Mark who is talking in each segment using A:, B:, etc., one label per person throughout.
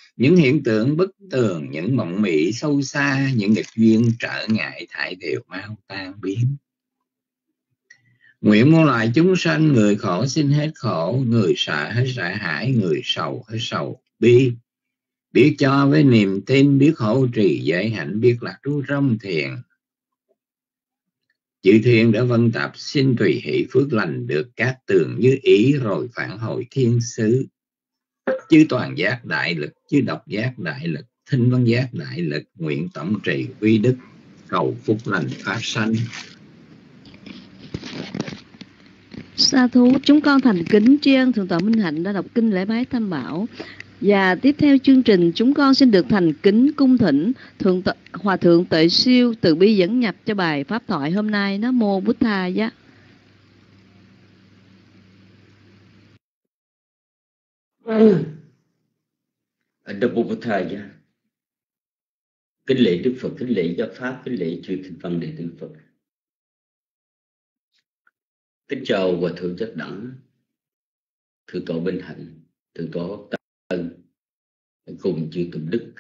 A: Những hiện tượng bất tường, những mộng mị sâu xa, những nghịch duyên trở ngại thải đều mau tan biến. Nguyện muôn loài chúng sanh, người khổ xin hết khổ, người sợ hết sợ hãi, người sầu hết sầu bi. Biết cho với niềm tin, biết hộ trì giới hạnh, biết lạc trú trong thiền. Chư thiên đã vân tập, xin tùy hỷ phước lành được các tường như ý, rồi phản hồi thiên sứ. Chư toàn giác đại lực, chư độc giác đại lực, thinh văn giác đại lực, nguyện tổng trì quy đức, cầu phúc lành phát sanh.
B: Sa thú, chúng con thành kính tri ân Thượng tọa Minh Hạnh đã đọc kinh lễ bái Tam Bảo. Và tiếp theo chương trình, chúng con xin được thành kính cung thỉnh Hòa thượng Tuệ Siêu từ bi dẫn nhập cho bài pháp thoại hôm nay. Nam mô Bụt Tha Giá.
C: Nam mô Bụt Tha Giá. Kính lễ Đức Phật, kính lễ giáo pháp, kính lễ chư thính văn đệ tử Phật. Kính chào Hòa thượng Chất Đẳng, Thượng tọa Minh Hạnh, Thượng tọa Tân cùng chư Tùng Đức.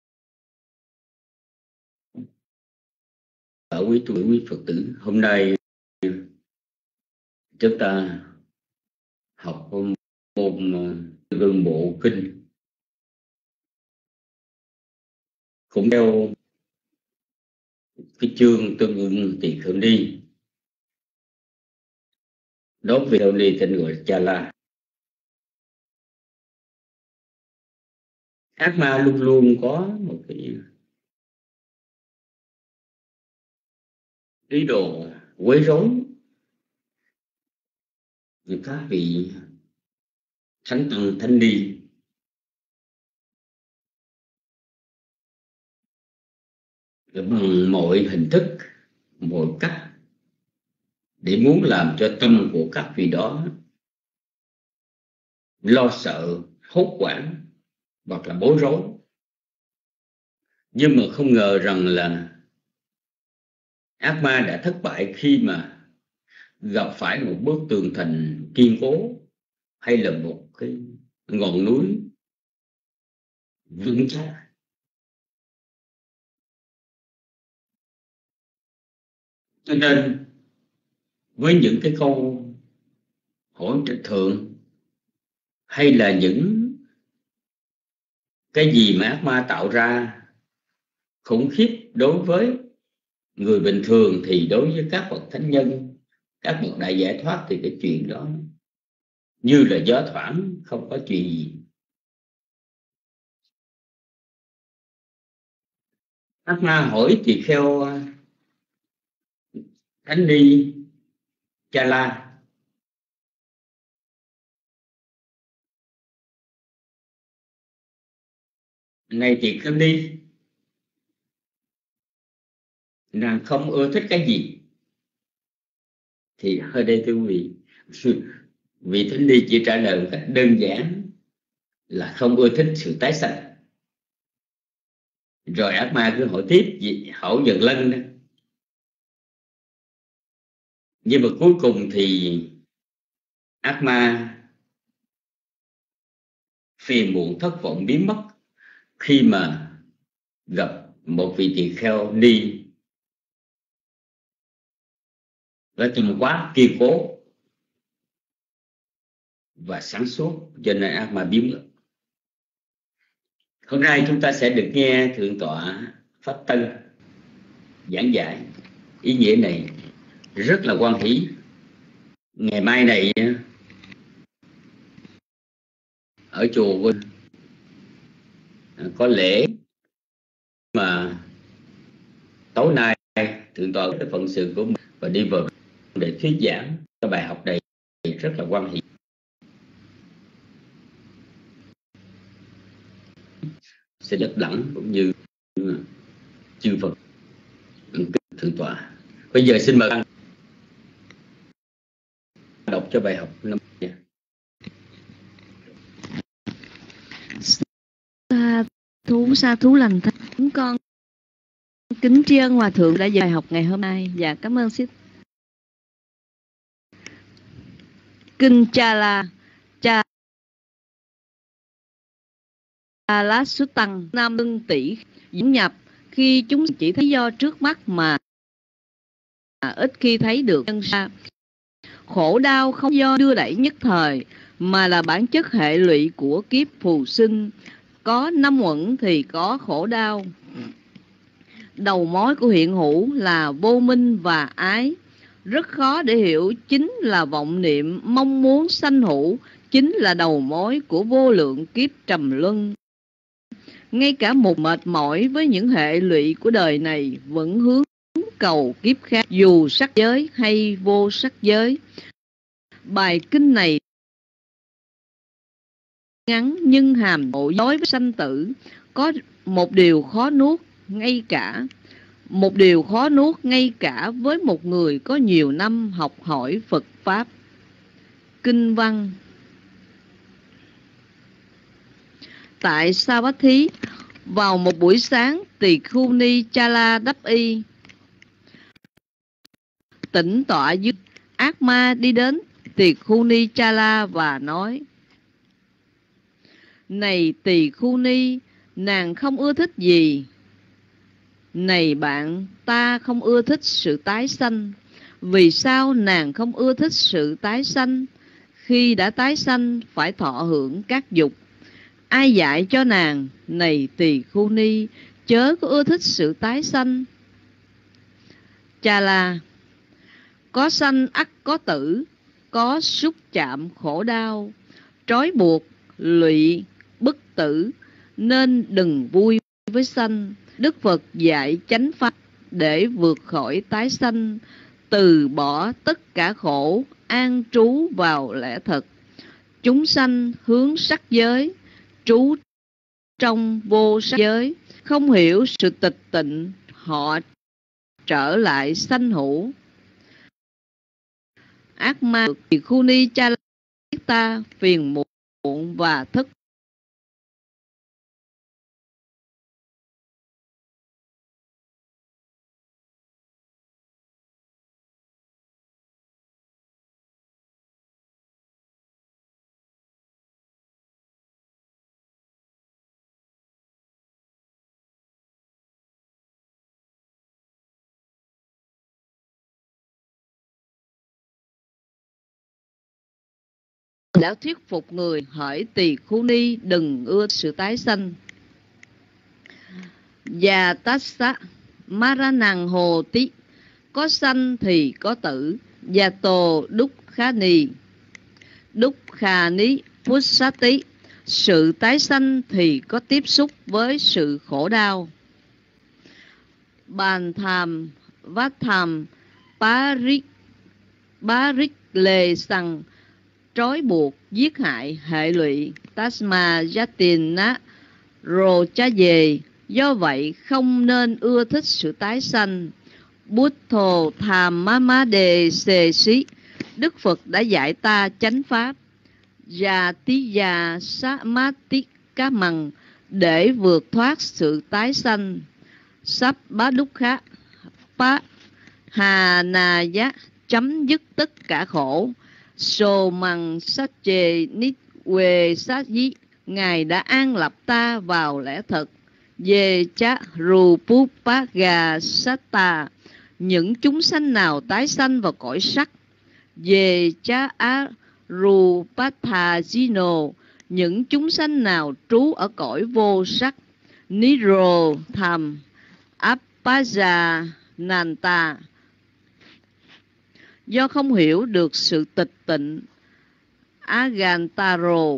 C: Ở quý tuổi quý Phật tử, hôm nay chúng ta học môn Luân Bộ Kinh, cũng theo cái chương tương ưng Tỳ Kheo Ni. Đó vì Kheo Ni tên gọi là Cha La. Ác ma luôn luôn có một cái ý đồ quấy rối các vị thánh tăng thánh ni, bằng mọi hình thức, mọi cách để muốn làm cho tâm của các vị đó lo sợ, hốt hoảng hoặc là bối rối. Nhưng mà không ngờ rằng là ác ma đã thất bại khi mà gặp phải một bức tường thành kiên cố hay là một cái ngọn núi vững chắc. Cho nên với những cái câu hỏi trịch thượng hay là những cái gì mà ác ma tạo ra khủng khiếp đối với người bình thường, thì đối với các bậc thánh nhân, các bậc đại giải thoát thì cái chuyện đó như là gió thoảng, không có chuyện gì. Ác ma hỏi tỳ kheo thánh ni Cha La: này tỳ kheo ni, nàng không ưa thích cái gì? Thì ở đây thưa quý vị, vị thánh ni chỉ trả lời một cách đơn giản là không ưa thích sự tái sanh. Rồi ác ma cứ hỏi tiếp, hỏi dần lân đó. Nhưng mà cuối cùng thì ác ma phiền muộn thất vọng biến mất khi mà gặp một vị tỳ kheo ni với tâm quá kiên cố và sáng suốt, cho nên ác ma biến mất. Hôm nay chúng ta sẽ được nghe Thượng tọa Pháp Tân giảng giải ý nghĩa này, rất là hoan hỷ. Ngày mai này ở chùa có lễ, mà tối nay Thượng tọa cái phận sự của mình và đi vào để thuyết giảng cái bài học này, rất là hoan hỷ. Sẽ đắc đẳng cũng như chư Phật Thượng tọa. Bây giờ xin mời đọc cho bài học năm.
B: Sa thú lành thanh, chúng con kính tri ân Hòa thượng đã dạy bài học ngày hôm nay, và cảm ơn sư. Kinh Cha La. Cha lá xuất tăng nam lưng tỷ diễn nhập, khi chúng chỉ thấy do trước mắt mà ít khi thấy được nhân ra. Khổ đau không do đưa đẩy nhất thời, mà là bản chất hệ lụy của kiếp phù sinh. Có năm uẩn thì có khổ đau. Đầu mối của hiện hữu là vô minh và ái. Rất khó để hiểu, chính là vọng niệm mong muốn sanh hữu, chính là đầu mối của vô lượng kiếp trầm luân. Ngay cả một mệt mỏi với những hệ lụy của đời này vẫn hướng cầu kiếp khác, dù sắc giới hay vô sắc giới. Bài kinh này ngắn nhưng hàm độ đối với sanh tử. Có một điều khó nuốt ngay cả với một người có nhiều năm học hỏi Phật Pháp. Kinh văn: tại Savatthi, vào một buổi sáng, Tỳ Khưu Ni Chala đắp y tĩnh tọa dưới ác ma đi đến Tỳ Khưu Ni Chala và nói: này Tỳ Khưu Ni, nàng không ưa thích gì? Này bạn, ta không ưa thích sự tái sanh. Vì sao nàng không ưa thích sự tái sanh? Khi đã tái sanh phải thọ hưởng các dục. Ai dạy cho nàng? Này Tỳ Khưu Ni, chớ có ưa thích sự tái sanh. Chala: có sanh ắt có tử, có xúc chạm khổ đau, trói buộc, lụy, bức tử, nên đừng vui với sanh. Đức Phật dạy chánh pháp để vượt khỏi tái sanh, từ bỏ tất cả khổ, an trú vào lẽ thật. Chúng sanh hướng sắc giới, trú trong vô sắc giới, không hiểu sự tịch tịnh, họ trở lại sanh hữu. Ác ma Tỳ Khưu Ni Chala ta phiền muộn và thất đã thuyết phục người hỏi Tỳ Khưu Ni đừng ưa sự tái sanh. Và tassa maranang hồ tí, có sanh thì có tử. Và tô đúc khà ní pussati, sự tái sanh thì có tiếp xúc với sự khổ đau. Bàn tham vát tham parik lê sằng, trói buộc, giết hại, hệ lụy. Tasma yatina rô cha về, do vậy không nên ưa thích sự tái sanh. Buddho tham mama đề xê xí, Đức Phật đã dạy ta chánh pháp. Yatiya samati cá mằng, để vượt thoát sự tái sanh. Sắp bá đúc khá pa hà na giá, chấm dứt tất cả khổ. Sô mằng sát chê nít quê sát dí, Ngài đã an lập ta vào lẽ thật. Dê chá rù pú pá gà sát ta, những chúng sanh nào tái sanh vào cõi sắc. Dê chá á rù pá thà zino, những chúng sanh nào trú ở cõi vô sắc. Niro tham appaja nanta, do không hiểu được sự tịch tịnh. Agantaro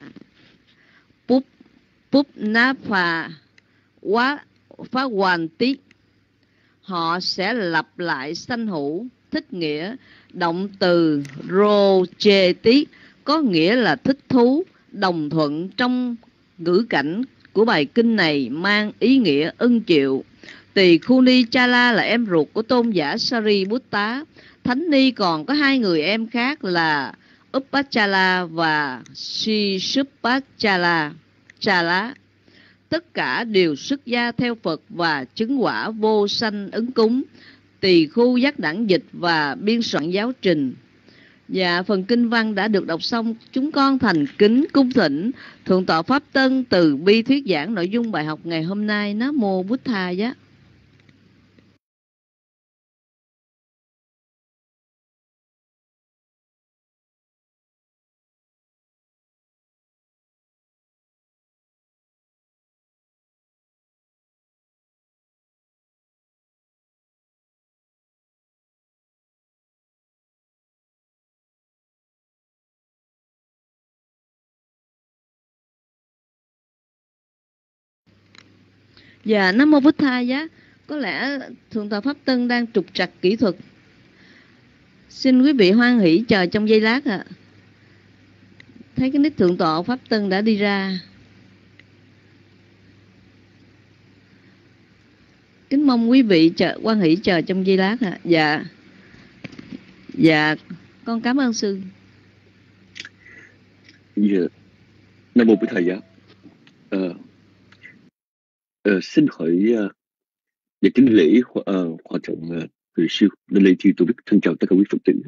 B: pup napa quá phá hoàn tí, họ sẽ lặp lại sanh hữu. Thích nghĩa động từ rô chê tí, có nghĩa là thích thú. Đồng thuận trong ngữ cảnh của bài kinh này mang ý nghĩa ưng chịu. Tỳ Khưu Ni Chala là em ruột của tôn giả Sariputta. Thánh Ni còn có hai người em khác là Uppachala và Sisupachala. Tất cả đều xuất gia theo Phật và chứng quả vô sanh ứng cúng. Tỳ Khưu giác đẳng dịch và biên soạn giáo trình. Dạ, phần kinh văn đã được đọc xong, chúng con thành kính cung thỉnh Thượng tọa Pháp Tân từ bi thuyết giảng nội dung bài học ngày hôm nay. Nam mô Bụt Thà giá. Dạ, Nam mô Bụt Thà giá. Có lẽ Thượng tọa Pháp Tân đang trục trặc kỹ thuật. Xin quý vị hoan hỷ chờ trong giây lát ạ. Thấy cái nick Thượng tọa Pháp Tân đã đi ra. Kính mong quý vị hoan hỷ chờ trong giây lát ạ. Dạ. Dạ, con cảm ơn sư.
D: Nam mô Bụt Thầy giá. Xin hỏi về kính lễ hòa thượng Từ Siêu Đa Lê Thiêu Tổ Đức, thân chào tất cả quý Phật tử.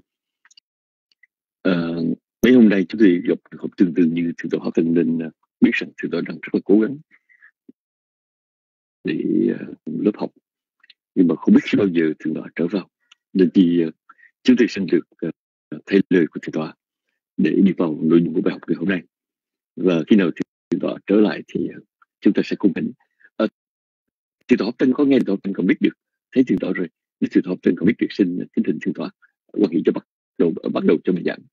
D: Mấy hôm nay chúng tôi gặp trường hợp tương tự như Thượng tọa Pháp Tân, nên biết rằng Thượng tọa đang rất là cố gắng để lớp học, nhưng mà không biết khi bao giờ Thượng tọa trở vào, nên thì chúng tôi xin được thay lời của Thượng tọa để đi vào nội dung của bài học ngày hôm nay. Và khi nào Thượng tọa trở lại thì chúng ta sẽ cùng hình. Thượng tọa Pháp Tân có nghe Thượng tọa Pháp Tân còn biết được, thấy Thượng tọa rồi, nếu Thượng tọa Pháp Tân còn biết được, xin kính thỉnh Thượng tọa quan hệ cho bắt đầu cho bài giảng.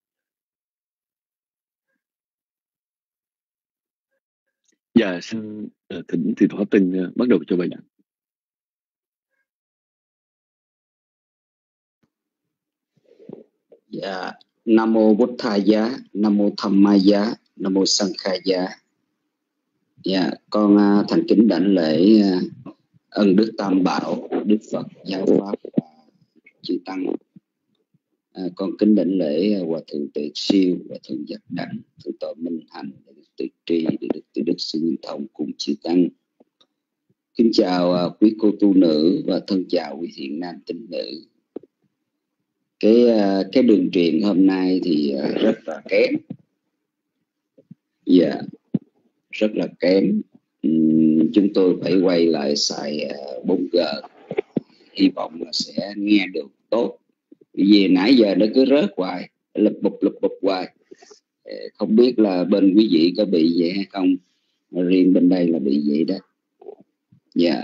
D: Dạ, xin thỉnh Thượng tọa Pháp Tân bắt đầu cho bài giảng.
E: Dạ, Nam mô Bụt Thà giá, Nam mô Tham Ma giá, Nam mô Sang Kha giá. Dạ, con thành kính đảnh lễ ân đức Tam Bảo, Đức Phật, Giáo Pháp và chư tăng. Con kính đảnh lễ Hòa thượng Từ Siêu, Hòa thượng Giác Đảnh, Thượng tọa Minh Hạnh, Từ Tri, Từ Đức Sư Nguyên Thông cùng chư tăng. Kính chào quý cô tu nữ và thân chào quý thiện nam tín nữ. Cái đường truyền hôm nay thì rất là kém. Dạ, rất là kém. Chúng tôi phải quay lại xài 4G, hy vọng là sẽ nghe được tốt. Vì nãy giờ nó cứ rớt hoài, lập bụp hoài. Không biết là bên quý vị có bị vậy hay không, riêng bên đây là bị vậy đó. Dạ.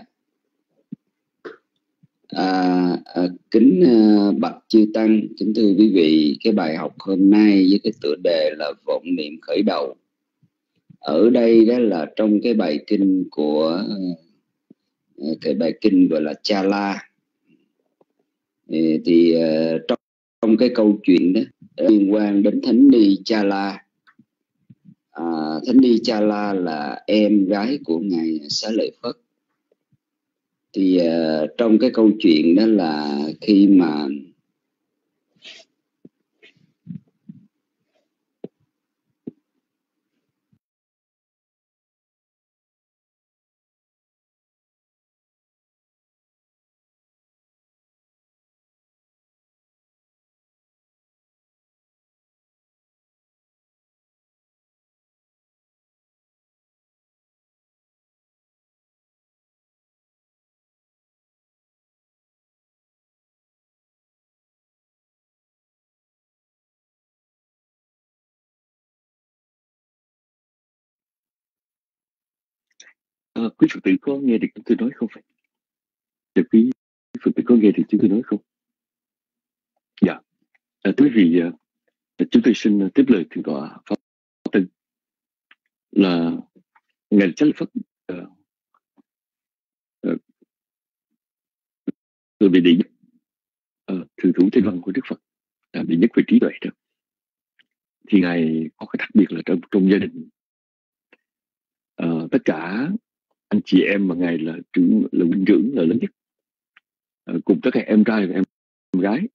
E: Kính bạch chư tăng, kính thưa quý vị, cái bài học hôm nay với cái tựa đề là vọng niệm khởi đầu. Ở đây đó là trong cái bài kinh của cái bài kinh gọi là Chala, thì trong cái câu chuyện đó liên quan đến Thánh Ni Chala. Thánh Ni Chala là em gái của ngài Xá Lợi Phất. Thì trong cái câu chuyện đó là khi mà
D: quý Phật tử có nghe được chúng tôi nói không? Được, quý Phật tử có nghe được chúng tôi nói không? Dạ. Thưa quý vị, chúng tôi xin tiếp lời Thượng tọa Pháp Tân là ngài Xá Lợi Phất là vị đệ nhất thường thủ thiên văn của Đức Phật, đệ nhất về trí tuệ đó. Thì ngài có cái đặc biệt là trong gia đình, tất cả anh chị em mà ngài là huynh trưởng là lớn nhất, cùng tất cả em trai và em gái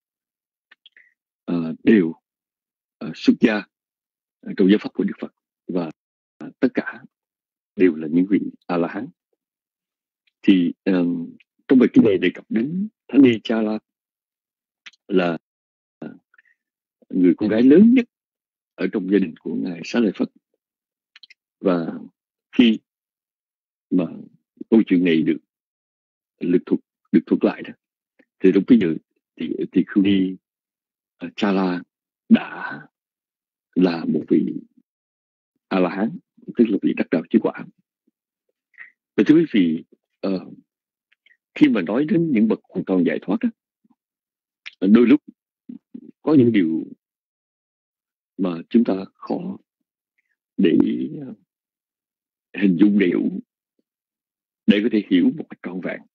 D: đều xuất gia trong giáo pháp của Đức Phật, và tất cả đều là những vị A La Hán. Thì trong bài kinh này đề cập đến Thánh Ni Chala là người con gái lớn nhất ở trong gia đình của ngài Xá Lợi Phất. Và khi mà câu chuyện này được thuật lại đó, thì lúc bây giờ thì Khuni Chala đã là một vị A La Hán, tức là vị đắc đạo chí quả. Và thưa quý vị, khi mà nói đến những bậc hoàn toàn giải thoát đó, đôi lúc có những điều mà chúng ta khó để hình dung đầy đủ, để có thể hiểu một cách trọn vẹn.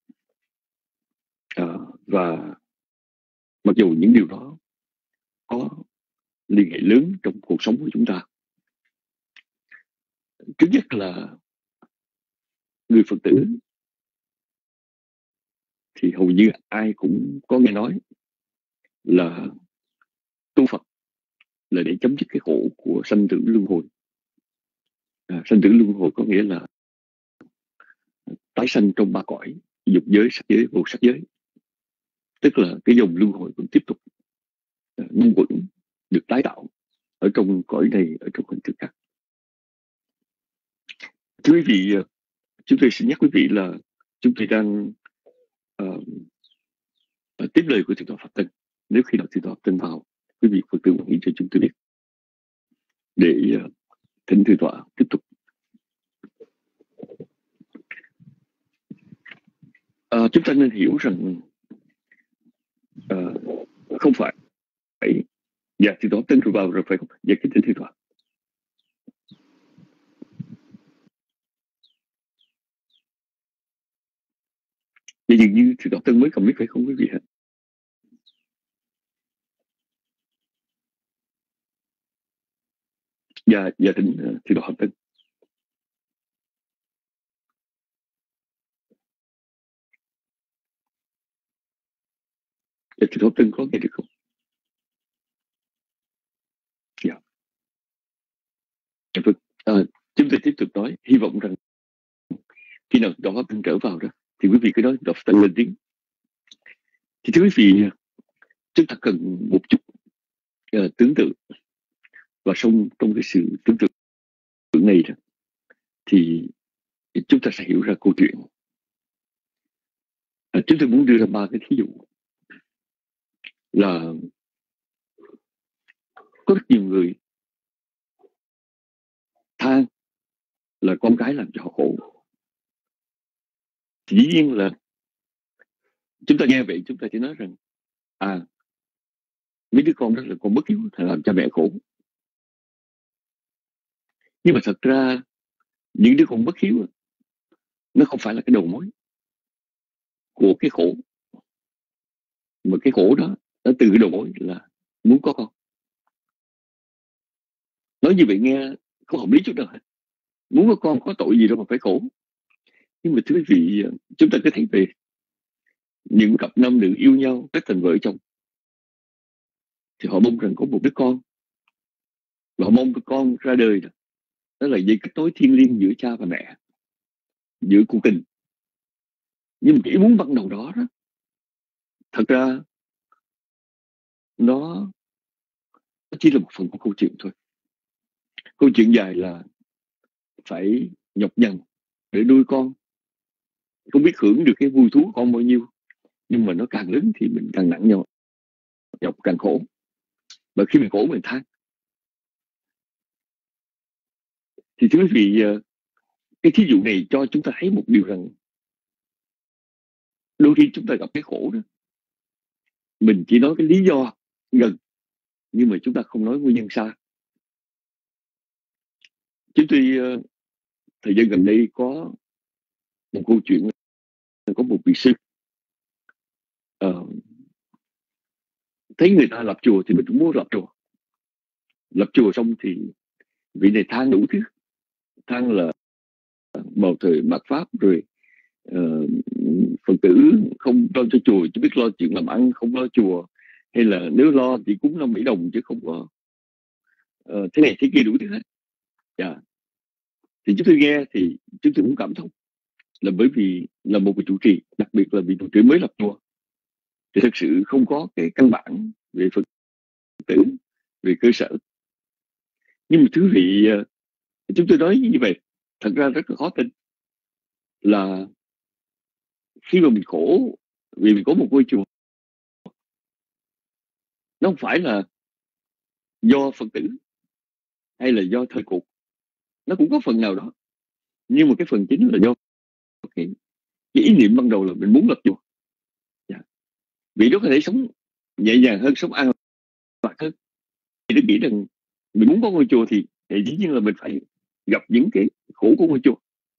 D: Và mặc dù những điều đó có liên hệ lớn trong cuộc sống của chúng ta. Thứ nhất là người Phật tử thì hầu như ai cũng có nghe nói là tu Phật là để chấm dứt cái khổ của sanh tử luân hồi. Sanh tử luân hồi có nghĩa là tái sanh trong ba cõi: dục giới, sắc giới, vô sắc giới. Tức là cái dòng luân hồi vẫn tiếp tục luân quẩn, được tái tạo ở trong cõi này, ở trong hình thức khác. Thưa quý vị, chúng tôi xin nhắc quý vị là chúng tôi đang tiếp lời của Thượng tọa Pháp Tân. Nếu khi nào Thượng tọa Pháp Tân vào, quý vị Phật tử nguyện ý cho chúng tôi biết để thỉnh Thượng tọa tiếp tục. Chúng ta nên hiểu rằng không phải Thượng tọa Pháp Tân rồi vào rồi phải không? Dạ kính thỉnh Thượng tọa. Vậy dường như Thượng tọa Pháp Tân mới cầm mic phải không quý vị hả? Dạ thỉnh Thượng tọa Pháp Tân. Dạ Thượng tọa Pháp Tân có nghe được không? Dạ. Vâng. Chúng tôi tiếp tục nói, hy vọng rằng khi nào Thượng tọa Pháp Tân trở vào đó thì quý vị cứ nói Thượng tọa Pháp Tân lên tiếng. Thì thưa quý vị, chúng ta cần một chút tưởng tượng, và trong cái sự tưởng tượng này đó, thì chúng ta sẽ hiểu ra câu chuyện. Chúng tôi muốn đưa ra 3 cái thí dụ. Là có rất nhiều người than là con cái làm cho họ khổ. Thì dĩ nhiên là chúng ta nghe vậy, chúng ta chỉ nói rằng mấy đứa con đó là con bất hiếu, là làm cha mẹ khổ. Nhưng mà thật ra những đứa con bất hiếu nó không phải là cái đầu mối của cái khổ, mà cái khổ đó nó từ cái đầu mối là muốn có con. Nói như vậy nghe không hợp lý chút nào. Muốn có con có tội gì đâu mà phải khổ. Nhưng mà thưa quý vị, chúng ta cứ thấy về những cặp nam nữ yêu nhau kết thành vợ chồng, thì họ mong rằng có một đứa con, và họ mong đứa con ra đời đó là dây kết nối thiêng liêng giữa cha và mẹ, giữa cuộc tình. Nhưng mà cái ý muốn ban đầu đó thật ra nó chỉ là một phần của câu chuyện thôi. Câu chuyện dài là phải nhọc nhằn để nuôi con, không biết hưởng được cái vui thú của con bao nhiêu. Nhưng mà nó càng lớn thì mình càng nặng nhọc càng khổ. Và khi mình khổ mình than. Thì thưa quý vị, cái thí dụ này cho chúng ta thấy một điều rằng đôi khi chúng ta gặp cái khổ đó, mình chỉ nói cái lý do gần, nhưng mà chúng ta không nói nguyên nhân xa. Chúng tôi thời gian gần đây có một câu chuyện, có một vị sư thấy người ta lập chùa thì mình cũng muốn lập chùa. Lập chùa xong thì vị này than đủ thứ, than là vào thời mạt Pháp rồi Phật tử không lo cho chùa, chỉ biết lo chuyện làm ăn, không lo chùa, hay là nếu lo thì cúng 5-7 đồng chứ không có thế này thế kia đủ thứ hết. Thì chúng tôi nghe thì chúng tôi cũng cảm thông, là bởi vì là một vị trụ trì, đặc biệt là vị trụ trì mới lập chùa, thì thực sự không có cái căn bản về Phật tử về cơ sở. Nhưng mà thưa quý vị, chúng tôi nói như vậy thật ra rất là khó tin, là khi mà mình khổ vì mình có một ngôi chùa, nó không phải là do Phật tử hay là do thời cuộc, nó cũng có phần nào đó, nhưng mà cái phần chính là do cái ý niệm ban đầu là mình muốn lập chùa. Vì đó có thể sống nhẹ nhàng hơn, sống an lạc hơn. Thì tôi nghĩ rằng mình muốn có ngôi chùa thì dĩ nhiên là mình phải gặp những cái khổ của ngôi chùa.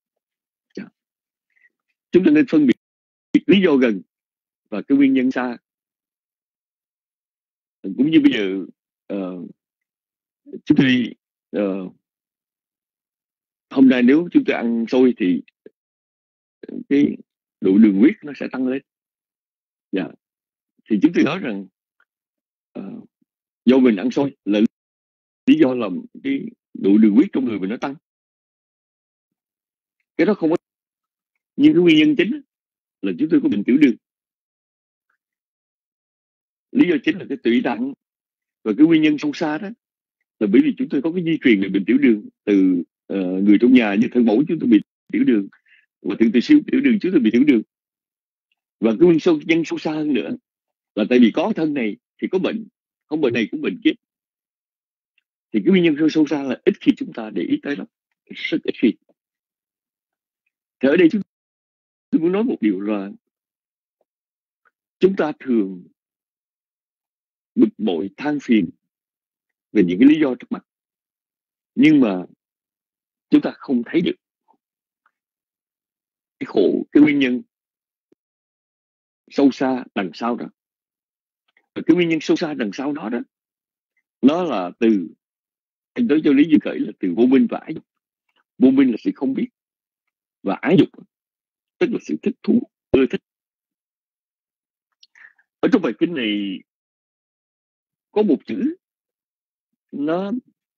D: Chúng ta nên phân biệt lý do gần và cái nguyên nhân xa. Cũng như bây giờ chúng tôi hôm nay nếu chúng tôi ăn xôi thì cái độ đường huyết nó sẽ tăng lên. Thì chúng tôi nói rằng do mình ăn xôi là lý do làm cái độ đường huyết trong người mình nó tăng. Cái đó không có, nhưng cái nguyên nhân chính là chúng tôi có bệnh tiểu đường. Lý do chính là cái tụy tạng, và cái nguyên nhân sâu xa đó là bởi vì chúng tôi có cái di truyền về bệnh tiểu đường từ người trong nhà, như thân mẫu chúng tôi bị tiểu đường, và từ siêu tiểu đường chúng tôi bị tiểu đường. Và cái nguyên nhân sâu xa hơn nữa là tại vì có thân này thì có bệnh, không bệnh này cũng bệnh kia. Thì cái nguyên nhân sâu xa là ít khi chúng ta để ý tới lắm, rất ít khi. Thì ở đây tôi muốn nói một điều là chúng ta thường bực bội than phiền về những cái lý do trước mặt, nhưng mà chúng ta không thấy được cái khổ, cái nguyên nhân sâu xa đằng sau đó. Và cái nguyên nhân sâu xa đằng sau đó nó là từ, anh nói cho lý như khởi là từ vô minh và ái dục. Vô minh là sự không biết, và ái dục tức là sự thích thú, ưa thích. Ở trong bài kinh này có một chữ nó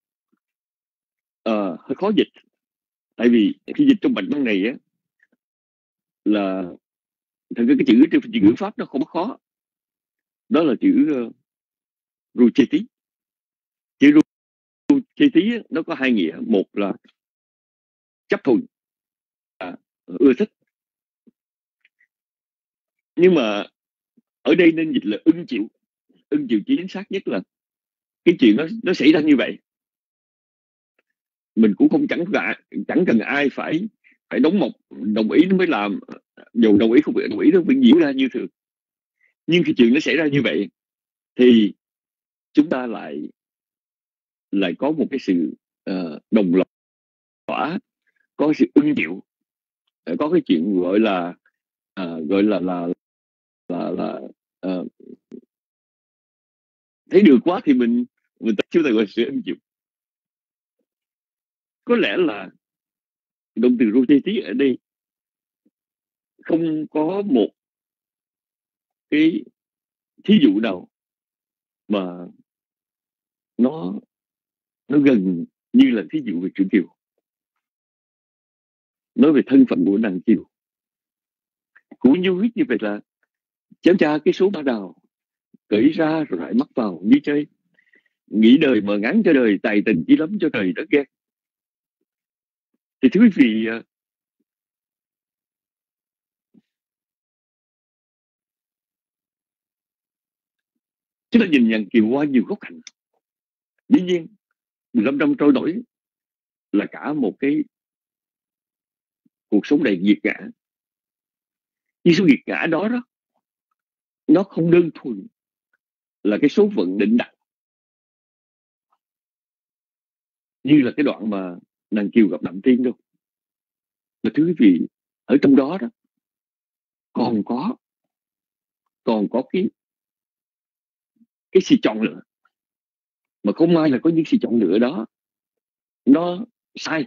D: hơi khó dịch, tại vì khi dịch trong bản văn này á, là thật ra cái chữ trên chữ ngữ pháp nó không khó, đó là chữ rucheti. Chữ rucheti nó có hai nghĩa, một là chấp thuận, ưa thích, nhưng mà ở đây nên dịch là ưng chịu. Ưng chịu chỉ chính xác nhất là cái chuyện nó xảy ra như vậy, mình cũng chẳng cần ai phải đồng ý nó mới làm, dù đồng ý không đồng ý nó vẫn diễn ra như thường. Nhưng khi chuyện nó xảy ra như vậy thì chúng ta lại có một cái sự đồng lõa, có sự ưng chịu, có cái chuyện gọi là thấy được quá thì mình chúng ta gọi là sự ưng chịu. Có lẽ là động từ rotate ở đây không có một cái thí dụ nào mà nó gần như là thí dụ về Trượng Kiều. Nói về thân phận của nàng Kiều cũng như viết như vậy là cháu cha cái số ba đào cởi ra rồi lại mắc vào như chơi, nghĩ đời mà ngắn cho đời, tài tình chỉ lắm cho đời đất ghét. Thì thưa quý vị, chúng ta nhìn nàng Kiều qua nhiều góc cạnh. Dĩ nhiên 15 năm trôi nổi là cả một cái cuộc sống đầy nghiệt ngã. Nhưng số nghiệt ngã đó nó không đơn thuần là cái số phận định đặt như là cái đoạn mà nàng Kiều gặp Đạm Tiên đâu. Mà thưa quý vị, ở trong đó còn có cái sự chọn lựa, mà không ai là có những sự chọn lựa đó nó sai.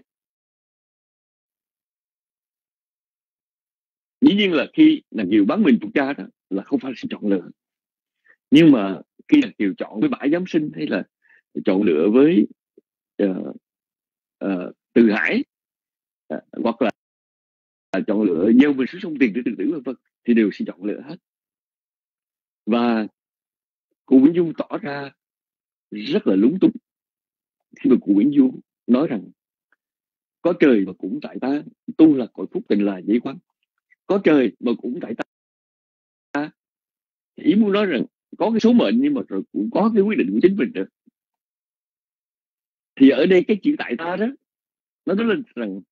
D: Dĩ nhiên là khi nàng Kiều bán mình thuộc cha đó là không phải là sự chọn lựa, nhưng mà khi nàng Kiều chọn với bãi giám sinh, hay là chọn lựa với Từ Hải, hoặc là chọn lựa gieo mình xuống sông Tiền để tự tử vân vân, thì đều sẽ chọn lựa hết. Và cô Vĩnh Dung tỏ ra rất là lúng túng khi mà cụ Nguyễn Du nói rằng có trời mà cũng tại ta, tu là cội phúc tình là dĩ quán. Có trời mà cũng tại ta, ý muốn nói rằng có cái số mệnh nhưng mà rồi cũng có cái quyết định của chính mình nữa. Thì ở đây cái chữ tại ta đó, nó nói lên rằng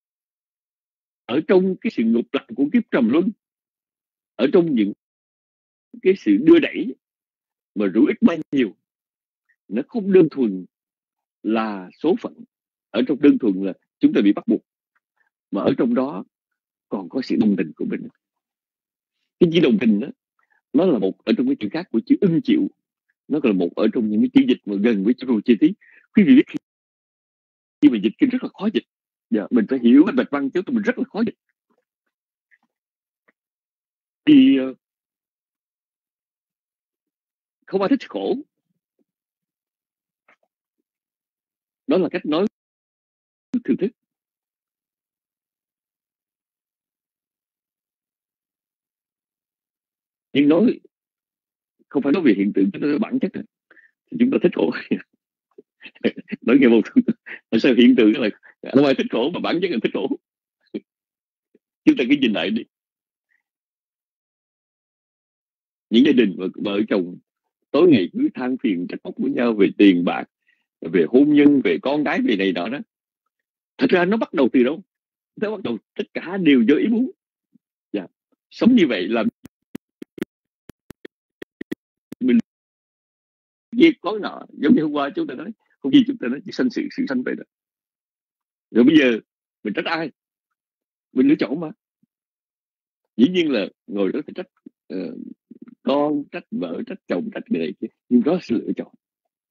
D: ở trong cái sự ngục lặng của kiếp trầm luân, ở trong những cái sự đưa đẩy mà rủi ít bao nhiêu, nó không đơn thuần là số phận, ở trong đơn thuần là chúng ta bị bắt buộc, mà ở trong đó còn có sự đồng tình của mình. Cái chữ đồng tình đó, nó là một ở trong cái chữ khác của chữ ưng chịu, nó là một ở trong những cái chữ dịch mà gần với chữ chi tiết. Quý vị biết khi mà dịch kinh rất là khó dịch, mình phải hiểu cái bạch văn chứ mình rất là khó dịch. Thì không ai thích khổ, đó là cách nói thường thức. Nhưng nói không phải nói về hiện tượng, nó nói bản chất thì chúng ta thích khổ. Nói nghe một tại sao hiện tượng là không ai thích khổ mà bản chất là thích khổ. Chúng ta cứ nhìn lại đi, những gia đình vợ chồng tối ngày cứ than phiền trách móc với nhau về tiền bạc, về hôn nhân, về con cái, về này nọ đó. Thật ra nó bắt đầu từ đâu? Nó bắt đầu tất cả đều do ý muốn. Sống như vậy làm mình việc có nọ, giống như hôm qua chúng ta nói, không gì chúng ta nói chỉ sanh sự sanh vậy đó. Rồi bây giờ mình trách ai? Mình lựa chọn mà. Dĩ nhiên là ngồi đó phải trách con, trách vợ, trách chồng, trách người này kia, nhưng đó là sự lựa chọn.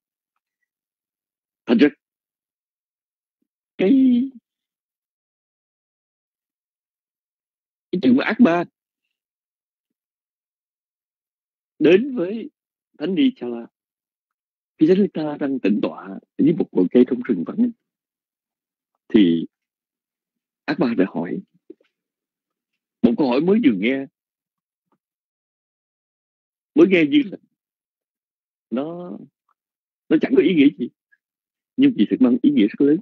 D: Thật ra cái chuyện ác ma đến với Thánh Ni Chala, khi Thánh Ni Chala đang tĩnh tọa dưới một ngọn cây trong rừng vắng, thì ác ma đã hỏi một câu hỏi mới vừa nghe, như là nó chẳng có ý nghĩa gì, nhưng vì thực mang ý nghĩa rất lớn.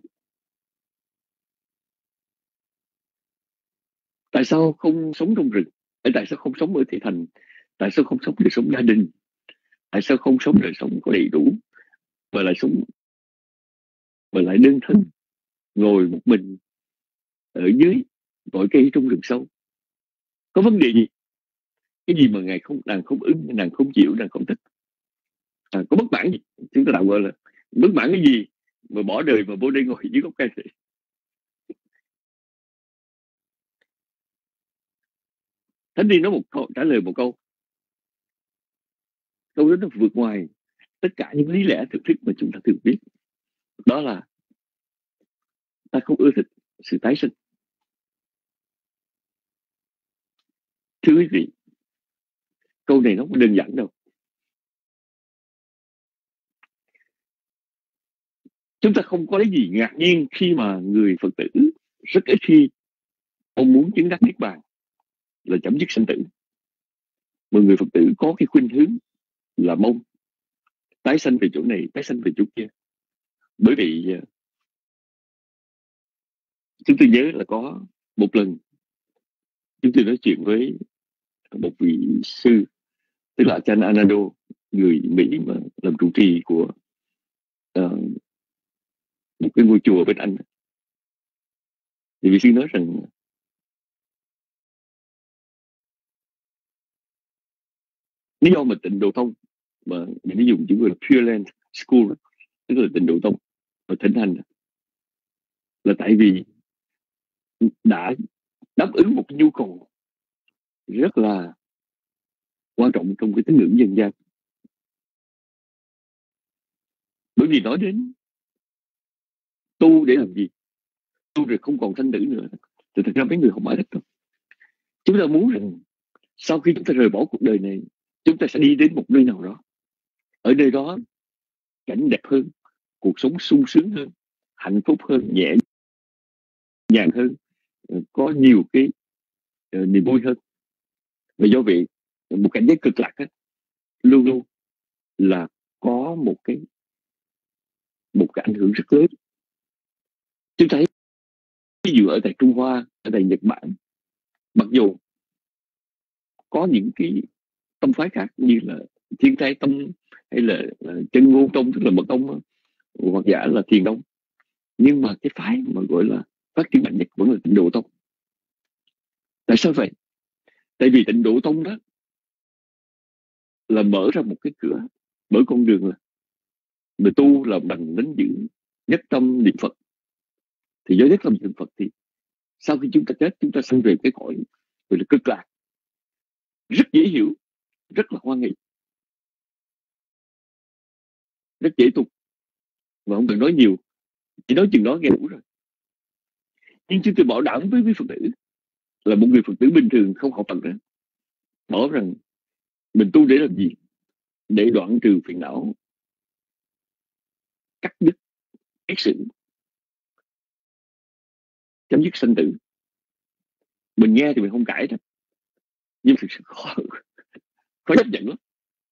D: Tại sao không sống trong rừng? Tại sao không sống ở thị thành? Tại sao không sống đời sống gia đình? Tại sao không sống đời sống có đầy đủ, mà lại sống mà lại đơn thân, ngồi một mình ở dưới ngọn cây trong rừng sâu? Có vấn đề gì? Cái gì mà nàng không ưng, nàng không chịu, nàng không thích? Có bất mãn gì? Chúng ta đạo gọi là bất mãn cái gì mà bỏ đời mà vô đây ngồi dưới gốc cây? Thánh Ni nói trả lời một câu đó nó vượt ngoài tất cả những lý lẽ thực thức mà chúng ta thường biết. Đó là ta không ưa thích sự tái sinh. Thưa quý vị, câu này nó không đơn giản đâu. Chúng ta không có lấy gì ngạc nhiên khi mà người Phật tử rất ít khi ông muốn chứng đắc niết bàn là chấm dứt sanh tử, mà người Phật tử có cái khuynh hướng là mong tái sanh về chỗ này, tái sanh về chỗ kia. Bởi vì chúng tôi nhớ là có một lần chúng tôi nói chuyện với một vị sư, tức là Chan Anando, người Mỹ mà làm trụ trì của một cái ngôi chùa bên Anh. Thì vị sư nói rằng lý do mà Tịnh Độ Tông mà mình dùng chữ gọi là Pure Land School, tức là Tịnh Độ Tông và thịnh hành, là tại vì đã đáp ứng một nhu cầu rất là quan trọng trong cái tín ngưỡng dân gian. Bởi vì nói đến tu để làm gì, tu rồi không còn sanh tử nữa, thì thật ra mấy người không ai thích đâu. Chúng ta muốn rằng sau khi chúng ta rời bỏ cuộc đời này, chúng ta sẽ đi đến một nơi nào đó, ở nơi đó cảnh đẹp hơn, cuộc sống sung sướng hơn, hạnh phúc hơn, nhẹ nhàng hơn, có nhiều cái niềm vui hơn. Và do vậy một cảnh giới cực lạc luôn luôn là có một cái một cái ảnh hưởng rất lớn. Chúng ta thấy ví dụ ở tại Trung Hoa, ở tại Nhật Bản, mặc dù có những cái tông phái khác như là Thiên Trai Tông hay là Chân Ngôn Tông, tức là Mật Tông, hoặc giả là Thiền Tông, nhưng mà cái phái mà gọi là phát triển mạnh nhất vẫn là Tịnh Độ Tông. Tại sao vậy? Tại vì Tịnh Độ Tông đó là mở ra một cái cửa, mở con đường là người tu là bằng nín giữ nhất tâm niệm Phật. Thì do nhất tâm niệm Phật thì sau khi chúng ta chết, chúng ta sanh về cái cõi gọi là cực lạc, rất dễ hiểu, rất là hoan hỷ, rất dễ tu, và không cần nói nhiều, chỉ nói chừng đó nghe đủ rồi. Nhưng chúng tôi bảo đảm với quý Phật tử là một người Phật tử bình thường không học Phật đó, bảo rằng mình tu để làm gì? Để đoạn trừ phiền não, cắt đứt ác sự, chấm dứt sanh tử. Mình nghe thì mình không cãi đó, nhưng thực sự khó chấp nhận lắm.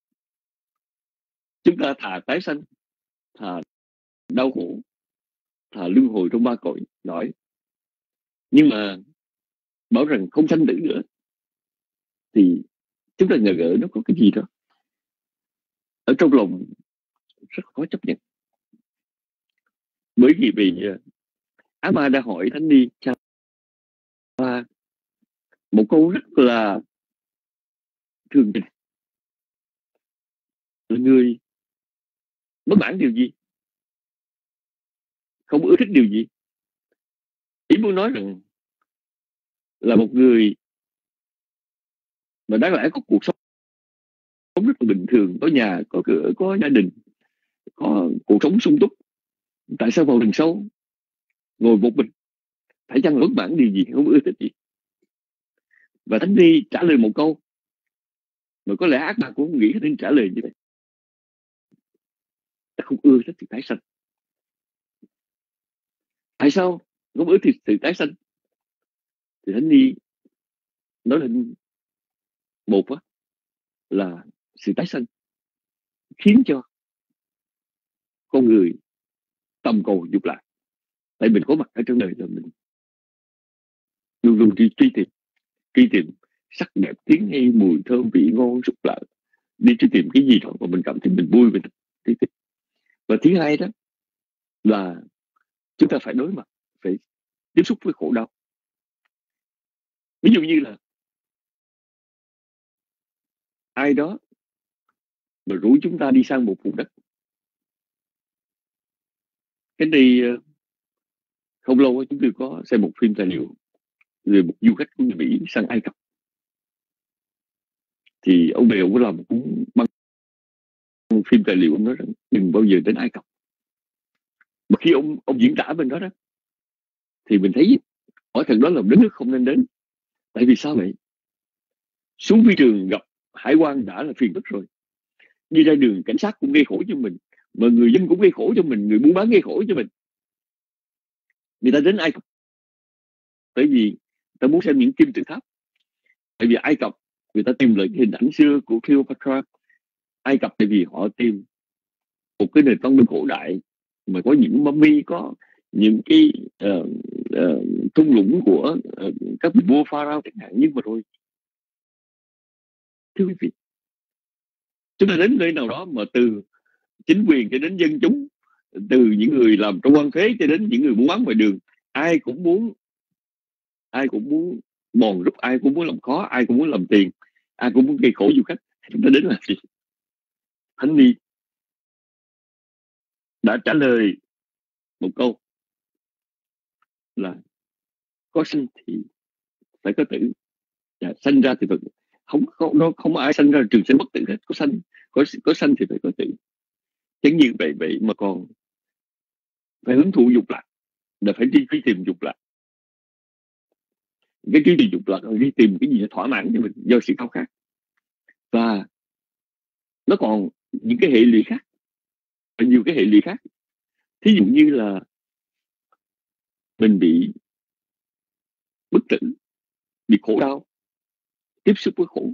D: Chúng ta thà tái sanh, thà đau khổ, thà luân hồi trong ba cõi nổi, nhưng mà bảo rằng không sanh tử nữa thì chúng ta ngờ ngỡ nó có cái gì đó ở trong lòng rất khó chấp nhận. Bởi vì Á Ma đã hỏi Thánh Ni một câu rất là thường tình: là người bất mãn điều gì, không ưa thích điều gì? Ý muốn nói rằng là một người mà đáng lẽ có cuộc sống rất là bình thường, có nhà, có cửa, có gia đình, có cuộc sống sung túc, tại sao vào rừng sâu ngồi một mình, phải chăng bất mãn điều gì, không ưa thích gì? Và Thánh Ni trả lời một câu mà có lẽ ác ma cũng không nghĩ nên trả lời như vậy: ta không ưa thích sự tái sanh. Tại sao không ưa thích sự tái sanh? Thì Thánh Ni nói lên một là sự tái sanh khiến cho con người tâm cầu dục lạc. Tại mình có mặt ở trong đời là mình luôn luôn truy tìm sắc đẹp, tiếng hay, mùi thơm, vị ngon, xúc lạc, đi truy tìm cái gì đó mà mình cảm thấy mình vui, mình truy tìm. Và thứ hai đó là chúng ta phải đối mặt, phải tiếp xúc với khổ đau. Ví dụ như là ai đó mà rủ chúng ta đi sang một vùng đất. Cái này không lâu chúng tôi có xem một phim tài liệu về một du khách của người Mỹ sang Ai Cập. Thì ông này ông có làm một cuốn băng phim tài liệu, ông nói rằng đừng bao giờ đến Ai Cập. Mà khi ông diễn tả bên đó đó thì mình thấy hỏi thật đó là một đất nước không nên đến. Tại vì sao vậy? Xuống phi trường gặp hải quan đã là phiền phức rồi, đi ra đường cảnh sát cũng gây khổ cho mình, mà người dân cũng gây khổ cho mình, người buôn bán gây khổ cho mình. Người ta đến Ai Cập bởi vì ta muốn xem những kim tự tháp. Tại vì Ai Cập người ta tìm lại hình ảnh xưa của Cleopatra. Ai Cập tại vì họ tìm một cái nền văn minh cổ đại mà có những mummy, có những cái thung lũng của các vị vua pharaoh chẳng hạn. Nhưng mà rồi thưa quý vị, chúng ta đến nơi nào đó mà từ chính quyền cho đến dân chúng, từ những người làm trong quan thế cho đến những người buôn bán ngoài đường, ai cũng muốn bòn rút, ai cũng muốn làm khó, ai cũng muốn làm tiền, ai cũng muốn gây khổ du khách. Chúng ta đến làm gì? Thánh Ni đã trả lời một câu là có sinh thì phải có tử, sanh ra thì phải không ai sanh ra trường sinh bất tử hết. Có sanh thì phải có tử. Chẳng như vậy mà còn phải hứng thụ dục lạc, là phải đi truy tìm dục lạc. Cái truy tìm dục lạc là đi tìm cái gì để thỏa mãn cho mình do sự khao khát. Và nó còn những cái hệ lụy khác, nhiều cái hệ lụy khác. Thí dụ như là mình bị bất tử, bị khổ đau, tiếp xúc với khổ.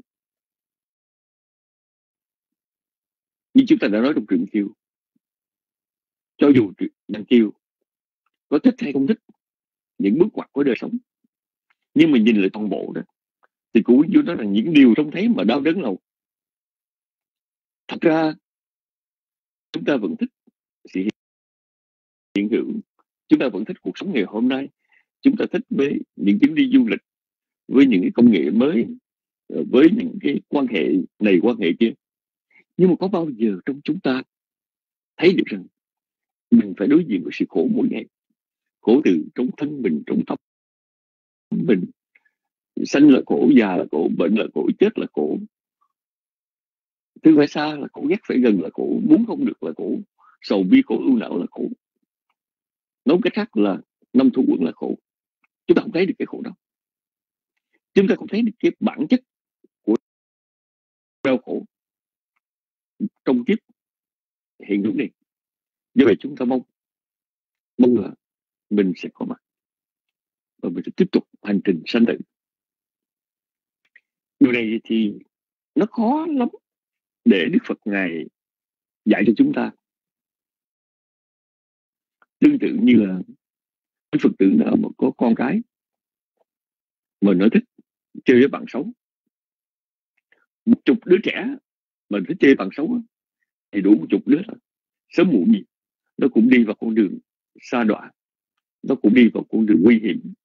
D: Như chúng ta đã nói trong Truyện Kiều, cho dù đằng Kiều có thích hay không thích những bước ngoặt của đời sống, nhưng mà nhìn lại toàn bộ đó thì cụ Vĩnh Du nói rằng những điều trông thấy mà đau đớn lòng, thật ra chúng ta vẫn thích sự hiện hữu, chúng ta vẫn thích cuộc sống ngày hôm nay, chúng ta thích với những chuyến đi du lịch, với những cái công nghệ mới, với những cái quan hệ này quan hệ kia. Nhưng mà có bao giờ trong chúng ta thấy được rằng mình phải đối diện với sự khổ mỗi ngày, khổ từ trong thân mình, trong tâm mình, sanh là khổ, già là khổ, bệnh là khổ, chết là khổ, thương phải xa là khổ, ghét phải gần là khổ, muốn không được là khổ, sầu bi khổ ưu não là khổ, nói cách khác là năm thủ uẩn là khổ. Chúng ta không thấy được cái khổ đó, chúng ta không thấy được cái bản chất của đau khổ trong kiếp hiện hữu này. Do vậy chúng ta mong là mình sẽ có mặt và mình sẽ tiếp tục hành trình sanh tử. Điều này thì nó khó lắm để Đức Phật Ngài dạy cho chúng ta. Tương tự như là Đức Phật tử nào mà có con cái mà nó thích chơi với bạn xấu, 10 đứa trẻ mà thích chơi bạn xấu thì đủ 10 đứa là sớm muộn gì nó cũng đi vào con đường sa đọa, nó cũng đi vào con đường nguy hiểm.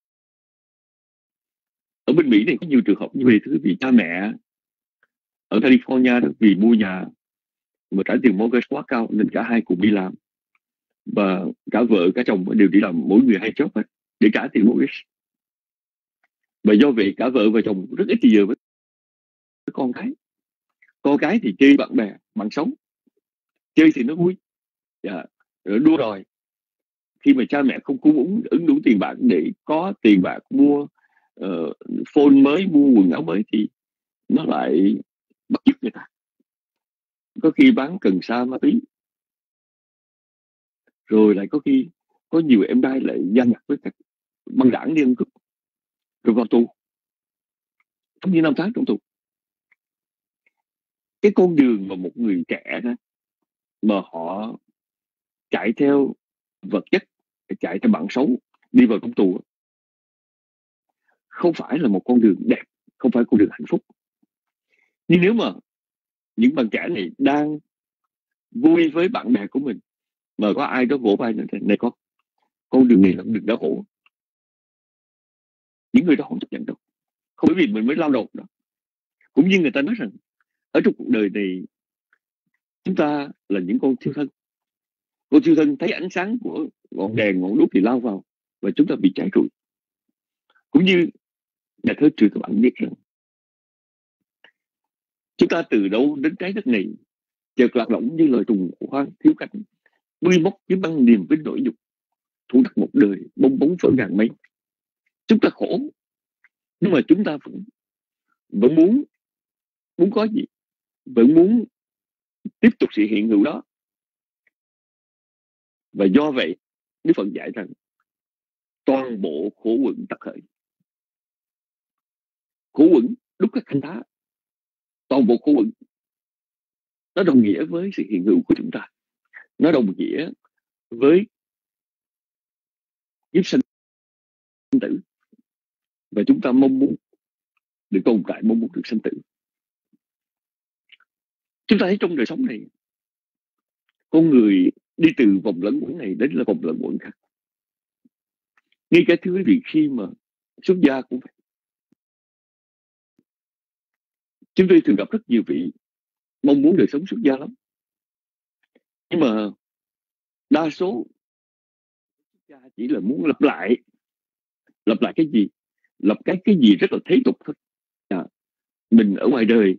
D: Ở bên Mỹ này có nhiều trường hợp như vậy, thưa quý vị. Cha mẹ ở California đó, vì mua nhà mà trả tiền mortgage quá cao nên cả hai cùng đi làm, và cả vợ cả chồng đều đi làm mỗi người 2 job để trả tiền mortgage. Và do vậy cả vợ và chồng rất ít thời giờ với con cái. Con cái thì chơi bạn bè, bạn xấu, chơi thì nó vui, rồi đua đòi. Khi mà cha mẹ không cung ứng đủ tiền bạc để có tiền bạc mua phone mới, mua quần áo mới thì nó lại bắt chước người ta, có khi bán cần sa ma túy, rồi lại có khi có nhiều em trai lại gian nhặt với các băng đảng đi ăn cướp, rồi vào tù không như 5 tháng trong tù. Cái con đường mà một người trẻ đó mà họ chạy theo vật chất, chạy theo bạn xấu, đi vào trong tù, không phải là một con đường đẹp, không phải con đường hạnh phúc. Nhưng nếu mà những bạn trẻ này đang vui với bạn bè của mình mà có ai đó vỗ vai này, con đường này là con đường đau khổ, những người đó không chấp nhận đâu, không, bởi vì mình mới lao động đó. Cũng như người ta nói rằng ở trong cuộc đời này chúng ta là những con thiêu thân. Con thiêu thân thấy ánh sáng của ngọn đèn, ngọn đuốc thì lao vào và chúng ta bị cháy rụi. Cũng như nhà thơ Trừ các bạn biết rằng chúng ta từ đâu đến trái đất này chợt lạc lõng như loài trùng hoang thiếu cánh, bươi móc với băng niềm với nỗi nhục, thủ đắc một đời bong bóng vỡ ngàn mây. Chúng ta khổ, nhưng mà chúng ta vẫn muốn có gì, vẫn muốn tiếp tục sự hiện hữu đó. Và do vậy Đức Phật dạy rằng toàn bộ khổ uẩn tật khởi, khổ uẩn đúc các khanh thá, toàn bộ khổ uẩn nó đồng nghĩa với sự hiện hữu của chúng ta, nó đồng nghĩa với kiếp sinh tử, và chúng ta mong muốn được tồn tại, mong muốn được sinh tử. Chúng ta thấy trong đời sống này, con người đi từ vòng lẫn quẩn này đến là vòng lẫn quẩn khác. Ngay cả thứ quý vị khi mà xuất gia cũng vậy. Chúng tôi thường gặp rất nhiều vị mong muốn đời sống xuất gia lắm, nhưng mà đa số xuất gia chỉ là muốn lặp lại cái gì, lập cái gì rất là thế tục thôi. Mình ở ngoài đời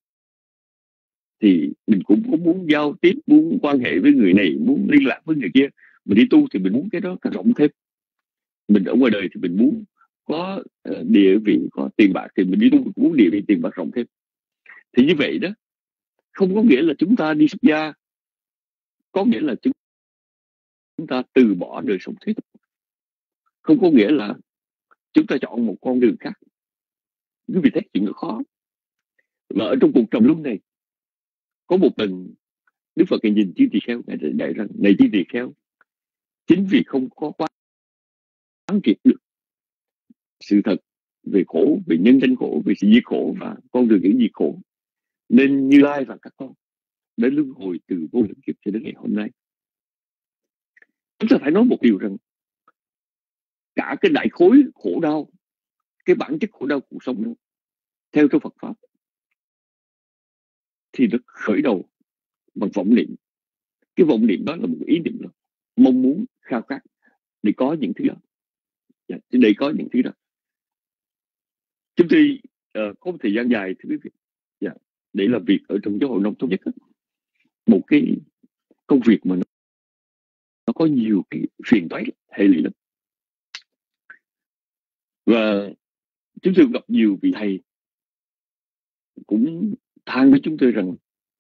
D: thì mình cũng có muốn giao tiếp, muốn quan hệ với người này, muốn liên lạc với người kia. Mình đi tu thì mình muốn cái đó càng rộng thêm. Mình ở ngoài đời thì mình muốn có địa vị, có tiền bạc, thì mình đi tu cũng muốn địa vị, tiền bạc rộng thêm. Thì như vậy đó không có nghĩa là chúng ta đi xuất gia, có nghĩa là chúng ta từ bỏ đời sống thế tục, không có nghĩa là chúng ta chọn một con đường khác. Quý vị thấy chuyện nó khó. Mà ở trong cuộc trầm luân này có một lần Đức Phật ngài nhìn chư tỳ kheo, ngài dạy rằng này chư tỳ kheo, chính vì không có quán triệt được sự thật về khổ, về nhân sinh khổ, về sự diệt khổ và con đường những diệt khổ, nên Như Lai và các con đến luân hồi từ vô lượng kiếp cho đến ngày hôm nay. Chúng ta phải nói một điều rằng cả cái đại khối khổ đau, cái bản chất khổ đau cuộc sống đó, theo trong Phật pháp thì nó khởi đầu bằng vọng niệm. Cái vọng niệm đó là một ý niệm đó, mong muốn khao khát để có những thứ đó, để có những thứ đó. Chúng tôi có một thời gian dài thưa quý vị, để làm việc ở trong giáo hội nông thôn nhất đó. Một cái công việc mà nó có nhiều cái phiền toái hệ lụy lắm, và chúng tôi gặp nhiều vị thầy cũng than với chúng tôi rằng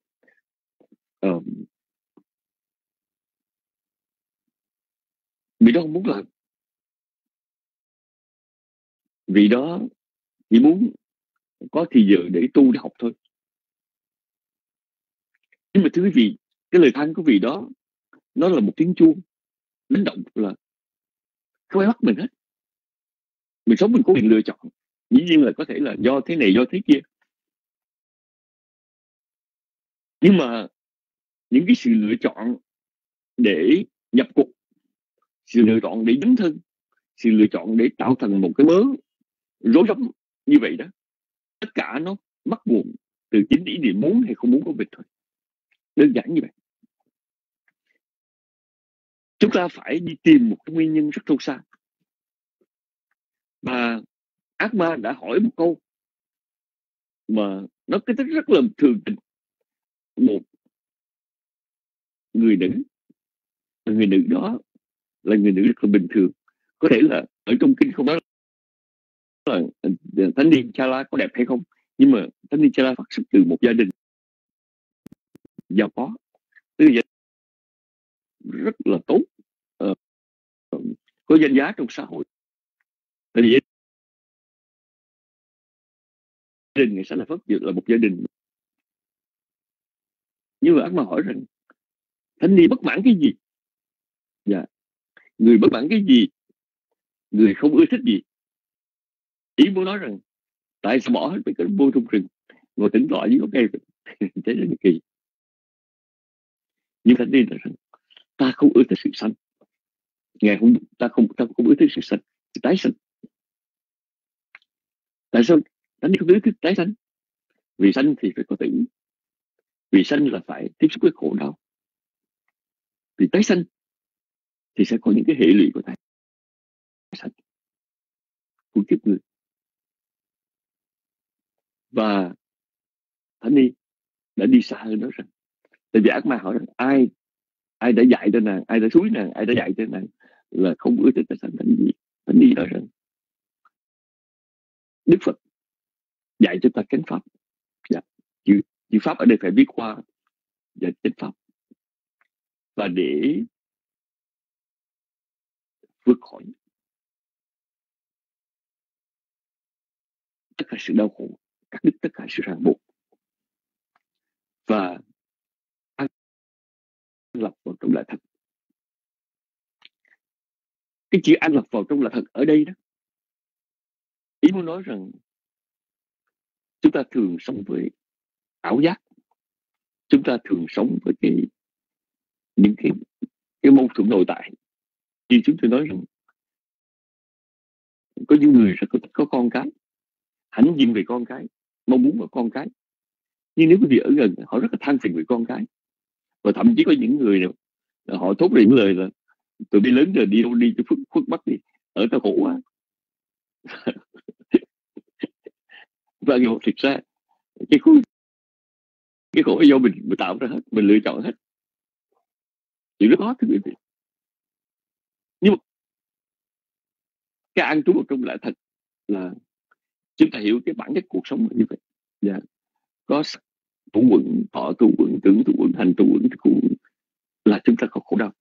D: vị đó không muốn làm, vị đó chỉ muốn có thì giờ để tu để học thôi. Nhưng mà thưa quý vị, cái lời than của vị đó nó là một tiếng chuông đánh động là không ai bắt mình hết. Mình sống mình có quyền lựa chọn. Dĩ nhiên là có thể là do thế này do thế kia, nhưng mà những cái sự lựa chọn để nhập cuộc, sự lựa chọn để dấn thân, sự lựa chọn để tạo thành một cái mớ rối rắm như vậy đó, tất cả nó bắt nguồn từ chính ý niệm muốn hay không muốn của mình thôi. Đơn giản như vậy. Chúng ta phải đi tìm một cái nguyên nhân rất sâu xa. Và ác ma đã hỏi một câu mà nó cái tính rất là thường tình. Một người nữ, người nữ đó là người nữ rất là bình thường, có thể là ở trong kinh không nói là Thánh Ni Chala có đẹp hay không, nhưng mà Thánh Ni Chala phát xuất từ một gia đình giàu có, tức là rất là tốt, có danh giá trong xã hội. Tại vì gia đình người Xá Lợi Phất là một gia đình, nhưng mà ác ma hỏi rằng Thánh Ni bất mãn cái gì? Dạ, người bất mãn cái gì? Người không ưa thích gì? Ý muốn nói rằng tại sao bỏ hết mấy cái vô trong rừng ngồi tĩnh tọa dưới gốc cây? Thế rất là kỳ. Nhưng Thánh Ni là rằng ta không ưa thích sự sanh, ta không ưa thích sự sanh, sự tái sanh. Tại sao Thánh Ni không ưa thích tái sanh? Vì sanh thì phải có tử, vì sanh là phải tiếp xúc với khổ đau, vì tái sanh thì sẽ có những cái hệ lụy của tái sanh của kiếp người. Và Thánh Ni đã đi xa hơn đó rằng, tại vì ác ma hỏi rằng ai đã dạy cho nàng, ai đã xúi nàng, ai đã dạy cho nàng là không ưa thích tái sanh. Thánh Ni nói rằng Đức Phật dạy cho ta chánh pháp. Dạ. Chữ pháp ở đây phải viết qua và chánh pháp, và để vượt khỏi tất cả sự đau khổ, cắt đứt tất cả sự ràng buộc và an lập vào trong lẽ thật. Cái chữ an lập vào trong lẽ thật ở đây đó, ý muốn nói rằng chúng ta thường sống với ảo giác, chúng ta thường sống với những cái mâu thuẫn nội tại. Thì chúng tôi nói rằng có những người rất có con cái, hãnh diện về con cái, mong muốn vào con cái, nhưng nếu quý vị ở gần họ rất là than phiền về con cái. Và thậm chí có những người nào họ thốt ra những lời là tụi đi lớn rồi đi đâu đi cho khuất Bắc đi, ở tao khổ quá. Và thực ra cái khổ do mình tạo ra hết, mình lựa chọn hết. Chuyện rất khó thưa quý vị. Nhưng mà cái an trú ở trong lẽ thật là chúng ta hiểu cái bản chất cuộc sống như vậy. Dạ. Có thủ quẩn, thọ thủ quẩn, tưởng thủ quẩn, hành thủ quẩn, là chúng ta có khổ đau.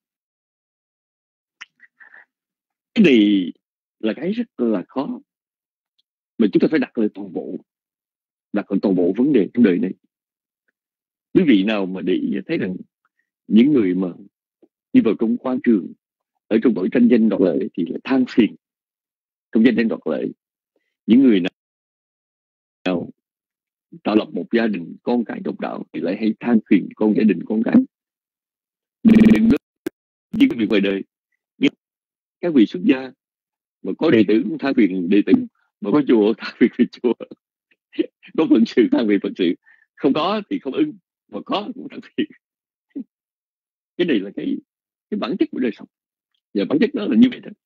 D: Cái này là cái rất là khó, mà chúng ta phải đặt lên toàn bộ vấn đề trong đời này. Quý vị nào mà để ý thấy rằng những người mà đi vào trong quan trường, ở trong nỗi tranh danh đoạt lợi thì là than phiền trong tranh danh đoạt lợi. Những người nào tạo lập một gia đình con cái độc đạo thì lại hay than phiền con gia đình con cái. Đừng những việc ngoài đời, các vị xuất gia mà có đệ tử cũng than phiền đệ tử, mà có chùa than phiền về chùa, có phận sự than phiền phận sự, không có thì không ưng, mà có cũng than phiền. Cái này là cái bản chất của đời sống, và bản chất đó là như vậy đó.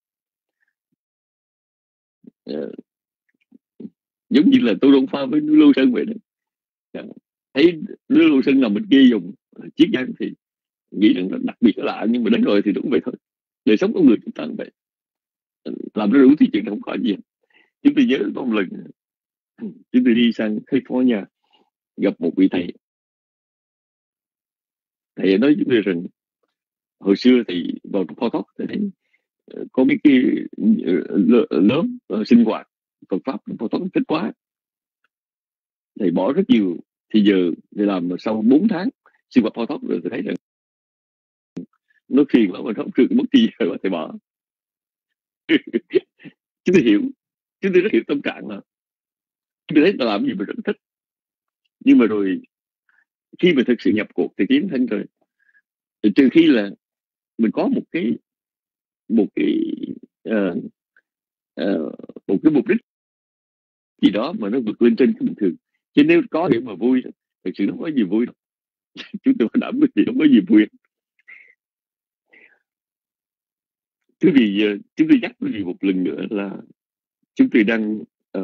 D: Giống như là Tô Đông Pha với núi Lô Sơn vậy đó. Thấy núi Lô Sơn nằm bên kia dùng chiếc nhang thì nghĩ rằng nó đặc biệt lạ, nhưng mà đến rồi thì đúng vậy thôi. Đời sống con người chúng ta như vậy, làm nó đủ thì chuyện không có gì. Chúng tôi nhớ có một lần chúng tôi đi sang California gặp một vị thầy. Thầy nói chúng tôi rằng hồi xưa thì vào trong Pho Thóc thì thấy có mấy cái lớp sinh hoạt Phật pháp trong Pho Thóc thích quá, thầy bỏ rất nhiều thì giờ để làm, mà sau 4 tháng sinh hoạt Pho Thóc rồi tôi thấy rằng nó phiền lắm, mà nó không được mất gì rồi mà thầy bỏ. Chúng tôi hiểu, chúng tôi rất hiểu tâm trạng mà. Chúng tôi thấy ta làm gì mà rất thích, nhưng mà rồi khi mà thực sự nhập cuộc thì tiến thân rồi, trừ khi là mình có một cái một cái mục đích gì đó mà nó vượt lên trên cái bình thường. Chứ nếu có để mà vui, thực sự không có gì vui đâu. Chúng tôi đảm cái gì không có gì vui. Thế vì chúng tôi nhắc quý vị một lần nữa là chúng tôi đang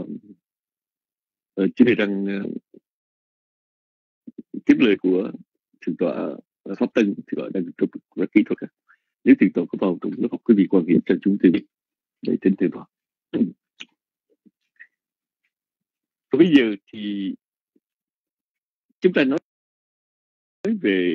D: tiếp lời của thượng tọa Pháp Tân, thượng tọa đang trong rất kỹ thuật. Nếu thượng tọa có vào trong lớp học quý vị quan hệ cho chúng tôi để tin thượng tọa. Bây giờ thì chúng ta nói về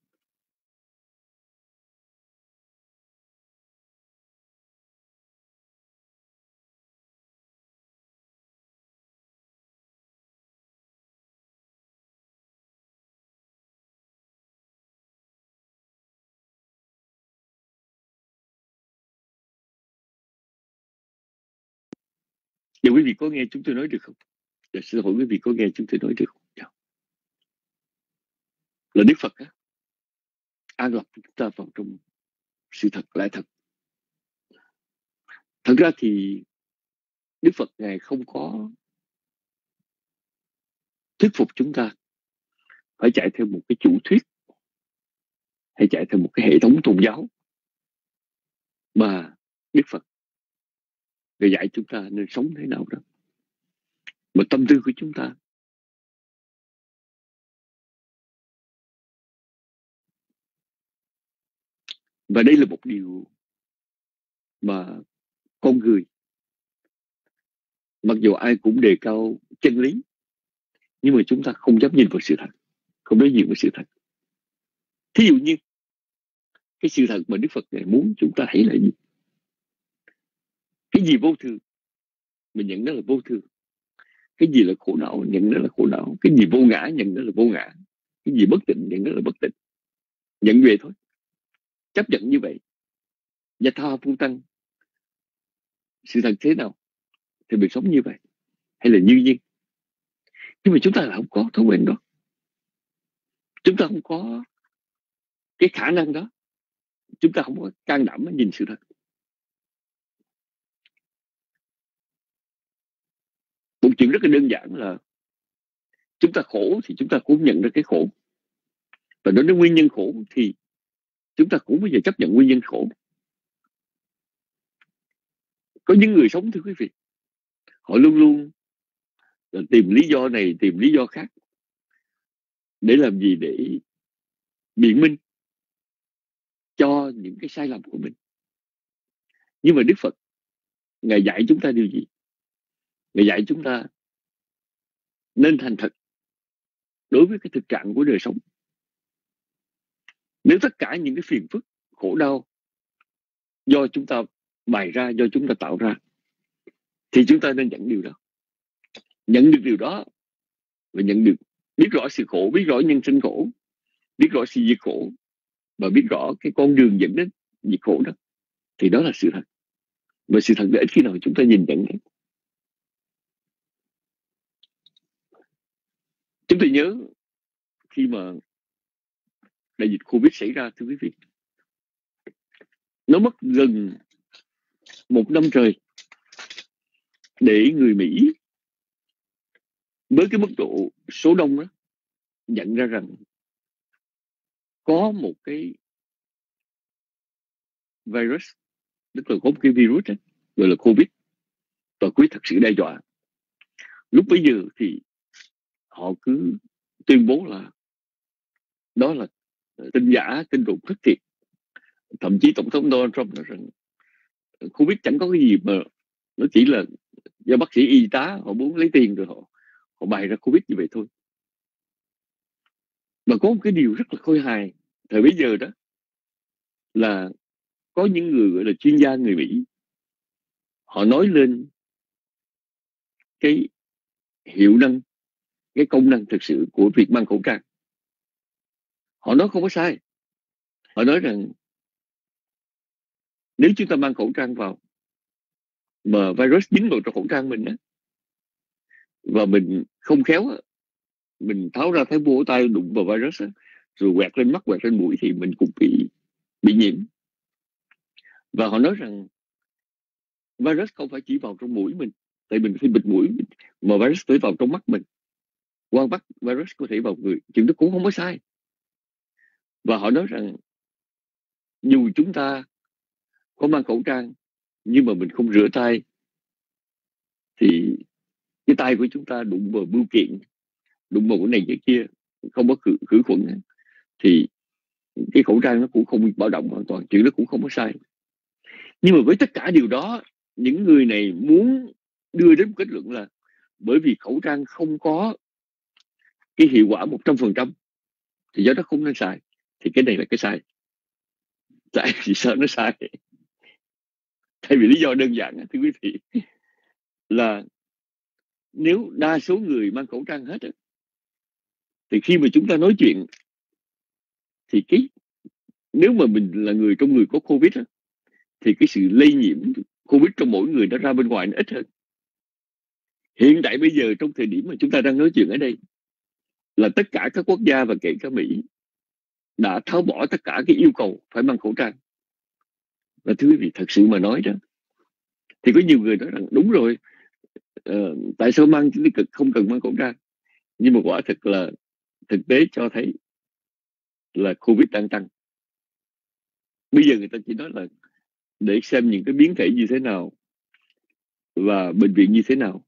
D: giờ quý vị có nghe chúng tôi nói được không? Dạ, xin hỏi quý vị có nghe chúng tôi nói được không? Dạ. Là Đức Phật an lập chúng ta vào trong sự thật, lẽ thật. Thật ra thì Đức Phật Ngài không có thuyết phục chúng ta phải chạy theo một cái chủ thuyết hay chạy theo một cái hệ thống tôn giáo, mà Đức Phật Ngài dạy chúng ta nên sống thế nào đó. Mà tâm tư của chúng ta và đây là một điều mà con người, mặc dù ai cũng đề cao chân lý, nhưng mà chúng ta không dám nhìn vào sự thật, không đối diện với sự thật. Thí dụ như cái sự thật mà Đức Phật Ngài muốn chúng ta thấy là gì? Cái gì vô thường, mình nhận đó là vô thường. Cái gì là khổ não, nhận đó là khổ não. Cái gì vô ngã, nhận đó là vô ngã. Cái gì bất tịnh, nhận đó là bất tịnh. Nhận về thôi, chấp nhận như vậy. Yatha phu tăng, sự thật thế nào thì mình sống như vậy, hay là như nhiên. Nhưng mà chúng ta là không có thói quen đó, chúng ta không có cái khả năng đó, chúng ta không có can đảm nhìn sự thật. Một chuyện rất là đơn giản là chúng ta khổ thì chúng ta cũng nhận ra cái khổ, và đối với nguyên nhân khổ thì chúng ta cũng bao giờ chấp nhận nguyên nhân khổ. Có những người sống, thưa quý vị, họ luôn luôn tìm lý do này, tìm lý do khác. Để làm gì? Để biện minh cho những cái sai lầm của mình. Nhưng mà Đức Phật Ngài dạy chúng ta điều gì? Ngài dạy chúng ta nên thành thật đối với cái thực trạng của đời sống. Nếu tất cả những cái phiền phức, khổ đau do chúng ta bày ra, do chúng ta tạo ra, thì chúng ta nên nhận điều đó. Nhận được điều đó và nhận được biết rõ sự khổ, biết rõ nhân sinh khổ, biết rõ sự diệt khổ, và biết rõ cái con đường dẫn đến diệt khổ đó, thì đó là sự thật. Và sự thật là ít khi nào chúng ta nhìn nhận đấy. Chúng ta nhớ khi mà đại dịch Covid xảy ra, thưa quý vị, nó mất gần 1 năm trời để người Mỹ với cái mức độ số đông đó nhận ra rằng có một cái virus, tức là có một cái virus đó, gọi là Covid, và Covid thật sự đe dọa. Lúc bấy giờ thì họ cứ tuyên bố là đó là tin giả, tin đồn thất thiệt. Thậm chí Tổng thống Donald Trump nói rằng Covid chẳng có cái gì, mà nó chỉ là do bác sĩ y tá họ muốn lấy tiền rồi họ bày ra Covid như vậy thôi. Và có một cái điều rất là khôi hài thời bấy giờ đó là có những người gọi là chuyên gia người Mỹ, họ nói lên cái hiệu năng, cái công năng thực sự của việc mang khẩu trang. Họ nói không có sai. Họ nói rằng nếu chúng ta mang khẩu trang vào mà virus dính vào trong khẩu trang mình á, và mình không khéo á, mình tháo ra thấy vỗ tay đụng vào virus á, rồi quẹt lên mắt, quẹt lên mũi, thì mình cũng bị nhiễm. Và họ nói rằng virus không phải chỉ vào trong mũi mình, tại mình phải bịt mũi, mà virus tới vào trong mắt mình, qua mắt virus có thể vào người. Chuyện đó cũng không có sai. Và họ nói rằng dù chúng ta có mang khẩu trang nhưng mà mình không rửa tay, thì cái tay của chúng ta đụng vào bưu kiện, đụng vào cái này cái kia, không có khử khuẩn, thì cái khẩu trang nó cũng không bị báo động hoàn toàn. Chuyện đó cũng không có sai. Nhưng mà với tất cả điều đó, những người này muốn đưa đến một kết luận là bởi vì khẩu trang không có cái hiệu quả 100%, thì do đó không nên xài. Thì cái này là cái sai. Tại vì sao nó sai? Tại vì lý do đơn giản, thưa quý vị, là nếu đa số người mang khẩu trang hết, thì khi mà chúng ta nói chuyện, thì nếu mà mình là người trong người có Covid, thì cái sự lây nhiễm Covid trong mỗi người nó ra bên ngoài nó ít hơn. Hiện tại bây giờ, trong thời điểm mà chúng ta đang nói chuyện ở đây, là tất cả các quốc gia và kể cả Mỹ đã tháo bỏ tất cả cái yêu cầu phải mang khẩu trang. Và thưa quý vị, thật sự mà nói đó, thì có nhiều người nói rằng đúng rồi, tại sao mang tích cực không cần mang khẩu trang. Nhưng mà quả thực là thực tế cho thấy là Covid đang tăng. Bây giờ người ta chỉ nói là để xem những cái biến thể như thế nào và bệnh viện như thế nào.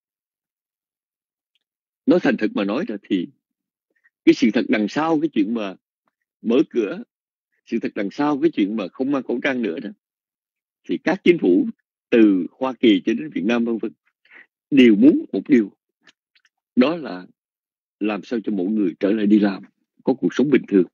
D: Nói thành thực mà nói ra thì cái sự thật đằng sau cái chuyện mà mở cửa, sự thật đằng sau cái chuyện mà không mang khẩu trang nữa đó, thì các chính phủ từ Hoa Kỳ cho đến Việt Nam vân vân đều muốn một điều, đó là làm sao cho mọi người trở lại đi làm, có cuộc sống bình thường.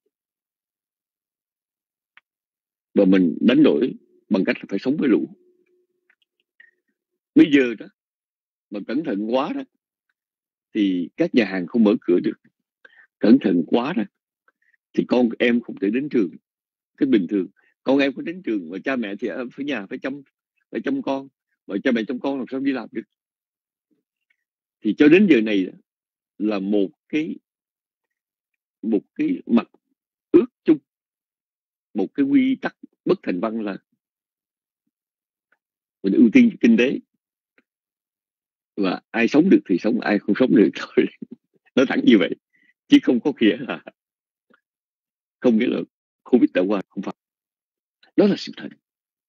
D: Và mình đánh đổi bằng cách là phải sống với lũ. Bây giờ đó mà cẩn thận quá đó, thì các nhà hàng không mở cửa được. Cẩn thận quá đó, thì con em không thể đến trường cái bình thường. Con em có đến trường mà cha mẹ thì ở nhà phải chăm con, mà cha mẹ chăm con làm sao đi làm được. Thì cho đến giờ này là một cái mặt ước chung, một cái quy tắc bất thành văn là mình ưu tiên kinh tế, và ai sống được thì sống, ai không sống được thôi. Nói thẳng như vậy, chứ không có nghĩa là Covid đã qua, không phải. Đó là sự thật.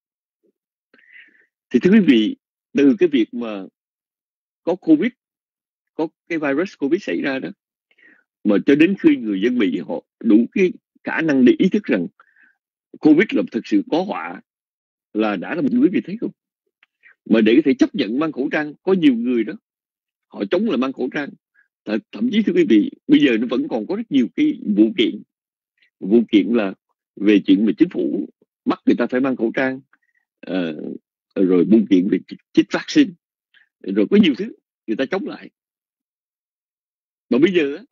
D: Thì thưa quý vị, từ cái việc mà có Covid, có cái virus Covid xảy ra đó, mà cho đến khi người dân Mỹ họ đủ cái khả năng để ý thức rằng Covid là thực sự có họa, là đã là một quý vị thấy không? Mà để có thể chấp nhận mang khẩu trang, có nhiều người đó họ chống là mang khẩu trang. Thậm chí thưa quý vị, bây giờ nó vẫn còn có rất nhiều cái vụ kiện là về chuyện mà chính phủ bắt người ta phải mang khẩu trang, rồi vụ kiện về chích vaccine, rồi có nhiều thứ người ta chống lại. Mà bây giờ á,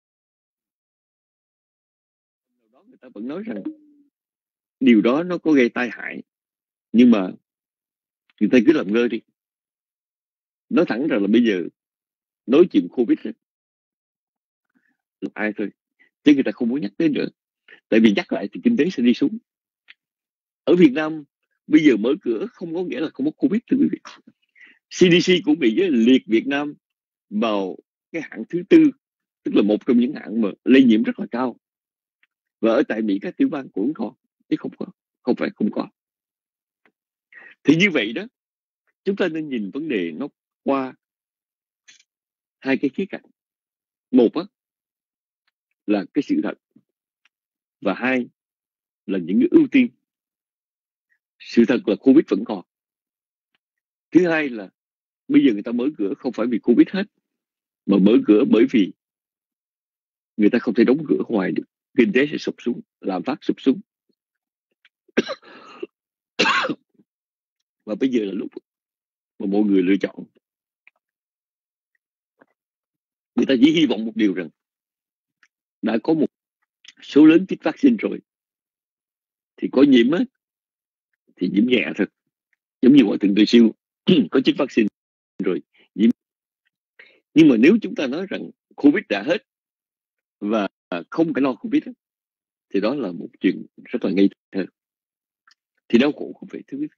D: người ta vẫn nói rằng điều đó nó có gây tai hại, nhưng mà người ta cứ làm ngơ đi. Nói thẳng rằng là bây giờ nói chuyện Covid là ai thôi, chứ người ta không muốn nhắc đến nữa. Tại vì nhắc lại thì kinh tế sẽ đi xuống. Ở Việt Nam bây giờ mở cửa không có nghĩa là không có Covid, thưa quý vị. CDC của Mỹ liệt Việt Nam vào cái hạng thứ 4, tức là một trong những hạng mà lây nhiễm rất là cao. Và ở tại Mỹ các tiểu bang cũng có, chứ không phải không có. Thì như vậy đó, chúng ta nên nhìn vấn đề nó qua hai cái khía cạnh. Một á, là cái sự thật, và hai là những cái ưu tiên. Sự thật là Covid vẫn còn. Thứ hai là bây giờ người ta mở cửa không phải vì Covid hết, mà mở cửa bởi vì người ta không thể đóng cửa hoài được. Kinh tế sẽ sụp xuống, lạm phát sụp xuống. Và bây giờ là lúc mà mọi người lựa chọn. Người ta chỉ hy vọng một điều rằng đã có một số lớn chích vaccine rồi thì có nhiễm á, thì nhiễm nhẹ thôi. Giống như mọi thượng tọa siêu có chích vaccine rồi nhiễm. Nhưng mà nếu chúng ta nói rằng Covid đã hết và không phải lo Covid á, thì đó là một chuyện rất là ngây thơ. Thì đau khổ không phải, thưa quý vị.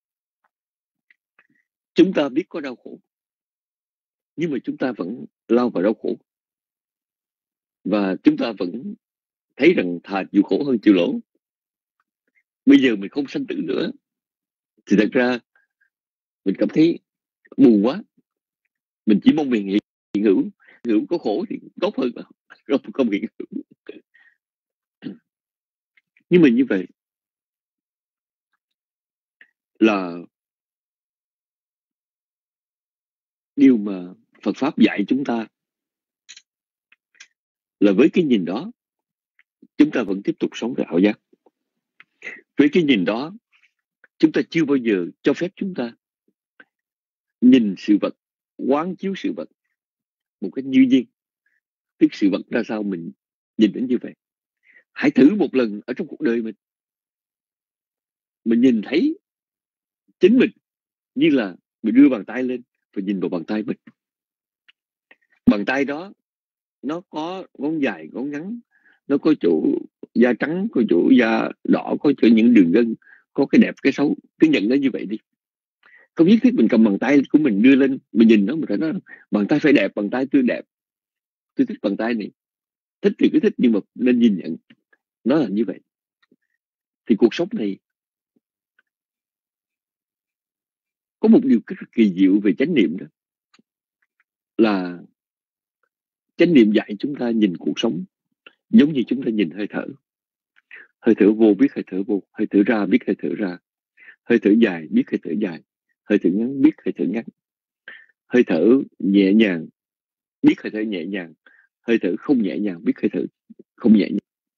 D: Chúng ta biết có đau khổ, nhưng mà chúng ta vẫn lao vào đau khổ. Và chúng ta vẫn thấy rằng thà chịu khổ hơn chịu lỗ. Bây giờ mình không sanh tử nữa, thì thật ra mình cảm thấy buồn quá. Mình chỉ mong mình hiện hữu. Hiện hữu có khổ thì tốt hơn mà. Không hiện hữu. Nhưng mà như vậy là điều mà Phật Pháp dạy chúng ta, là với cái nhìn đó chúng ta vẫn tiếp tục sống tại ảo giác. Với cái nhìn đó, chúng ta chưa bao giờ cho phép chúng ta nhìn sự vật, quán chiếu sự vật một cách như nhiên. Tức sự vật ra sao mình nhìn đến như vậy. Hãy thử một lần ở trong cuộc đời mình nhìn thấy chính mình như là mình đưa bàn tay lên và nhìn vào bàn tay mình. Bàn tay đó nó có ngón dài, ngón ngắn, nó có chỗ da trắng, có chỗ da đỏ, có chỗ những đường gân, có cái đẹp, cái xấu. Cứ nhận nó như vậy đi. Không nhất thiết mình cầm bàn tay của mình đưa lên, mình nhìn nó, mình phải nói bàn tay phải đẹp, bàn tay tôi đẹp, tôi thích bàn tay này. Thích thì cứ thích, nhưng mà nên nhìn nhận nó là như vậy. Thì cuộc sống này có một điều rất kỳ diệu về chánh niệm đó, là chánh niệm dạy chúng ta nhìn cuộc sống giống như chúng ta nhìn hơi thở. Hơi thở vô biết hơi thở vô, hơi thở ra biết hơi thở ra, hơi thở dài biết hơi thở dài, hơi thở ngắn biết hơi thở ngắn, hơi thở nhẹ nhàng biết hơi thở nhẹ nhàng, hơi thở không nhẹ nhàng biết hơi thở không nhẹ nhàng.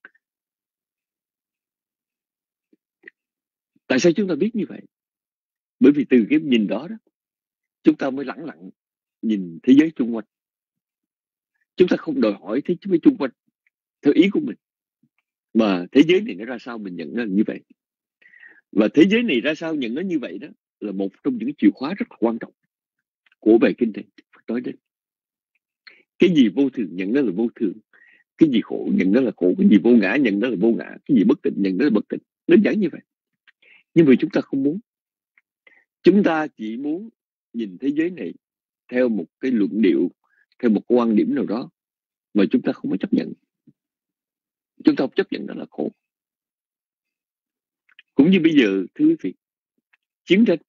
D: Tại sao chúng ta biết như vậy? Bởi vì từ cái nhìn đó chúng ta mới lẳng lặng nhìn thế giới xung quanh. Chúng ta không đòi hỏi thế giới xung quanh theo ý của mình, mà thế giới này nó ra sao mình nhận nó là như vậy. Và thế giới này ra sao nhận nó như vậy đó là một trong những chìa khóa rất là quan trọng của bài kinh này nói đến. Cái gì vô thường nhận nó là vô thường, cái gì khổ nhận nó là khổ, cái gì vô ngã nhận nó là vô ngã, cái gì bất tịnh nhận nó là bất tịnh. Đơn giản như vậy. Nhưng mà chúng ta không muốn. Chúng ta chỉ muốn nhìn thế giới này theo một cái luận điệu, theo một quan điểm nào đó mà chúng ta không có chấp nhận. Chúng ta không chấp nhận đó là khổ. Cũng như bây giờ, thưa quý vị, chiến tranh.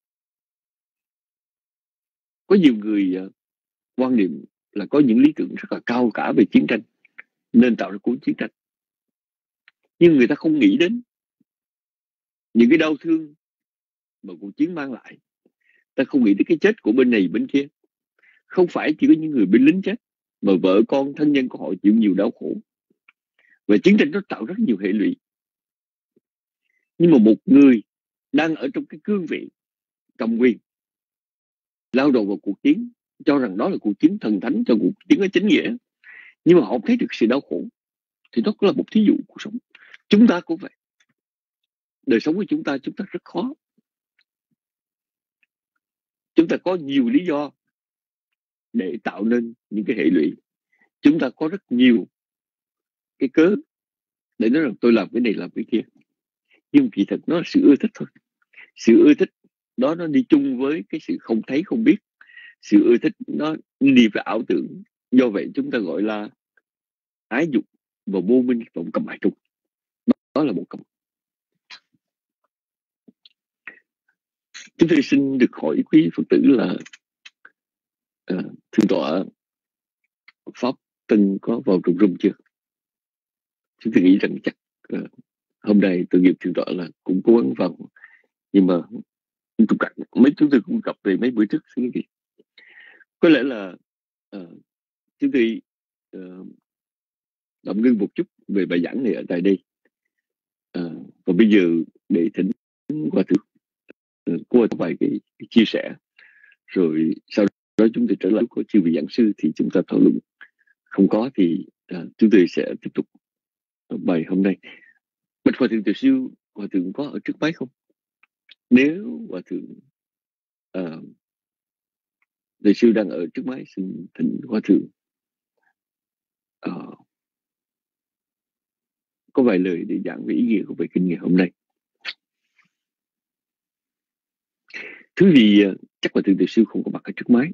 D: Có nhiều người quan niệm là có những lý tưởng rất là cao cả về chiến tranh, nên tạo ra cuộc chiến tranh. Nhưng người ta không nghĩ đến những cái đau thương mà cuộc chiến mang lại. Ta không nghĩ đến cái chết của bên này bên kia. Không phải chỉ có những người binh lính chết, mà vợ con thân nhân của họ chịu nhiều đau khổ. Và chiến tranh nó tạo rất nhiều hệ lụy. Nhưng mà một người đang ở trong cái cương vị cầm quyền, lao đầu vào cuộc chiến, cho rằng đó là cuộc chiến thần thánh, cho cuộc chiến ở chính nghĩa, nhưng mà họ không thấy được sự đau khổ. Thì đó cũng là một thí dụ cuộc sống. Chúng ta cũng vậy. Đời sống của chúng ta rất khó. Chúng ta có nhiều lý do để tạo nên những cái hệ lụy. Chúng ta có rất nhiều cái cớ để nói rằng tôi làm cái này làm cái kia. Nhưng kỳ thật nó là sự ưa thích thôi. Sự ưa thích đó nó đi chung với cái sự không thấy không biết. Sự ưa thích nó đi vào ảo tưởng. Do vậy chúng ta gọi là ái dục và vô minh và một cầm hại trùng. Đó là một cầm. Chúng tôi xin được hỏi quý Phật tử là thượng tọa Pháp Tân có vào trong room chưa? Chúng tôi nghĩ rằng chắc hôm nay tội nghiệp thượng tọa là cũng cố gắng vào, nhưng mà chúng tôi cũng gặp về mấy bữa trước. Có lẽ là chúng tôi tạm ngưng một chút về bài giảng này ở tại đây. Và bây giờ để thỉnh qua thượng qua vài cái chia sẻ, rồi sau đó chúng tôi trở lại có chư vị giảng sư thì chúng ta thảo luận. Không có thì chúng tôi sẽ tiếp tục bài hôm nay. Bạch Hòa Thượng Từ Siêu, Hòa Thượng có ở trước máy không? Nếu Hòa Thượng Từ Siêu đang ở trước máy, xin thỉnh Hòa Thượng có vài lời để giảng về ý nghĩa của bài kinh ngày hôm nay. Thứ vì chắc Hòa Thượng Từ Siêu không có mặt ở trước máy.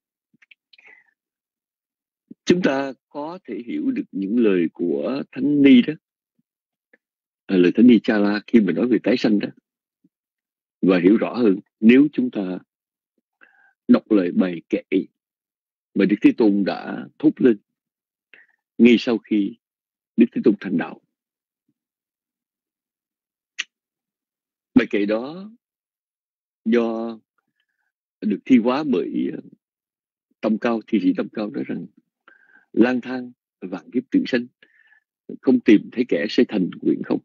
D: Chúng ta có thể hiểu được những lời của Thánh Ni đó, lời Thánh Ni Cha La khi mà nói về tái sanh đó, và hiểu rõ hơn nếu chúng ta đọc lời bài kệ mà Đức Thế Tôn đã thốt lên ngay sau khi Đức Thế Tôn thành đạo. Bài kệ đó do được thi hóa bởi Tâm Cao, thi sĩ Tâm Cao nói rằng: lang thang vạn kiếp tử sanh, không tìm thấy kẻ xây thành nguyện không.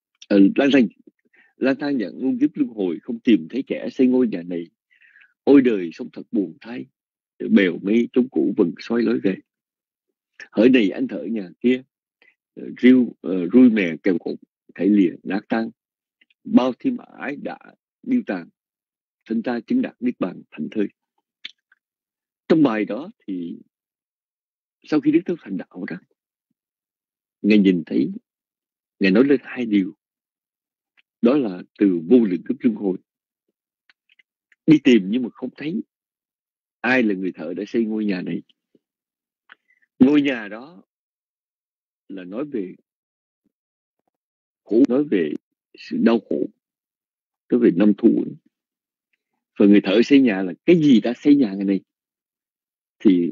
D: Lang thang nhận muôn kiếp luân hồi, không tìm thấy kẻ xây ngôi nhà này. Ôi đời sống thật buồn thay, bèo mây trống cũ vần xoay lối về. Hỡi này anh thở nhà kia, rui mè kèo cột thể lìa nát tan. Bao thêm ái đã điêu tàn, thân ta chứng đạt niết bàn thành thơi. Trong bài đó thì sau khi Đức Thế Tôn thành đạo đó, Ngài nhìn thấy, Ngài nói lên hai điều. Đó là từ vô lượng kiếp luân hồi đi tìm nhưng mà không thấy ai là người thợ đã xây ngôi nhà này. Ngôi nhà đó là nói về khổ, nói về sự đau khổ, nói về năm thu. Và người thợ xây nhà là cái gì đã xây nhà này thì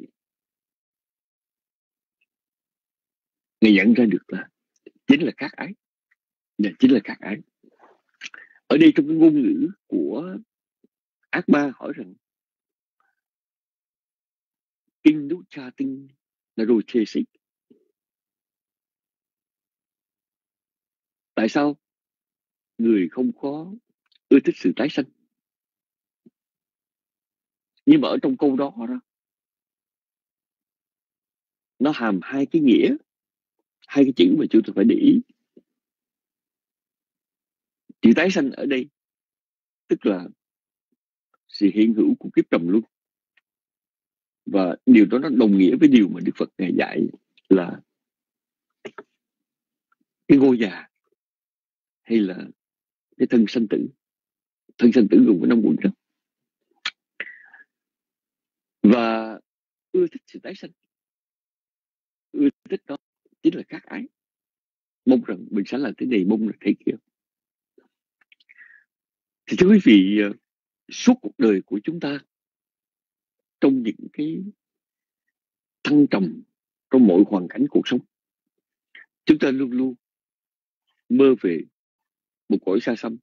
D: Ngài nhận ra được là chính là các ái. Chính là các ái. Ở đây trong cái ngôn ngữ của Ác Ma hỏi rằng kinh đúc cha tinh là rồi chê xích. Tại sao người không có ưa thích sự tái sanh? Nhưng mà ở trong câu đó nó hàm hai cái nghĩa, hai cái chữ mà chúng ta phải để ý. Chữ tái sanh ở đây tức là sự hiện hữu của kiếp trầm luân. Và điều đó nó đồng nghĩa với điều mà Đức Phật Ngài dạy là cái ngôi nhà hay là cái thân sanh tử. Thân sanh tử gồm có 5 quận đó. Và ưa thích sự tái sanh, ưa thích đó chính là các ái. Mong rằng mình sẽ làm thế này, mong là thế kia. Thì thưa quý vị, suốt cuộc đời của chúng ta, trong những cái thăng trầm, trong mọi hoàn cảnh cuộc sống, chúng ta luôn luôn mơ về một cõi xa xăm.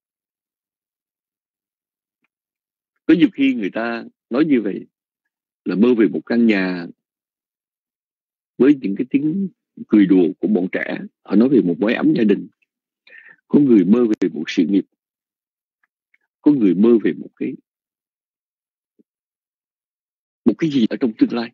D: Có nhiều khi người ta nói như vậy là mơ về một căn nhà với những cái tiếng cười đùa của bọn trẻ. Họ nói về một mái ấm gia đình. Có người mơ về một sự nghiệp. Có người mơ về một cái một cái gì ở trong tương lai.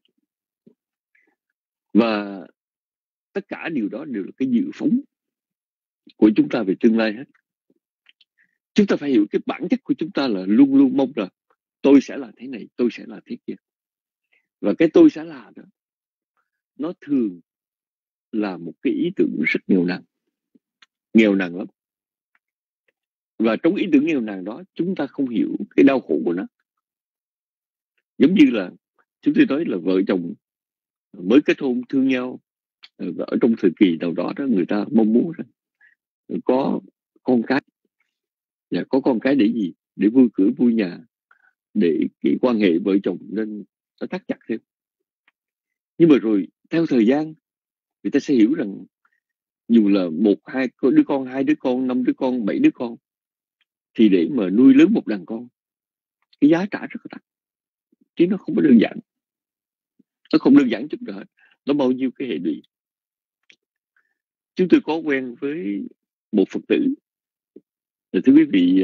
D: Và tất cả điều đó đều là cái dự phóng của chúng ta về tương lai hết. Chúng ta phải hiểu cái bản chất của chúng ta là luôn luôn mong là tôi sẽ là thế này, tôi sẽ là thế kia. Và cái tôi sẽ là đó, nó thường là một cái ý tưởng rất nghèo nàn lắm. Và trong ý tưởng nghèo nàn đó, chúng ta không hiểu cái đau khổ của nó. Giống như là chúng tôi nói là vợ chồng mới kết hôn thương nhau, và ở trong thời kỳ nào đó, người ta mong muốn có con cái. Và có con cái để gì? Để vui cửa vui nhà, để cái quan hệ vợ chồng nên nó thắt chặt thêm. Nhưng mà rồi theo thời gian, người ta sẽ hiểu rằng dù là 1, 2 đứa con, 2 đứa con, 5 đứa con, 7 đứa con, thì để mà nuôi lớn một đàn con, cái giá trả rất là đắt. Chứ nó không có đơn giản. Nó không đơn giản chút nào hết. Nó bao nhiêu cái hệ lụy. Chúng tôi có quen với một Phật tử. Thưa quý vị,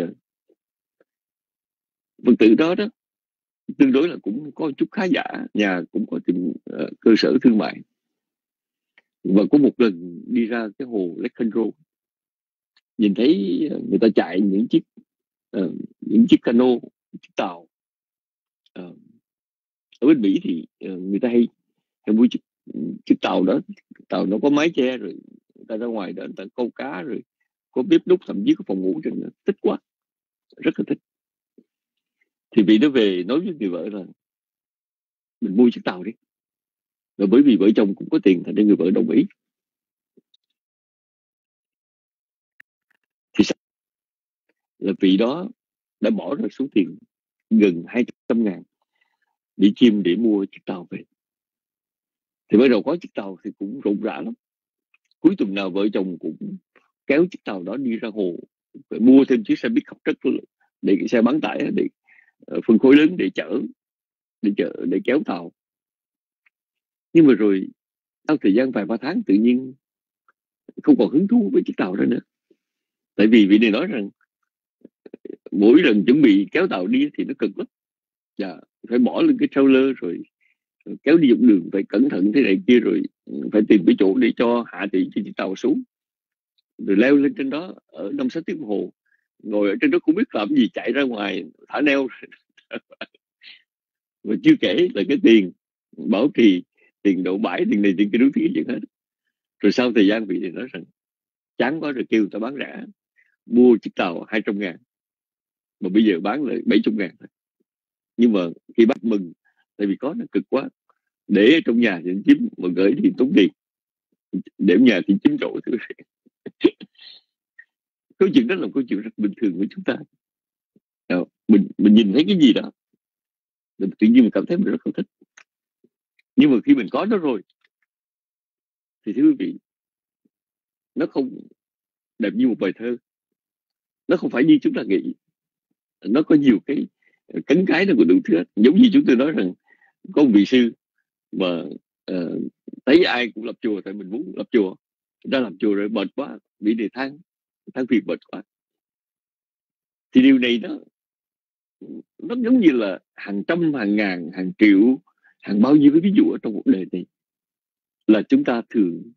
D: Phật tử đó tương đối là cũng có chút khá giả, nhà cũng có cơ sở thương mại. Và có một lần đi ra cái hồ Lake Conroe, nhìn thấy người ta chạy những chiếc cano, chiếc tàu. Ở bên Mỹ thì người ta hay mua chiếc tàu đó. Tàu nó có mái che, rồi người ta ra ngoài đó, người ta câu cá, rồi có bếp đúc, thậm chí có phòng ngủ trên đó. Thích quá, rất là thích. Thì vị nó về nói với người vợ là mình mua chiếc tàu đi. Và bởi vì vợ chồng cũng có tiền, thành nên người vợ đồng ý. Thì sao? Là vị đó đã bỏ ra số tiền gần 200.000 để chim để mua chiếc tàu về. Thì bắt đầu có chiếc tàu thì cũng rộn rã lắm. Cuối tuần nào vợ chồng cũng kéo chiếc tàu đó đi ra hồ, phải mua thêm chiếc xe pickup rất lớn, để cái xe bán tải, để phân khối lớn để chở, để kéo tàu. Nhưng mà rồi sau thời gian vài ba tháng, tự nhiên không còn hứng thú với chiếc tàu đó nữa. Tại vì vị này nói rằng mỗi lần chuẩn bị kéo tàu đi thì nó cực lắm. Và phải bỏ lên cái trailer, rồi kéo đi dọc đường phải cẩn thận thế này kia, rồi phải tìm cái chỗ để cho hạ tỷ cho chiếc tàu xuống, rồi leo lên trên đó ở 5-6 tiếng đồng hồ, ngồi ở trên đó cũng biết làm gì, chạy ra ngoài thả neo. Và chưa kể là cái tiền bảo trì, tiền đậu bãi, tiền này tiền kia đúng thứ gì hết. Rồi sau thời gian vị thì nói rằng chán quá, rồi kêu người ta bán rẻ, mua chiếc tàu 200.000 mà bây giờ bán lại 70.000. Nhưng mà khi bác mừng, tại vì có nó cực quá, để ở trong nhà thì chiếm, mà gửi thì tốn tiền, để ở nhà thì chiếm chỗ. Câu chuyện đó là câu chuyện rất bình thường với chúng ta. Mình nhìn thấy cái gì đó, tự nhiên mình cảm thấy mình rất là thích. Nhưng mà khi mình có nó rồi thì thưa quý vị, nó không đẹp như một bài thơ. Nó không phải như chúng ta nghĩ. Nó có nhiều cái cấn cái nó của đủ thứ hết. Giống như chúng tôi nói rằng có một vị sư mà thấy ai cũng lập chùa, tại mình muốn lập chùa. Đã làm chùa rồi mệt quá, bị đề than phiền mệt quá. Thì điều này nó giống như là hàng trăm, hàng ngàn, hàng triệu, hàng bao nhiêu cái ví dụ ở trong cuộc đời này, là chúng ta thường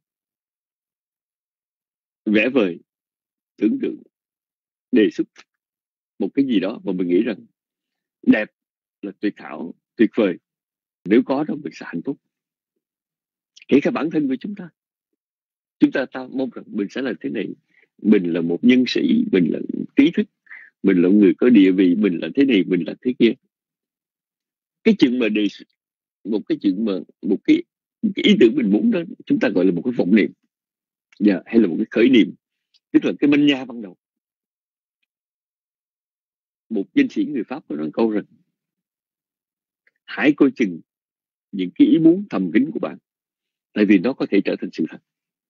D: vẽ vời, tưởng tượng, đề xuất một cái gì đó mà mình nghĩ rằng đẹp, là tuyệt hảo, tuyệt vời. Nếu có đó mình sẽ hạnh phúc. Kể cả bản thân của chúng ta mong rằng mình sẽ là thế này, mình là một nhân sĩ, mình là trí thức, mình là người có địa vị, mình là thế này, mình là thế kia. Cái chuyện mà một cái ý tưởng mình muốn đó, chúng ta gọi là một cái vọng niệm, hay là một cái khởi niệm, tức là cái manh nha ban đầu. Một danh sĩ người Pháp có nói câu rằng hãy coi chừng những cái ý muốn thầm kín của bạn, tại vì nó có thể trở thành sự thật.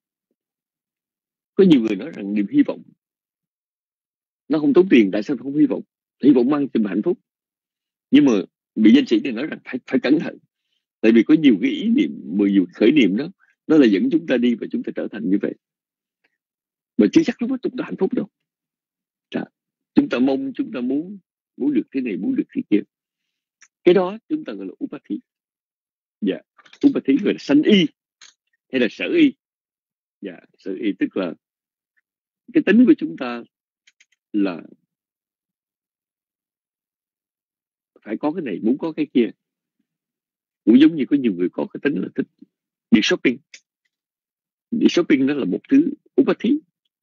D: Có nhiều người nói rằng niềm hy vọng nó không tốn tiền, tại sao không hy vọng? Hy vọng mang cho mình hạnh phúc. Nhưng mà vị danh sĩ này nói rằng phải cẩn thận, tại vì có nhiều cái ý niệm, nhiều khởi niệm đó, nó là dẫn chúng ta đi và chúng ta trở thành như vậy. Mà chưa chắc lúc đó chúng ta hạnh phúc đâu. Chúng ta mong, chúng ta muốn được thế này, muốn được thế kia. Cái đó chúng ta gọi là upati. Upati gọi là sanh y hay là sở y. Dạ, sở y tức là cái tính của chúng ta là phải có cái này, muốn có cái kia. Cũng giống như có nhiều người có cái tính là thích đi shopping. Đi shopping đó là một thứ upati.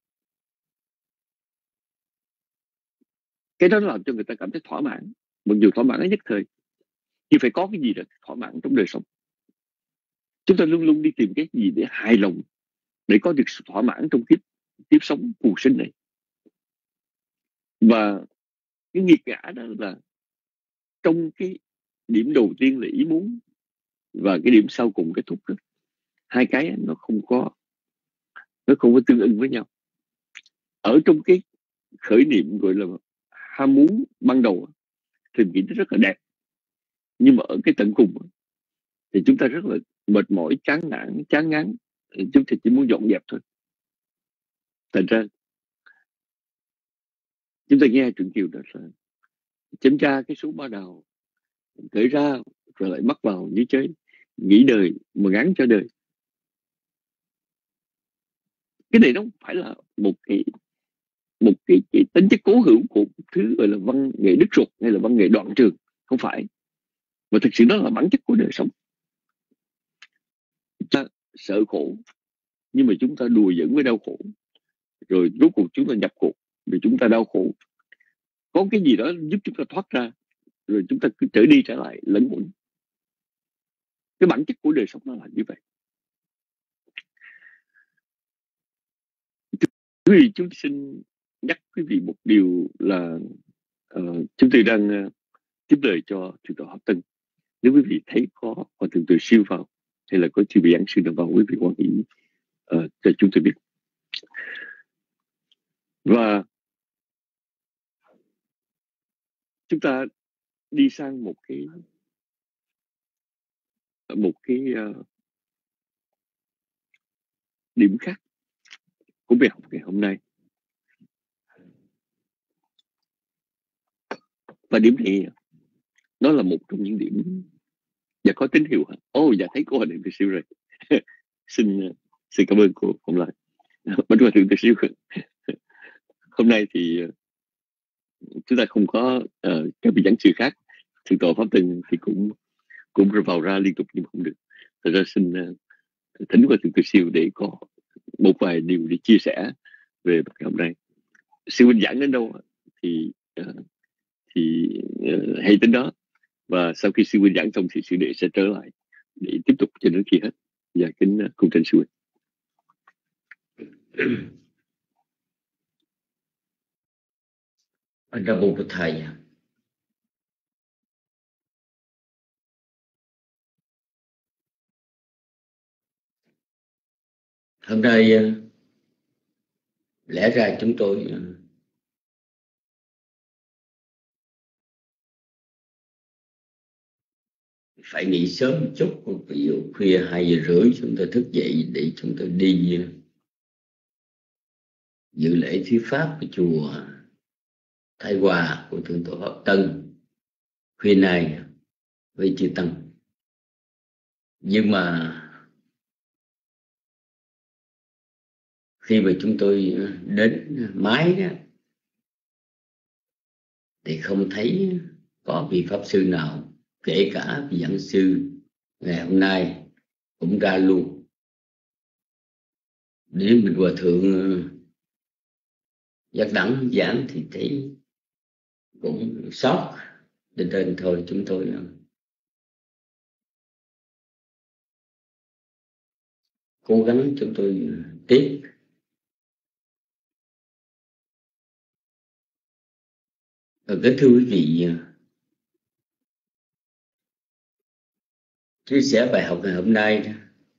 D: Cái đó làm cho người ta cảm thấy thỏa mãn, mặc dù thỏa mãn nó nhất thời, nhưng phải có cái gì đó thỏa mãn trong đời sống. Chúng ta luôn luôn đi tìm cái gì để hài lòng, để có được sự thỏa mãn trong kiếp sống cuộc sinh này. Và cái nghiệt ngã đó là trong cái điểm đầu tiên là ý muốn, và cái điểm sau cùng kết thúc đó, hai cái nó không có tương ưng với nhau. Ở trong cái khởi niệm gọi là ham muốn ban đầu thì nghĩ nó rất là đẹp, nhưng mà ở cái tận cùng thì chúng ta rất là mệt mỏi, chán ngán, chúng ta chỉ muốn dọn dẹp thôi. Thành ra chúng ta nghe Truyện Kiều đó là chém tra cái số ba đào, cởi ra rồi lại mắc vào như chơi, nghĩ đời mà ngắn cho đời. Cái này nó không phải là một cái tính chất cố hữu của thứ gọi là văn nghệ đứt ruột hay là văn nghệ đoạn trường, không phải, mà thực sự đó là bản chất của đời sống. Chúng ta sợ khổ, nhưng mà chúng ta đùa giỡn với đau khổ, rồi rốt cuộc chúng ta nhập cuộc, rồi chúng ta đau khổ. Có cái gì đó giúp chúng ta thoát ra, rồi chúng ta cứ trở đi trở lại lẫn quẩn. Cái bản chất của đời sống nó là như vậy. Quý vị, chúng xin nhắc quý vị một điều là chúng tôi đang tiếp lời cho Thượng tọa Pháp Tân. Nếu quý vị thấy có Hòa Thượng Từ Siêu vào, hay là có chư vị giảng sư nào vào, quý vị quan ý cho chúng tôi biết. Và chúng ta đi sang một cái điểm khác của bài học ngày hôm nay. Và điểm này nó là một trong những điểm và có tín hiệu. Dạ thấy cô Hòa Thượng Từ Siêu rồi. xin cảm ơn cô Hồng Lại. Bạch Hòa Thượng Từ Siêu. Hôm nay thì chúng ta không có các vị giảng sư khác. Thượng tọa Pháp Tân thì cũng vào ra liên tục nhưng không được. Thật ra xin thỉnh Hòa Thượng Từ Siêu để có một vài điều để chia sẻ về bài hôm nay. Sư huynh giảng đến đâu thì hay tính đó. Và sau khi sư huynh giảng xong thì sư đệ sẽ trở lại để tiếp tục cho đến khi hết. Và kính cung trình sư huynh.
C: Namo Buddhaya. Hôm nay lẽ ra chúng tôi phải nghỉ sớm một chút, ví dụ khuya 2:30 chúng tôi thức dậy để chúng tôi đi dự lễ thuyết pháp của chùa Thái Hòa của Thượng tọa Pháp Tân khuya nay với chư tăng. Nhưng mà khi mà chúng tôi đến mái đó, thì không thấy có vị pháp sư nào, kể cả vị giảng sư ngày hôm nay cũng ra luôn. Nếu mình Hòa Thượng Giác Đẳng giảng thì thấy cũng sốc. Nên thôi chúng tôi cố gắng chúng tôi tiếp. Kính thưa quý vị, chia sẻ bài học ngày hôm nay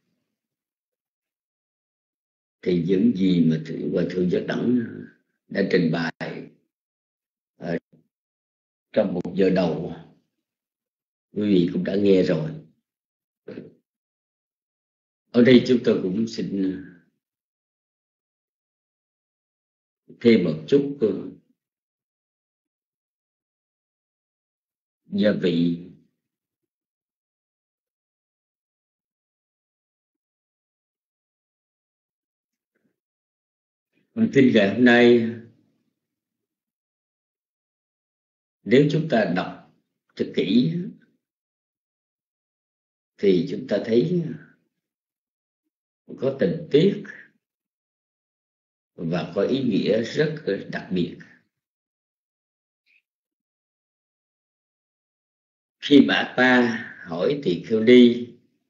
C: thì những gì mà Hòa Thượng Giác Đẳng đã trình bày trong 1 giờ đầu, quý vị cũng đã nghe rồi. Ở đây chúng tôi cũng xin thêm một chút gia vị Bản tin ngày hôm nay, nếu chúng ta đọc thật kỹ thì chúng ta thấy có tình tiết và có ý nghĩa rất đặc biệt. Khi bà ta hỏi tỳ kheo ni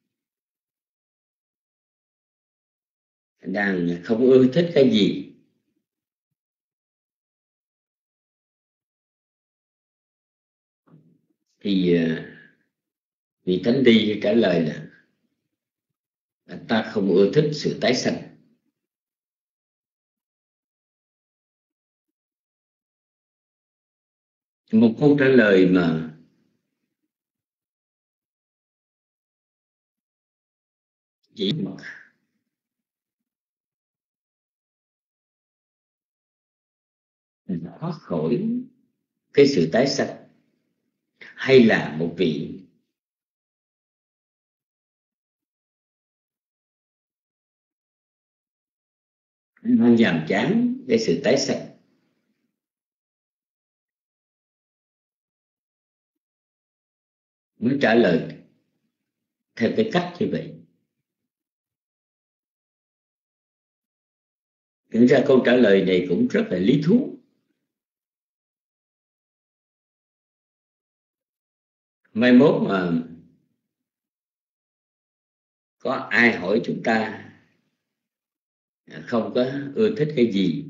C: đang không ưa thích cái gì, thì vị Thánh Ni trả lời là ta không ưa thích sự tái sanh. Một câu trả lời mà chỉ thoát khỏi cái sự tái sanh, hay là một vị đang nhàm chán cái sự tái sanh, mới trả lời theo cái cách như vậy. Thực ra câu trả lời này cũng rất là lý thú. Mai mốt mà có ai hỏi chúng ta không có ưa thích cái gì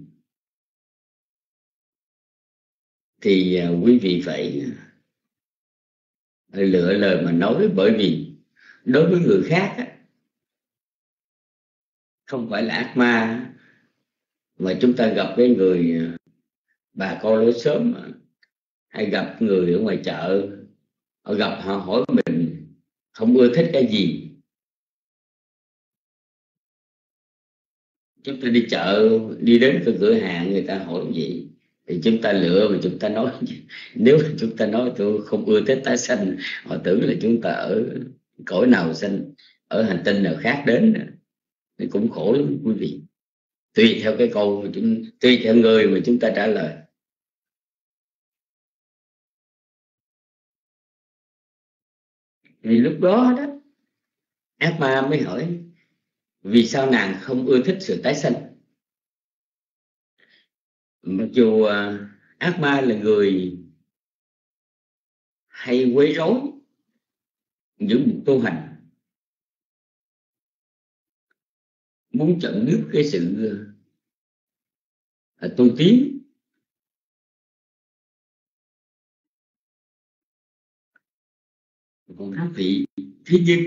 C: thì quý vị phải lựa lời mà nói, bởi vì đối với người khác không phải là ác ma, mà chúng ta gặp cái người bà con lối xóm, hay gặp người ở ngoài chợ, họ gặp họ hỏi mình không ưa thích cái gì. Chúng ta đi chợ, đi đến cái cửa hàng, người ta hỏi gì thì chúng ta lựa mà chúng ta nói. Nếu mà chúng ta nói tôi không ưa thích tái sanh, họ tưởng là chúng ta ở cõi nào sanh, ở hành tinh nào khác đến, thì cũng khổ lắm quý vị. Tùy theo cái câu, tùy theo người mà chúng ta trả lời. Thì lúc đó đó, ác ma mới hỏi vì sao nàng không ưa thích sự tái sanh. Mặc dù ác ma là người hay quấy rối những việc tu hành, muốn chặn đứt cái sự tu tiến, còn các vị thế nhân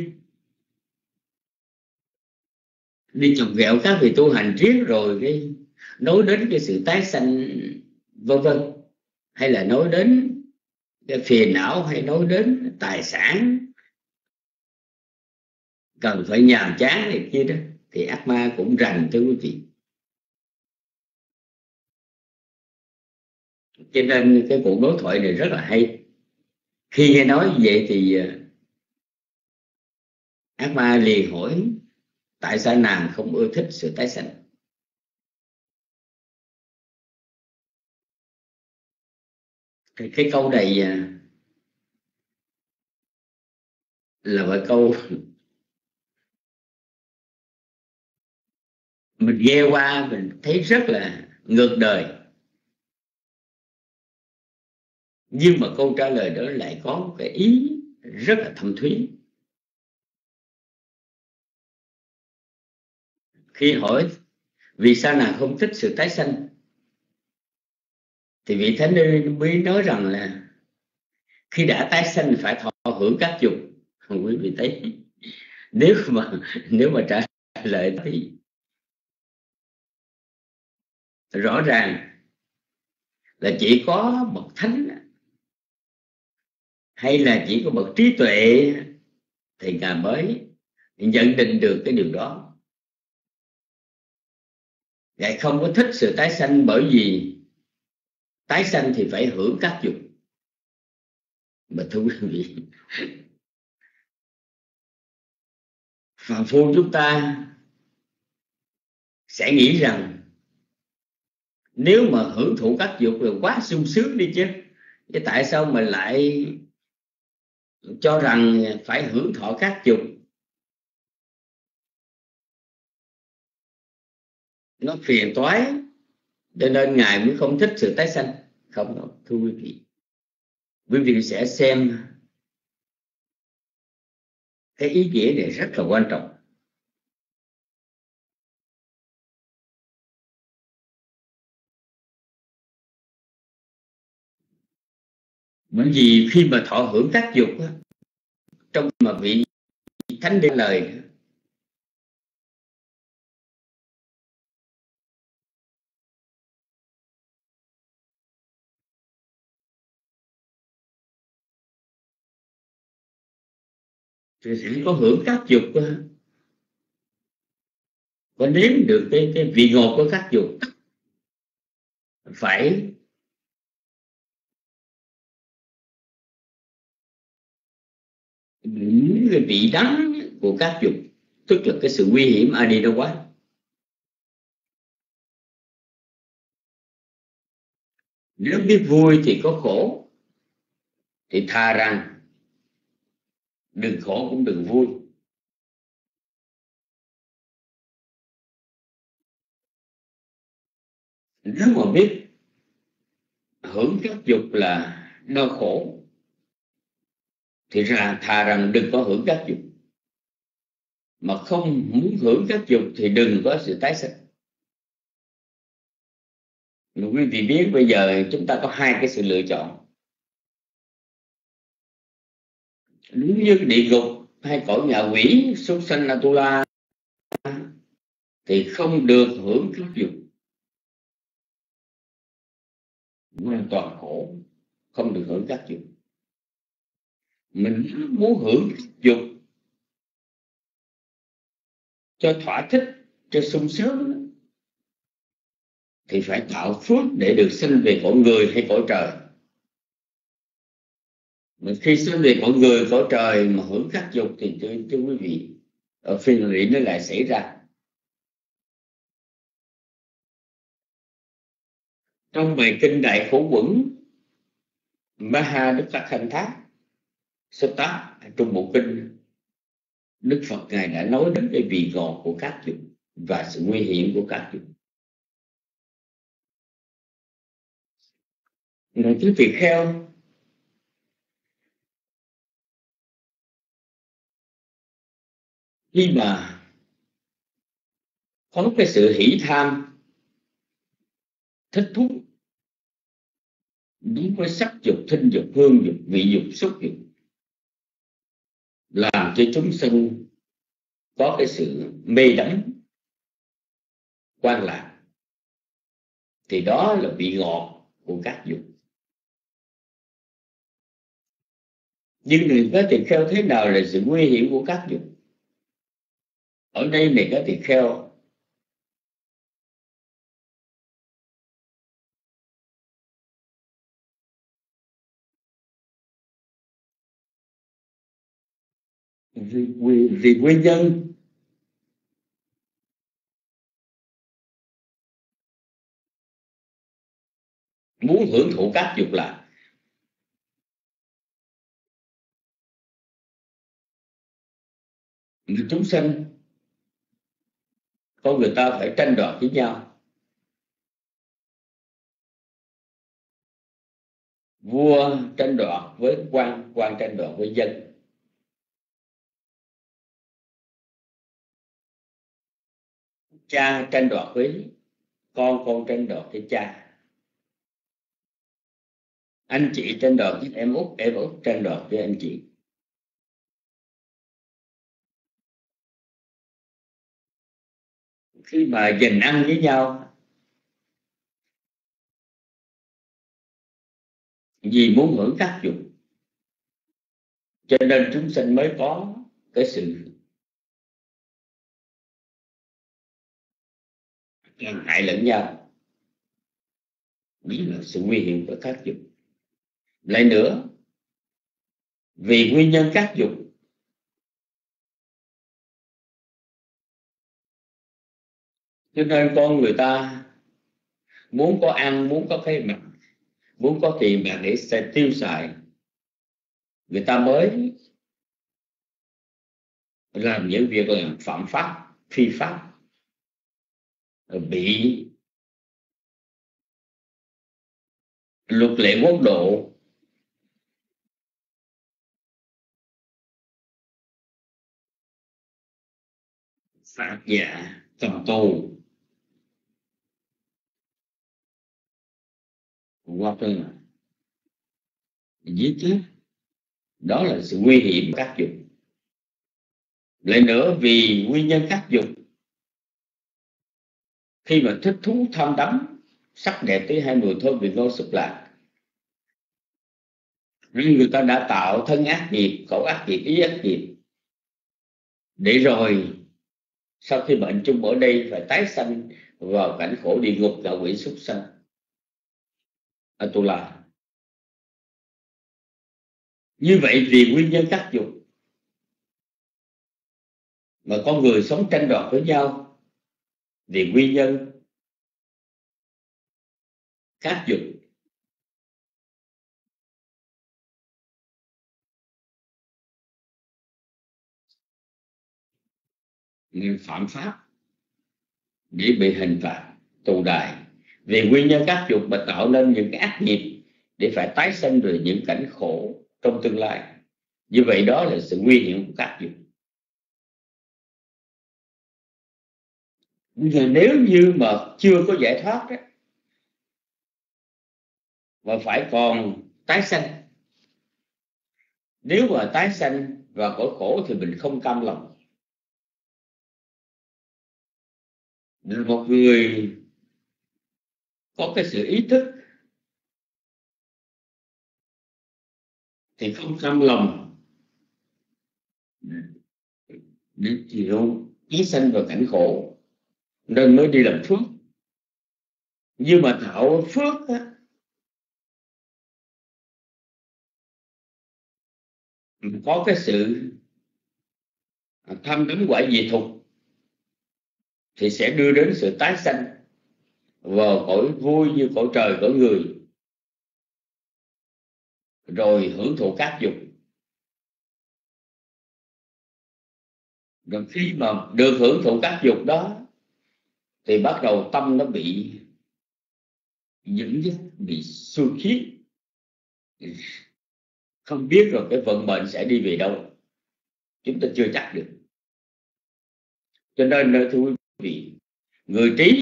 C: đi chọc ghẹo các vị tu hành riết, rồi cái nói đến cái sự tái sanh vân vân, hay là nói đến cái phiền não, hay nói đến tài sản cần phải nhàm chán này kia đó, thì ác ma cũng rành thưa quý vị. Cho nên cái cuộc đối thoại này rất là hay. Khi nghe nói như vậy thì ác ma liền hỏi tại sao nàng không ưa thích sự tái sanh. Thì cái câu này là một câu mình nghe qua mình thấy rất là ngược đời, nhưng mà câu trả lời đó lại có một cái ý rất là thâm thúy. Khi hỏi vì sao nàng không thích sự tái sanh, thì vị Thánh Ni mới nói rằng là khi đã tái sanh phải thọ hưởng các dục. Quý vị thấy, nếu mà trả lời thì rõ ràng là chỉ có bậc thánh hay là chỉ có bậc trí tuệ thì ngài mới nhận định được cái điều đó. Ngài không có thích sự tái sanh, bởi vì tái sanh thì phải hưởng các dục. Mà thưa quý vị, phàm phu chúng ta sẽ nghĩ rằng Nếu mà hưởng thụ các dục là quá sung sướng đi chứ. Chứ tại sao mình lại cho rằng phải hưởng thọ các dục? Nó phiền toái, cho nên Ngài mới không thích sự tái sanh. Không đâu, thưa quý vị. Quý vị sẽ xem cái ý nghĩa này rất là quan trọng. Bởi vì khi mà thọ hưởng các dục á, trong mà vị Thánh Điển lời thì sẽ có hưởng các dục, có nếm được cái vị ngọt của các dục, phải những cái vị đắng của các dục, tức là cái sự nguy hiểm đi đâu quá. Nếu biết vui thì có khổ, thì thà rằng đừng khổ cũng đừng vui. Nếu mà biết hưởng các dục là đau khổ thì thà rằng đừng có hưởng các dục. Mà không muốn hưởng các dục thì đừng có sự tái sanh. Quý vị biết bây giờ chúng ta có hai cái sự lựa chọn. Đúng như địa ngục hay cõi ngạ quỷ, súc sanh Atula thì không được hưởng các dục, hoàn toàn khổ, không được hưởng các dục. Mình muốn hưởng các dục cho thỏa thích, cho sung sướng thì phải tạo phước để được sinh về cõi người hay cõi trời. Mà khi sinh về cõi người, cõi trời mà hưởng các dục thì thưa quý vị, ở phiên lý nó lại xảy ra. Trong bài kinh Đại Khổ Quẩn, Maha Đức Tát Khanh Thác Sutta, trong bộ kinh, Đức Phật Ngài đã nói đến cái vị ngọt của các dục và sự nguy hiểm của các dục. Ngài cứ tỳ kheo, khi mà có cái sự hỷ tham, thích thú đúng với sắc dục, thinh dục, hương dục, vị dục, xúc dục, làm cho chúng sinh có cái sự mê đắm, quan lạc, thì đó là vị ngọt của các dục. Nhưng người có tỳ kheo thế nào là sự nguy hiểm của các dục? Ở đây này có tỳ kheo vì nguyên nhân muốn hưởng thụ các dục là chúng sanh, con người ta phải tranh đoạt với nhau. Vua tranh đoạt với quan, quan tranh đoạt với dân. Cha tranh đoạt với con tranh đoạt với cha. Anh chị tranh đoạt với em út tranh đoạt với anh chị. Khi mà giành ăn với nhau vì muốn hưởng các dục, cho nên chúng sinh mới có cái sự hại lẫn nhau. Đó là sự nguy hiểm của các dục. Lại nữa, vì nguyên nhân các dục cho nên con người ta muốn có ăn, muốn có cái mặt, muốn có tiền bạc để tiêu xài, người ta mới làm những việc làm phạm pháp, phi pháp, bị luật lệ quốc độ phạt dạ cầm tù hoặc là giết chết. Đó là sự nguy hiểm của các dục. Lại nữa, vì nguyên nhân các dục, khi mà thích thú tham đắm sắc đẹp tới hai mùi thơm vị ngon xúc lạc, nên người ta đã tạo thân ác nghiệp, khẩu ác nghiệp, ý ác nghiệp, để rồi sau khi bệnh chung ở đây phải tái sanh vào cảnh khổ địa ngục, ngạ quỷ, súc sanh, Atula. Như vậy vì nguyên nhân các dục mà con người sống tranh đoạt với nhau, vì nguyên nhân các dục nên phạm pháp để bị hình phạt tù đày. Vì nguyên nhân các dục mà tạo nên những cái ác nghiệp để phải tái sanh về những cảnh khổ trong tương lai. Như vậy đó là sự nguy hiểm của các dục. Nếu như mà chưa có giải thoát đó, mà phải còn tái sanh, nếu mà tái sanh và cõi khổ thì mình không cam lòng. Một người có cái sự ý thức thì không cam lòng để chịu ký sanh vào cảnh khổ, nên mới đi làm phước. Nhưng mà tạo phước á, có cái sự tham đắm quả dị thục thì sẽ đưa đến sự tái sanh vào cõi vui như cõi trời, cõi người, rồi hưởng thụ các dục. Rồi khi mà được hưởng thụ các dục đó thì bắt đầu tâm nó bị dẫn dắt, bị xuôi khiết, không biết rồi cái vận mệnh sẽ đi về đâu, chúng ta chưa chắc được. Cho nên thưa quý vị, người trí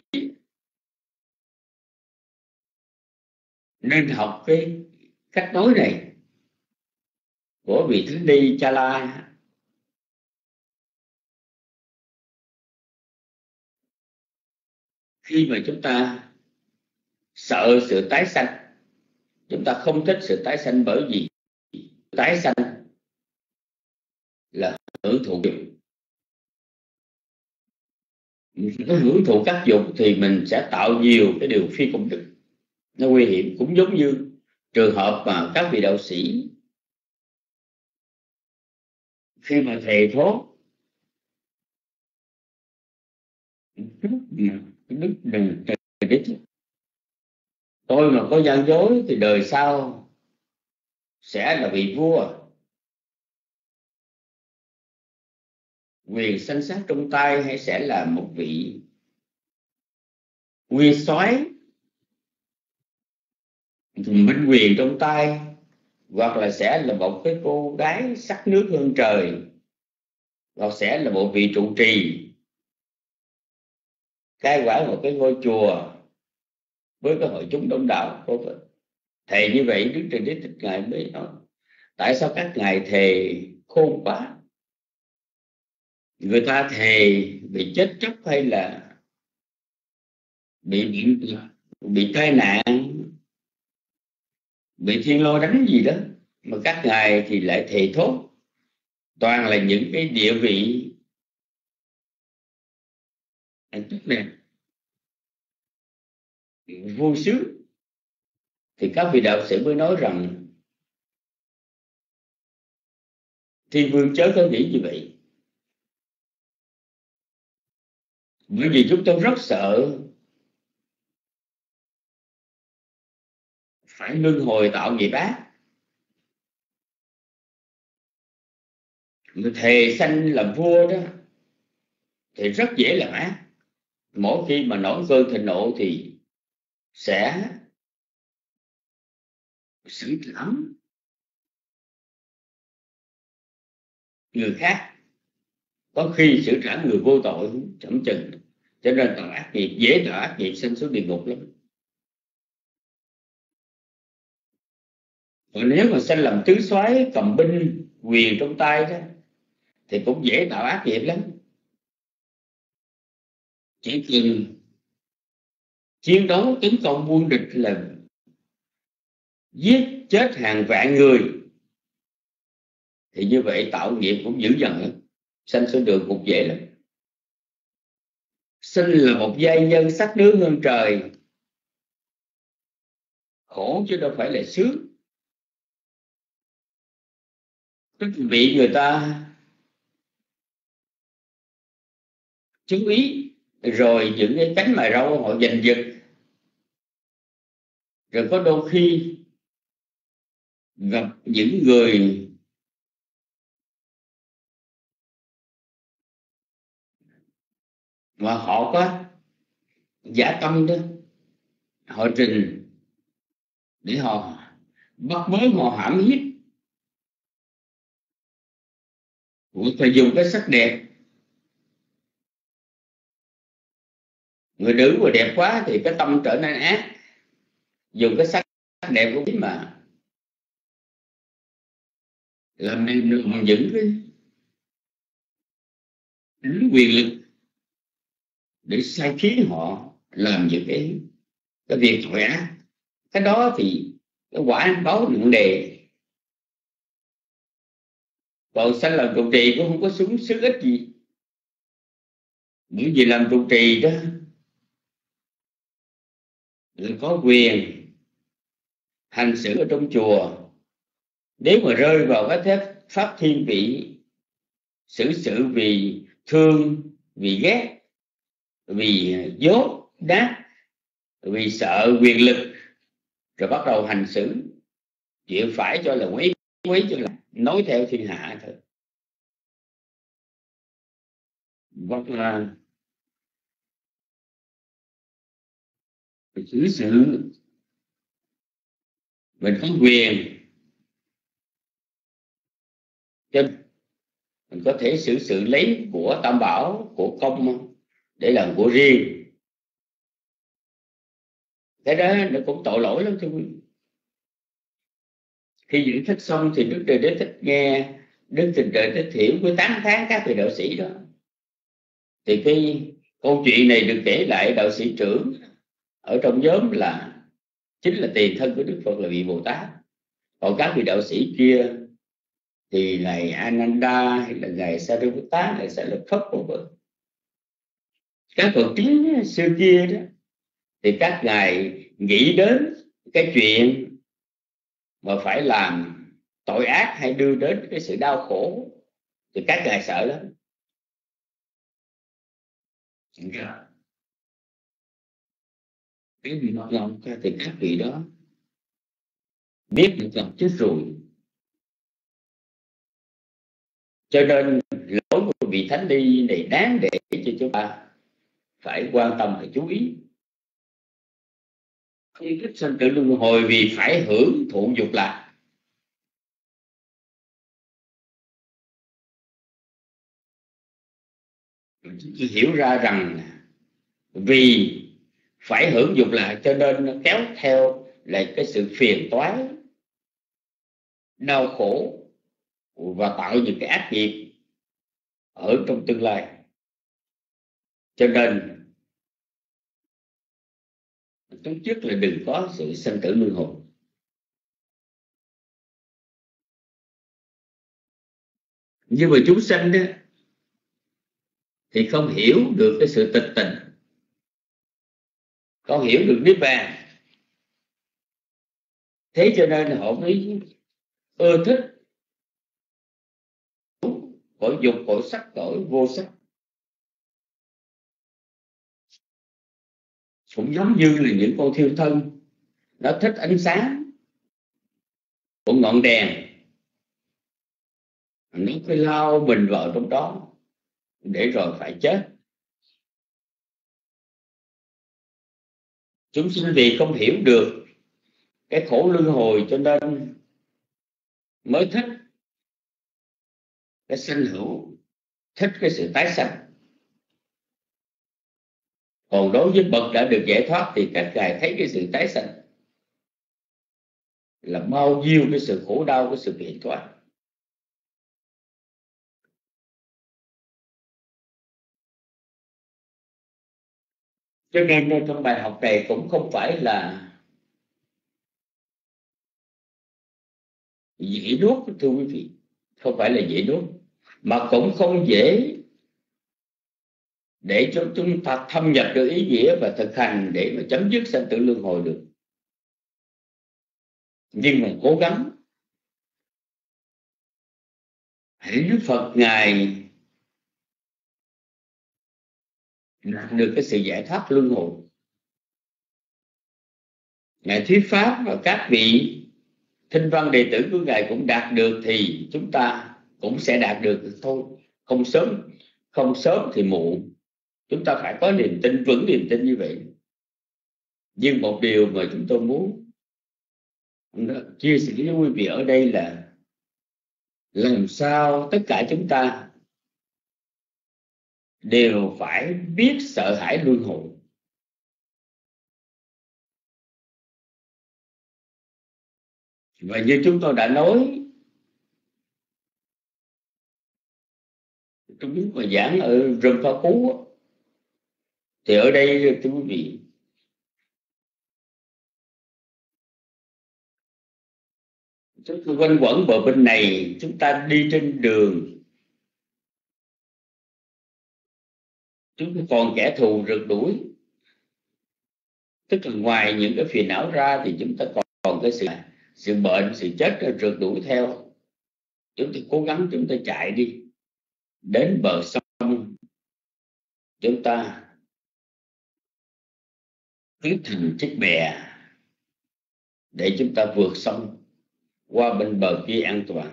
C: nên học cái cách nói này của vị Thánh Ni Cha La. Khi mà chúng ta sợ sự tái sanh, chúng ta không thích sự tái sanh, bởi vì tái sanh là hưởng thụ dục. Hưởng thụ các dục thì mình sẽ tạo nhiều cái điều phi công đức, nó nguy hiểm. Cũng giống như trường hợp mà các vị đạo sĩ khi mà thề thốt đức đừng đích, tôi mà có gian dối thì đời sau sẽ là vị vua, quyền sanh sát trong tay, hay sẽ là một vị nguyên soái, minh quyền trong tay, hoặc là sẽ là một cái cô gái sắc nước hơn trời, hoặc sẽ là một vị trụ trì cai quản một cái ngôi chùa với cái hội chúng đông đảo. Thề như vậy, Đức Trần Đế Thích Ngài mới nói: tại sao các ngài thề khôn quá? Người ta thề bị chết chóc hay là bị tai nạn, bị thiên lôi đánh gì đó, mà các ngài thì lại thề thốt toàn là những cái địa vị tức này vui sướng. Thì các vị đạo sĩ mới nói rằng Thiên Vương chớ có nghĩ như vậy, bởi vì chúng tôi rất sợ phải luân hồi tạo nghiệp ác. Người thề sanh làm vua đó thì rất dễ làm ác. Mỗi khi mà nổi cơn thịnh nộ thì sẽ xử thảm người khác, có khi xử trả người vô tội chậm chừng. Cho nên tạo ác nghiệp, dễ tạo ác nghiệp, sanh xuống địa ngục lắm. Còn nếu mà sanh làm tứ soái cầm binh quyền trong tay đó thì cũng dễ tạo ác nghiệp lắm. Chỉ cần chiến đấu tấn công quân địch là giết chết hàng vạn người thì như vậy tạo nghiệp cũng dữ dằn lắm, sanh xuống đường cũng dễ lắm. Sinh là một giai nhân sắc nước hơn trời, khổ chứ đâu phải là sướng. Tức bị người ta chú ý, rồi những cái cánh mày râu họ giành giật, rồi có đôi khi gặp những người mà họ có giả tâm đó, họ trình để họ bắt bớ, họ hãm hiếp, hoặc là dùng cái sắc đẹp. Người nữ mà đẹp quá thì cái tâm trở nên ác, dùng cái sắc đẹp cũng biết mà làm nên những cái quyền lực để sai khiến họ làm những cái việc tội ác. Cái đó thì cái quả báo nặng nề. Còn sanh làm trụ trì cũng không có sướng ích gì, bởi vì làm trụ trì đó là có quyền hành xử ở trong chùa. Nếu mà rơi vào cái thép pháp thiên vị, xử sự vì thương, vì ghét, vì dốt đát, vì sợ quyền lực, rồi bắt đầu hành xử chịu phải cho là quý cho là nói theo thiên hạ thôi. Hoặc là xử sự mình có quyền cho mình có thể xử sự lấy của tam bảo, của công để làm của riêng. Cái đó nó cũng tội lỗi lắm thưa quý vị. Khi diễn thích xong thì Đức Trời Đế thích nghe, Đức Trời Đế thích hiểu, với tán thán các vị đạo sĩ đó. Thì cái câu chuyện này được kể lại đạo sĩ trưởng ở trong nhóm là chính là tiền thân của Đức Phật, là vị Bồ Tát. Còn các vị đạo sĩ kia thì ngài Ananda hay là ngài Sariputta, ngài Sariputta, các Phật chính xưa kia đó, thì các ngài nghĩ đến cái chuyện mà phải làm tội ác hay đưa đến cái sự đau khổ thì các ngài sợ lắm. Cái gì nó lòng thì các vị đó biết được rằng chết rồi. Cho nên lỗi của vị thánh ni này đáng để cho chúng ta phải quan tâm và chú ý. Không thích sanh tử luân hồi vì phải hưởng thụ dục lạc. Chỉ hiểu ra rằng vì phải hưởng dục lạc cho nên nó kéo theo lại cái sự phiền toái, đau khổ và tạo những cái ác nghiệp ở trong tương lai. Cho nên tốt nhất là đừng có sự sanh tử luân hồi. Nhưng mà chúng sanh đó thì không hiểu được cái sự tịch tình, không hiểu được niết bàn. Thế cho nên họ mới ưa thích cõi dục, cõi sắc, cõi vô sắc. Cũng giống như là những con thiêu thân, nó thích ánh sáng, của ngọn đèn, nó cứ lao mình vào trong đó để rồi phải chết. Chúng sinh vì không hiểu được cái khổ luân hồi cho nên mới thích cái sanh hữu, thích cái sự tái sanh. Còn đối với bậc đã được giải thoát thì các ngài thấy cái sự tái sanh là bao nhiêu cái sự khổ đau, cái sự phiền toái. Cho nên trong bài học này cũng không phải là dễ nuốt, thưa quý vị, không phải là dễ nuốt, mà cũng không dễ để cho chúng ta thâm nhập được ý nghĩa và thực hành để mà chấm dứt sanh tử luân hồi được. Nhưng mà cố gắng, hãy Đức Phật ngài đạt được cái sự giải thoát luân hồi, ngài thuyết pháp và các vị thinh văn đệ tử của ngài cũng đạt được thì chúng ta cũng sẽ đạt được thôi. Không sớm thì muộn, chúng ta phải có niềm tin, vững niềm tin như vậy. Nhưng một điều mà chúng tôi muốn chia sẻ với quý vị ở đây là làm sao tất cả chúng ta đều phải biết sợ hãi luân hồi. Và như chúng tôi đã nói trong lúc mà giảng ở rừng Pha Cú, thì ở đây thưa quý vị, chúng tôi quanh quẩn bờ bên này, chúng ta đi trên đường, chúng ta còn kẻ thù rượt đuổi. Tức là ngoài những cái phiền não ra thì chúng ta còn cái sự bệnh, sự chết rượt đuổi theo. Chúng ta cố gắng, chúng ta chạy đi đến bờ sông, chúng ta tiếp thành chiếc bè để chúng ta vượt sông qua bên bờ kia an toàn.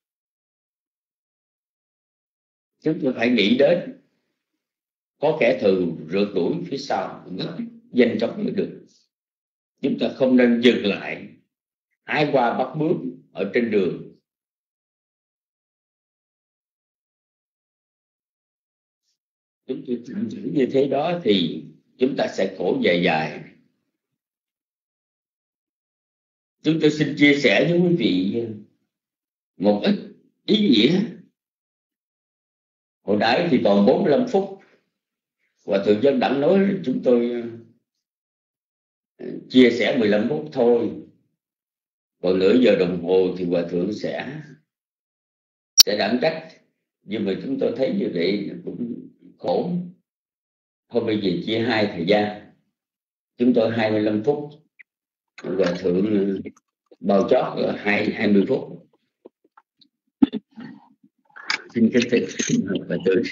C: Chúng ta phải nghĩ đến có kẻ thù rượt đuổi phía sau, nhanh chóng mới được. Chúng ta không nên dừng lại ái qua bắt bướm ở trên đường. Chúng ta chỉnh chỉnh như thế đó thì chúng ta sẽ khổ dài dài. Chúng tôi xin chia sẻ với quý vị một ít ý nghĩa. Hồi nãy thì còn 45 phút, Hòa thượng Dân Đẳng nói chúng tôi chia sẻ 15 phút thôi, còn nửa giờ đồng hồ thì Hòa thượng sẽ đảm trách. Nhưng mà chúng tôi thấy như vậy cũng khổ. Thôi bây giờ chia hai thời gian, chúng tôi 25 phút, Hòa thượng bao chót 20 phút. Xin kính thưa Hòa thượng.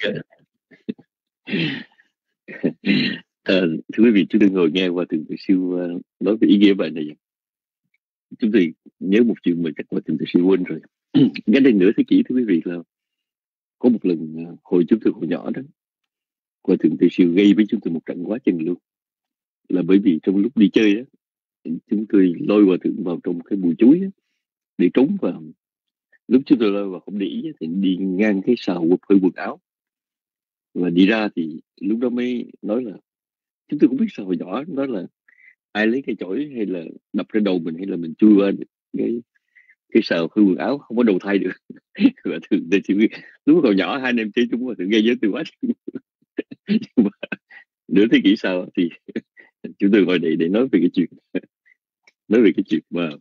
D: Thưa quý vị, chúng tôi ngồi nghe Hòa thượng Từ Siêu nói về ý nghĩa bài này. Chúng tôi nhớ một chuyện mà chắc Hòa thượng Từ Siêu quên rồi. Cái đây nửa thế kỷ, thưa quý vị, là có một lần hồi chúng tôi hồi nhỏ đó, Hòa thượng Từ Siêu gây với chúng tôi một trận quá chừng luôn. Là bởi vì trong lúc đi chơi đó, chúng tôi lôi Hòa thượng vào trong cái bụi chuối đó, để trốn vào. Lúc chúng tôi lôi vào không để ý thì đi ngang cái sào phơi quần áo, và đi ra thì lúc đó mới nói là chúng tôi cũng biết sao hồi nhỏ, nói là ai lấy cái chổi hay là đập trên đầu mình, hay là mình chui qua cái sào phơi quần áo không có đầu thai được. Và thường tôi chỉ lúc còn nhỏ hai anh em chơi chúng mà thường gây giới từ quá. Nửa thế kỷ sau thì chúng tôi ngồi đây để nói về cái chuyện mà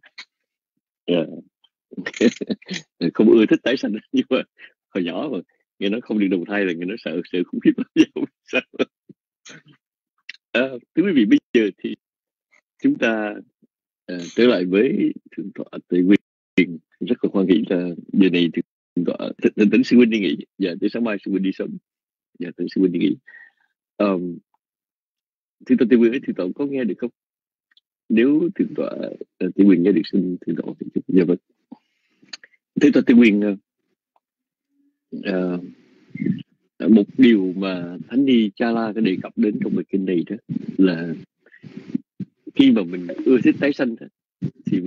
D: không ưa thích tái sanh. Nhưng mà hồi nhỏ mà nghe nói không được đầu thai là nghe nói sợ khủng khiếp lắm. Sao? Thưa quý vị, bây giờ thì chúng ta trở lại với thượng tọa Tuệ Quyền. Rất là hoan hỷ là giờ này thượng tọa tỉnh sư huynh đi nghỉ, dạ tới sáng mai sư huynh đi sớm, dạ tỉnh sư huynh đi nghỉ. Thượng tọa Tuệ Quyền, thượng tọa có nghe được không? Nếu thượng tọa Tuệ Quyền nghe được xin thượng tọa thì dạ vâng. Thế tôi Nguyên một điều mà Thánh Ni Chala có đề cập đến trong bài kinh này đó là khi mà mình ưa thích tái sanh thì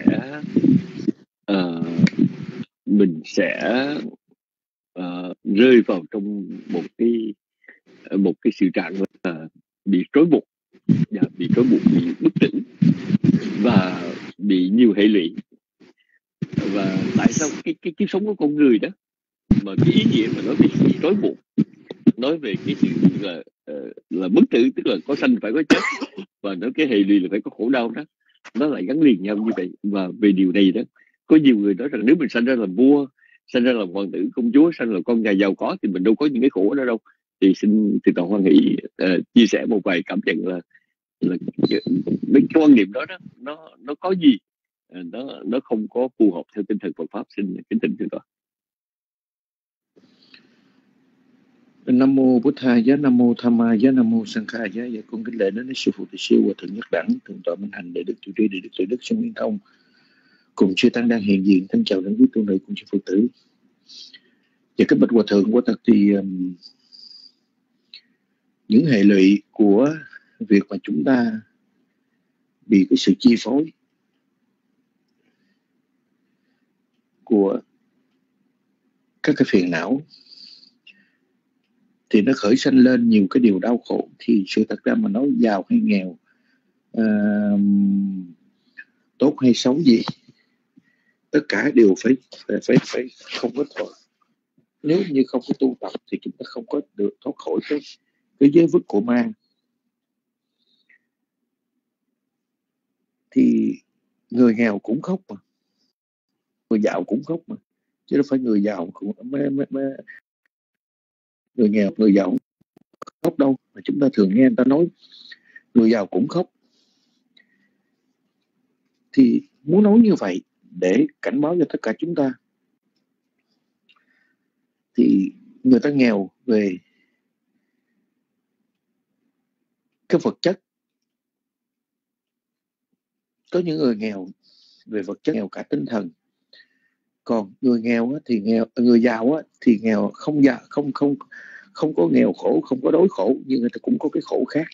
D: mình sẽ rơi vào trong một cái sự trạng là bị trói buộc, bị bất tỉnh và bị nhiều hệ lụy. Và tại sao cái kiếp sống của con người đó mà cái ý nghĩa mà nói về sự trói buộc, nói về cái sự là bất tử, tức là có sanh phải có chết, và nói cái hệ lụy là phải có khổ đau đó, nó lại gắn liền nhau như vậy. Và về điều này đó, có nhiều người nói rằng nếu mình sanh ra làm vua, sanh ra làm hoàng tử công chúa, sanh là con nhà giàu có thì mình đâu có những cái khổ đó đâu. Thì xin Thượng tọa Hoan Hỷ chia sẻ một vài cảm nhận là cái quan niệm đó nó có gì, nó không có phù hợp theo tinh thần Phật pháp. Xin kính thỉnh Thượng tọa.
F: Nam mô Bụt Thầy Giá, Nam mô Tham Ma Giá, Nam mô Sang Kha Giá. Dạ con kính lễ đến sư phụ Tỳ Siêu Hòa Thượng Nhất Đẳng, Thượng tọa Minh Hạnh, Đại đức Trụ Trì, Đại đức Tuệ Đức Sông Liên Thông, cùng chư tăng đang hiện diện. Thân chào đến quý tu nữ cùng chư Phật tử. Và các bậc Hòa Thượng, quả thật thì những hệ lụy của việc mà chúng ta bị cái sự chi phối của các cái phiền não thì nó khởi sanh lên nhiều cái điều đau khổ. Thì sự thật ra mà nói giàu hay nghèo, tốt hay xấu gì, tất cả đều phải không có thoát. Nếu như không có tu tập thì chúng ta không có được thoát khỏi cái giới vức của ma. Thì người nghèo cũng khóc mà, người giàu cũng khóc mà, chứ đâu phải người giàu cũng người nghèo người giàu khóc đâu. Mà chúng ta thường nghe người ta nói người giàu cũng khóc. Thì muốn nói như vậy để cảnh báo cho tất cả chúng ta. Thì người ta nghèo về cái vật chất, có những người nghèo về vật chất, nghèo cả tinh thần. Còn người nghèo thì người giàu thì nghèo không có nghèo khổ, không có đói khổ, nhưng người ta cũng có cái khổ khác.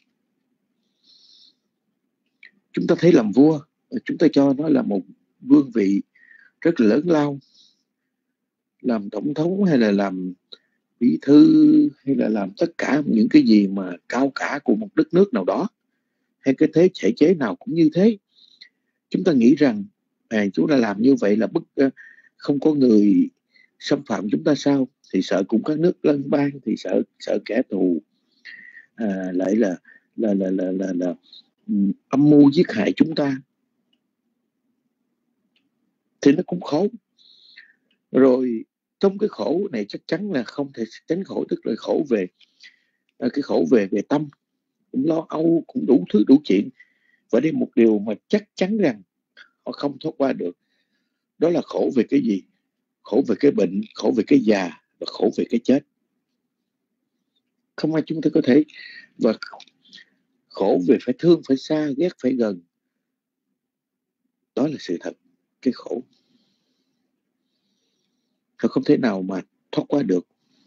F: Chúng ta thấy làm vua, chúng ta cho nó là một vương vị rất là lớn lao. Làm tổng thống hay là làm bí thư hay là làm tất cả những cái gì mà cao cả của một đất nước nào đó, hay cái thế thể chế nào cũng như thế. Chúng ta nghĩ rằng chúng ta làm như vậy là không có người xâm phạm chúng ta sao? Thì sợ cũng các nước lân bang, thì sợ kẻ thù lại là âm mưu giết hại chúng ta. Thì nó cũng khổ. Rồi trong cái khổ này chắc chắn là không thể tránh khổ, tức là khổ về cái khổ về tâm, cũng lo âu, cũng đủ thứ đủ chuyện. Và đây một điều mà chắc chắn rằng họ không thoát qua được. Đó là khổ về cái gì? Khổ về cái bệnh, khổ về cái già và khổ về cái chết. Không ai chúng ta có thể. Và khổ về phải thương, phải xa, ghét, phải gần. Đó là sự thật, cái khổ. Họ không thể nào mà thoát qua được.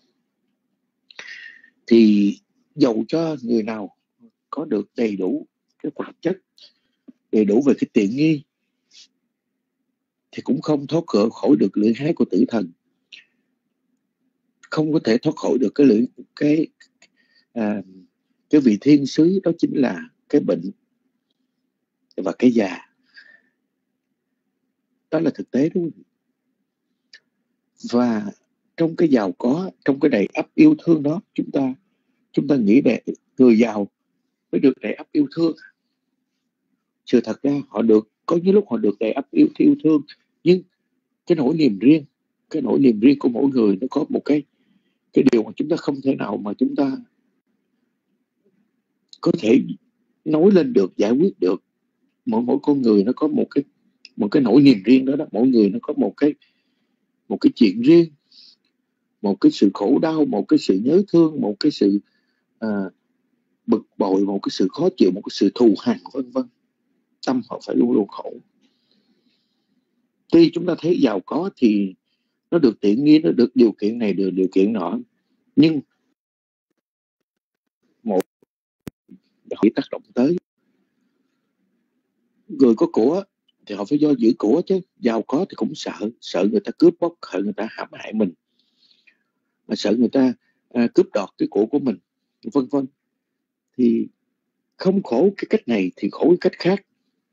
F: Thì dầu cho người nào có được đầy đủ cái vật chất, đầy đủ về cái tiện nghi, thì cũng không thoát khỏi được lưỡi hái của tử thần. Không có thể thoát khỏi được cái vị thiên sứ, đó chính là cái bệnh và cái già. Đó là thực tế, đúng không? Và trong cái giàu có, trong cái đầy ắp yêu thương đó, chúng ta nghĩ về người giàu mới được đầy ắp yêu thương. Sự thật ra có những lúc họ được đầy ắp yêu thương, nhưng cái nỗi niềm riêng của mỗi người nó có một cái điều mà chúng ta không thể nào mà chúng ta có thể nói lên được, giải quyết được. Mỗi con người nó có một cái nỗi niềm riêng đó. Mỗi người nó có một cái chuyện riêng, một cái sự khổ đau, một cái sự nhớ thương, một cái sự bực bội, một cái sự khó chịu, một cái sự thù hằn, vân vân. Tâm họ phải luôn luôn khổ. Tuy chúng ta thấy giàu có thì nó được tiện nghi, nó được điều kiện này, được điều kiện nọ, nhưng một bị tác động tới. Người có của thì họ phải do giữ của chứ, giàu có thì cũng sợ người ta cướp bóc, sợ người ta hãm hại mình, mà sợ người ta cướp đoạt cái của mình, vân vân. Thì không khổ cái cách này thì khổ cái cách khác.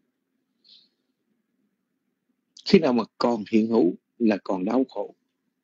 F: Khi nào mà còn hiện hữu là còn đau khổ.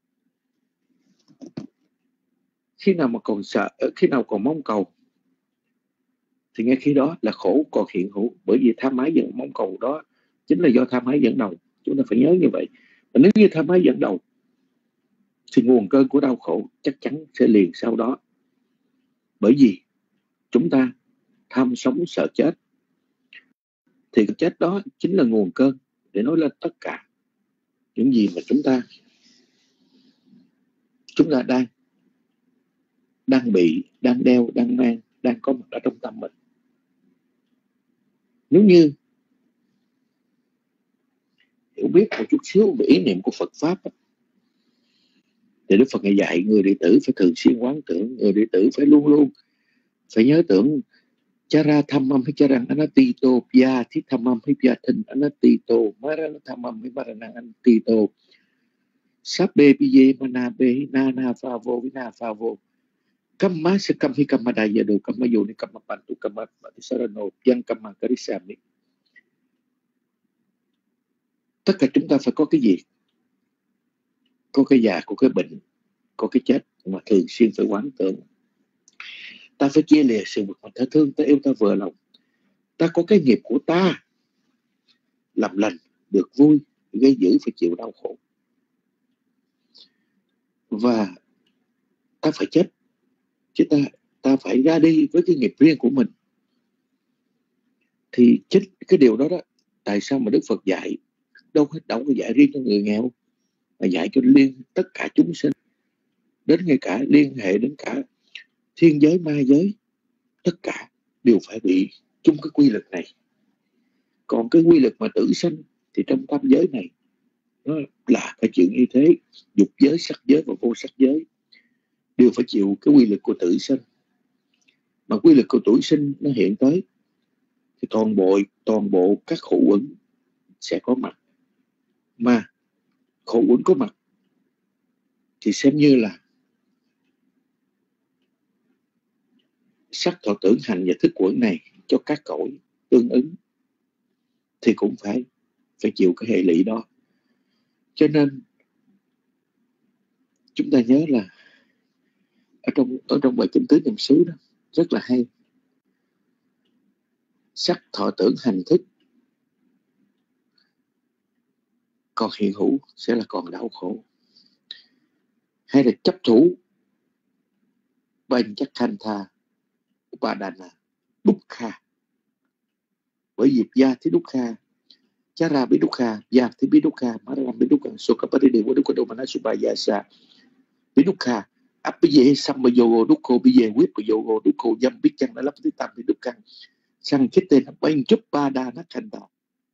F: Khi nào mà còn sợ, khi nào còn mong cầu thì ngay khi đó là khổ còn hiện hữu. Bởi vì tham ái dẫn mong cầu đó chính là do tham ái dẫn đầu. Chúng ta phải nhớ như vậy. Và nếu như tham ái dẫn đầu thì nguồn cơn của đau khổ chắc chắn sẽ liền sau đó. Bởi vì chúng ta tham sống sợ chết, thì cái chết đó chính là nguồn cơn để nói lên tất cả những gì mà chúng ta đang bị, đang đeo, đang mang, đang có mặt ở trong tâm mình. Nếu như hiểu biết một chút xíu về ý niệm của Phật Pháp thì Đức Phật dạy người đệ tử phải thường xuyên quán tưởng, người đệ tử phải luôn luôn phải nhớ tưởng Chara Thamam hay Charang Anatito, Pya Thi Thamam hay Pya Thinh Anatito, Marana Thamam hay Marana Anatito, Sabbe Piye Manabe Nana Favo Vina Favo, Kamma Sakam hay Kamadaya Do, Kamayo ni Kamapantu Kamatisarano, Yang Kamakarisami. Tất cả chúng ta phải có cái gì? Có cái già, có cái bệnh, có cái chết, mà thường xuyên phải quán tưởng. Ta phải chia lìa sự vật mà ta thương, ta yêu, ta vừa lòng. Ta có cái nghiệp của ta, làm lành, được vui, gây dữ phải chịu đau khổ. Và ta phải chết, chứ ta phải ra đi với cái nghiệp riêng của mình. Thì chính cái điều đó tại sao mà Đức Phật dạy đâu có dạy riêng cho người nghèo, mà dạy cho tất cả chúng sinh, đến ngay cả liên hệ đến cả thiên giới, ma giới, tất cả đều phải bị chung cái quy luật này. Còn cái quy luật mà tử sanh thì trong tam giới này nó là phải chịu như thế. Dục giới, sắc giới và vô sắc giới đều phải chịu cái quy luật của tử sanh. Mà quy luật của tử sinh nó hiện tới thì toàn bộ các khổ uẩn sẽ có mặt. Mà khổ uẩn có mặt thì xem như là sắc thọ tưởng hành và thức uẩn này cho các cõi tương ứng thì cũng phải chịu cái hệ lụy đó. Cho nên chúng ta nhớ là ở trong bài kinh tứ niệm xứ đó rất là hay. Sắc thọ tưởng hành thức còn hiện hữu sẽ là còn đau khổ. Hay là chấp thủ Bành chắc thanh tha Upadana Dukkha. Bởi vì gia thì Dukkha, Chara bị Dukkha, gia thì bị Dukkha, Marana bị Dukkha, Sokapari đều có Dukkha Domana Subhayasa bị Dukkha, Apiye Sambayogo Dukko Biye Whip Yogo Dukko Yam biết chăng đã lắp tới tam bị Dukkha, sang chết tên Bành chúc ba đa nát thành tà.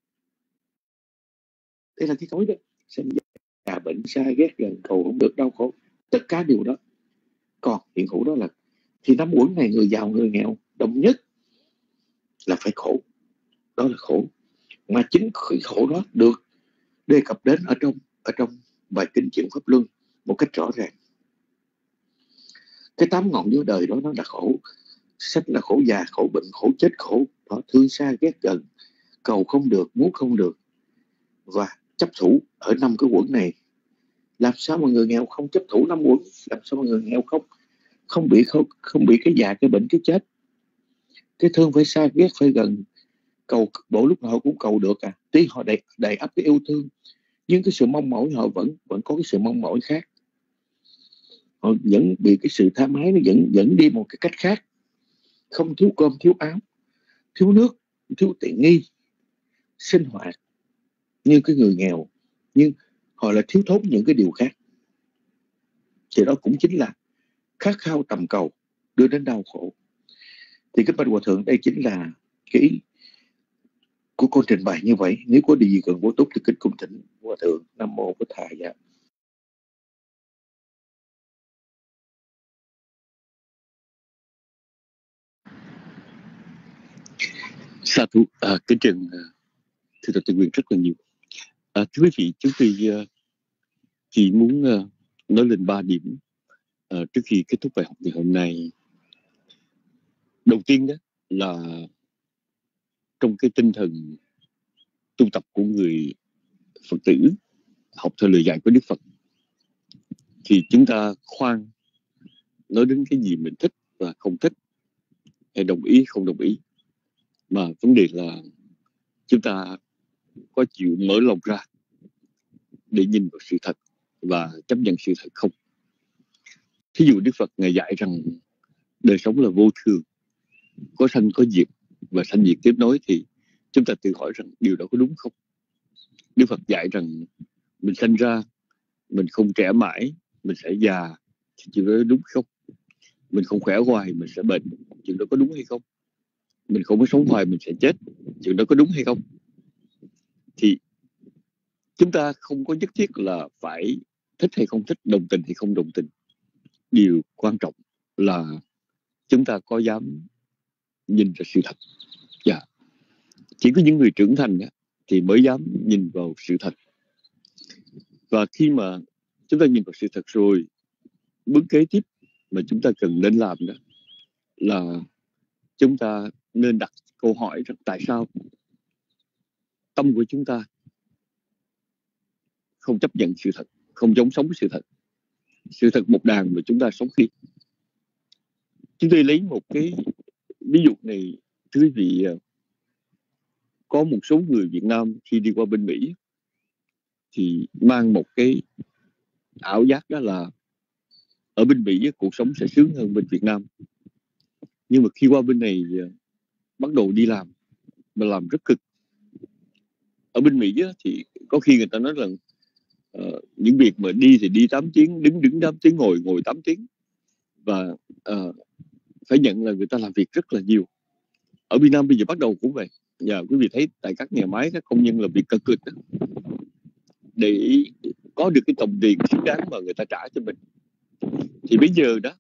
F: Đây là cái cõi đó. Sinh già bệnh sai ghét gần cầu không được, đau khổ, tất cả điều đó còn hiện hữu đó là thì năm uẩn này, người giàu người nghèo đồng nhất là phải khổ. Đó là khổ. Mà chính cái khổ đó được đề cập đến ở trong bài kinh Chuyển Pháp Luân một cách rõ ràng. Cái 8 ngọn giữa đời đó nó là khổ. Sách là khổ già, khổ bệnh, khổ chết, khổ đó, thương xa ghét gần, cầu không được, muốn không được, và chấp thủ ở 5 cái uẩn này. Làm sao mà người nghèo không chấp thủ 5 uẩn? Làm sao mà người nghèo không bị cái già, cái bệnh, cái chết, cái thương phải xa, ghét phải gần, cầu bộ lúc nào họ cũng cầu được à? Tí họ đầy ắp cái yêu thương, nhưng cái sự mong mỏi họ vẫn có cái sự mong mỏi khác. Họ vẫn bị cái sự tham ái nó dẫn đi một cái cách khác. Không thiếu cơm, thiếu áo, thiếu nước, thiếu tiện nghi sinh hoạt như cái người nghèo, nhưng họ là thiếu thốn những cái điều khác. Thì đó cũng chính là khát khao tầm cầu đưa đến đau khổ. Thì cái bạch hòa thượng đây chính là cái ý của con trình bày như vậy. Nếu có điều gì cần bổ túc thì kính cung thỉnh hòa thượng. Nam mô Bổn Thầy.
D: Sa thú kính trình thưa Dr. Tư Quyền rất là nhiều. Thưa quý vị, chúng tôi chỉ muốn nói lên 3 điểm trước khi kết thúc bài học ngày hôm nay. Đầu tiên đó là trong cái tinh thần tu tập của người Phật tử học theo lời dạy của Đức Phật, thì chúng ta khoan nói đến cái gì mình thích và không thích, hay đồng ý không đồng ý, mà vấn đề là chúng ta có chịu mở lòng ra để nhìn vào sự thật và chấp nhận sự thật không. Thí dụ Đức Phật Ngài dạy rằng đời sống là vô thường, có sanh có diệt, và sanh diệt tiếp nối, thì chúng ta tự hỏi rằng điều đó có đúng không? Đức Phật dạy rằng mình sanh ra, mình không trẻ mãi, mình sẽ già, thì chuyện đó đúng không? Mình không khỏe hoài, mình sẽ bệnh, chuyện đó có đúng hay không? Mình không có sống hoài, mình sẽ chết, chuyện đó có đúng hay không? Thì chúng ta không có nhất thiết là phải thích hay không thích, đồng tình hay không đồng tình. Điều quan trọng là chúng ta có dám nhìn ra sự thật. Chỉ có những người trưởng thành thì mới dám nhìn vào sự thật. Và khi mà chúng ta nhìn vào sự thật rồi, bước kế tiếp mà chúng ta cần nên làm đó là chúng ta nên đặt câu hỏi rằng tại sao tâm của chúng ta không chấp nhận sự thật, không giống sống với sự thật. Sự thật một đàn mà chúng ta sống khi. Chúng tôi lấy một cái ví dụ này, thưa quý vị. Có một số người Việt Nam khi đi qua bên Mỹ thì mang một cái ảo giác, đó là ở bên Mỹ cuộc sống sẽ sướng hơn bên Việt Nam. Nhưng mà khi qua bên này bắt đầu đi làm, mà làm rất cực. Ở bên Mỹ thì có khi người ta nói rằng những việc mà đi thì đi 8 tiếng, đứng 8 tiếng, ngồi 8 tiếng. Và phải nhận là người ta làm việc rất là nhiều. Ở Việt Nam bây giờ bắt đầu cũng vậy. Quý vị thấy tại các nhà máy, các công nhân làm việc cực đó, để có được cái đồng tiền xứng đáng mà người ta trả cho mình. Thì bây giờ đó,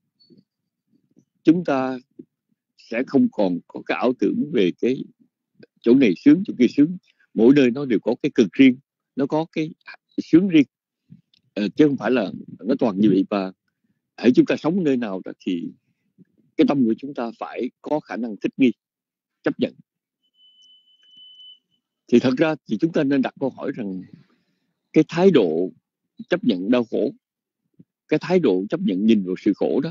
D: chúng ta sẽ không còn có cái ảo tưởng về cái chỗ này sướng, chỗ kia sướng. Mỗi nơi nó đều có cái cực riêng, nó có cái sướng riêng, chứ không phải là nó toàn như vậy. Và hãy chúng ta sống nơi nào đó thì cái tâm của chúng ta phải có khả năng thích nghi, chấp nhận. Thì thật ra thì chúng ta nên đặt câu hỏi rằng cái thái độ chấp nhận đau khổ, cái thái độ chấp nhận nhìn vào sự khổ đó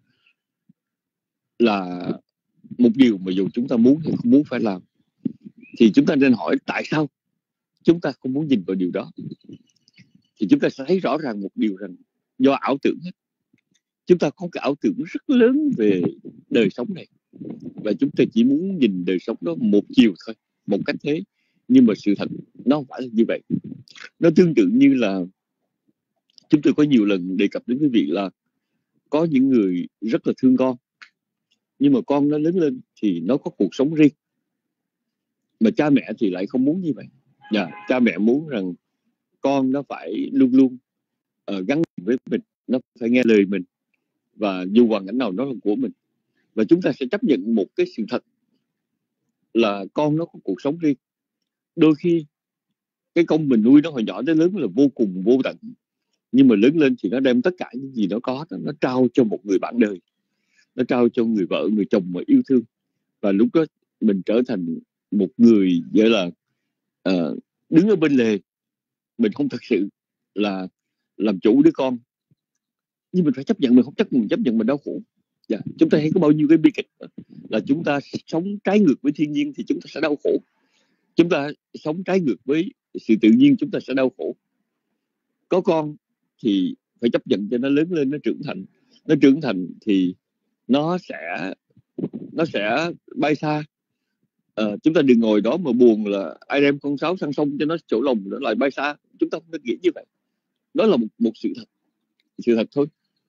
D: là một điều mà dù chúng ta muốn hay không muốn phải làm. Thì chúng ta nên hỏi tại sao chúng ta không muốn nhìn vào điều đó. Thì chúng ta sẽ thấy rõ ràng một điều rằng do ảo tưởng hết. Chúng ta có cái ảo tưởng rất lớn về đời sống này, và chúng ta chỉ muốn nhìn đời sống đó một chiều thôi, một cách thế. Nhưng mà sự thật nó không phải là như vậy. Nó tương tự như là chúng tôi có nhiều lần đề cập đến quý vị là có những người rất là thương con, nhưng mà con nó lớn lên thì nó có cuộc sống riêng, mà cha mẹ thì lại không muốn như vậy. Cha mẹ muốn rằng con nó phải luôn luôn gắn với mình, nó phải nghe lời mình, và dù hoàn cảnh nào nó là của mình. Và chúng ta sẽ chấp nhận một cái sự thật là con nó có cuộc sống riêng. Đôi khi cái con mình nuôi nó hồi nhỏ tới lớn là vô cùng vô tận, nhưng mà lớn lên thì nó đem tất cả những gì nó có, nó trao cho một người bạn đời, nó trao cho người vợ, người chồng mà yêu thương. Và lúc đó mình trở thành một người gọi là đứng ở bên lề. Mình không thật sự là làm chủ đứa con, nhưng mình phải chấp nhận. Mình không chấp nhận mình đau khổ. Chúng ta thấy có bao nhiêu cái bi kịch là chúng ta sống trái ngược với thiên nhiên thì chúng ta sẽ đau khổ. Chúng ta sống trái ngược với sự tự nhiên, chúng ta sẽ đau khổ. Có con thì phải chấp nhận cho nó lớn lên, nó trưởng thành. Nó trưởng thành thì nó sẽ bay xa. Chúng ta đừng ngồi đó mà buồn là ai đem con sáo sang sông cho nó chỗ lồng nó lại bay xa. Chúng ta không nên nghĩ như vậy. Đó là một sự thật thôi.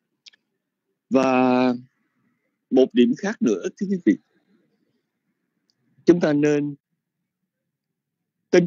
D: Và một điểm khác nữa, thưa quý vị, chúng ta nên tin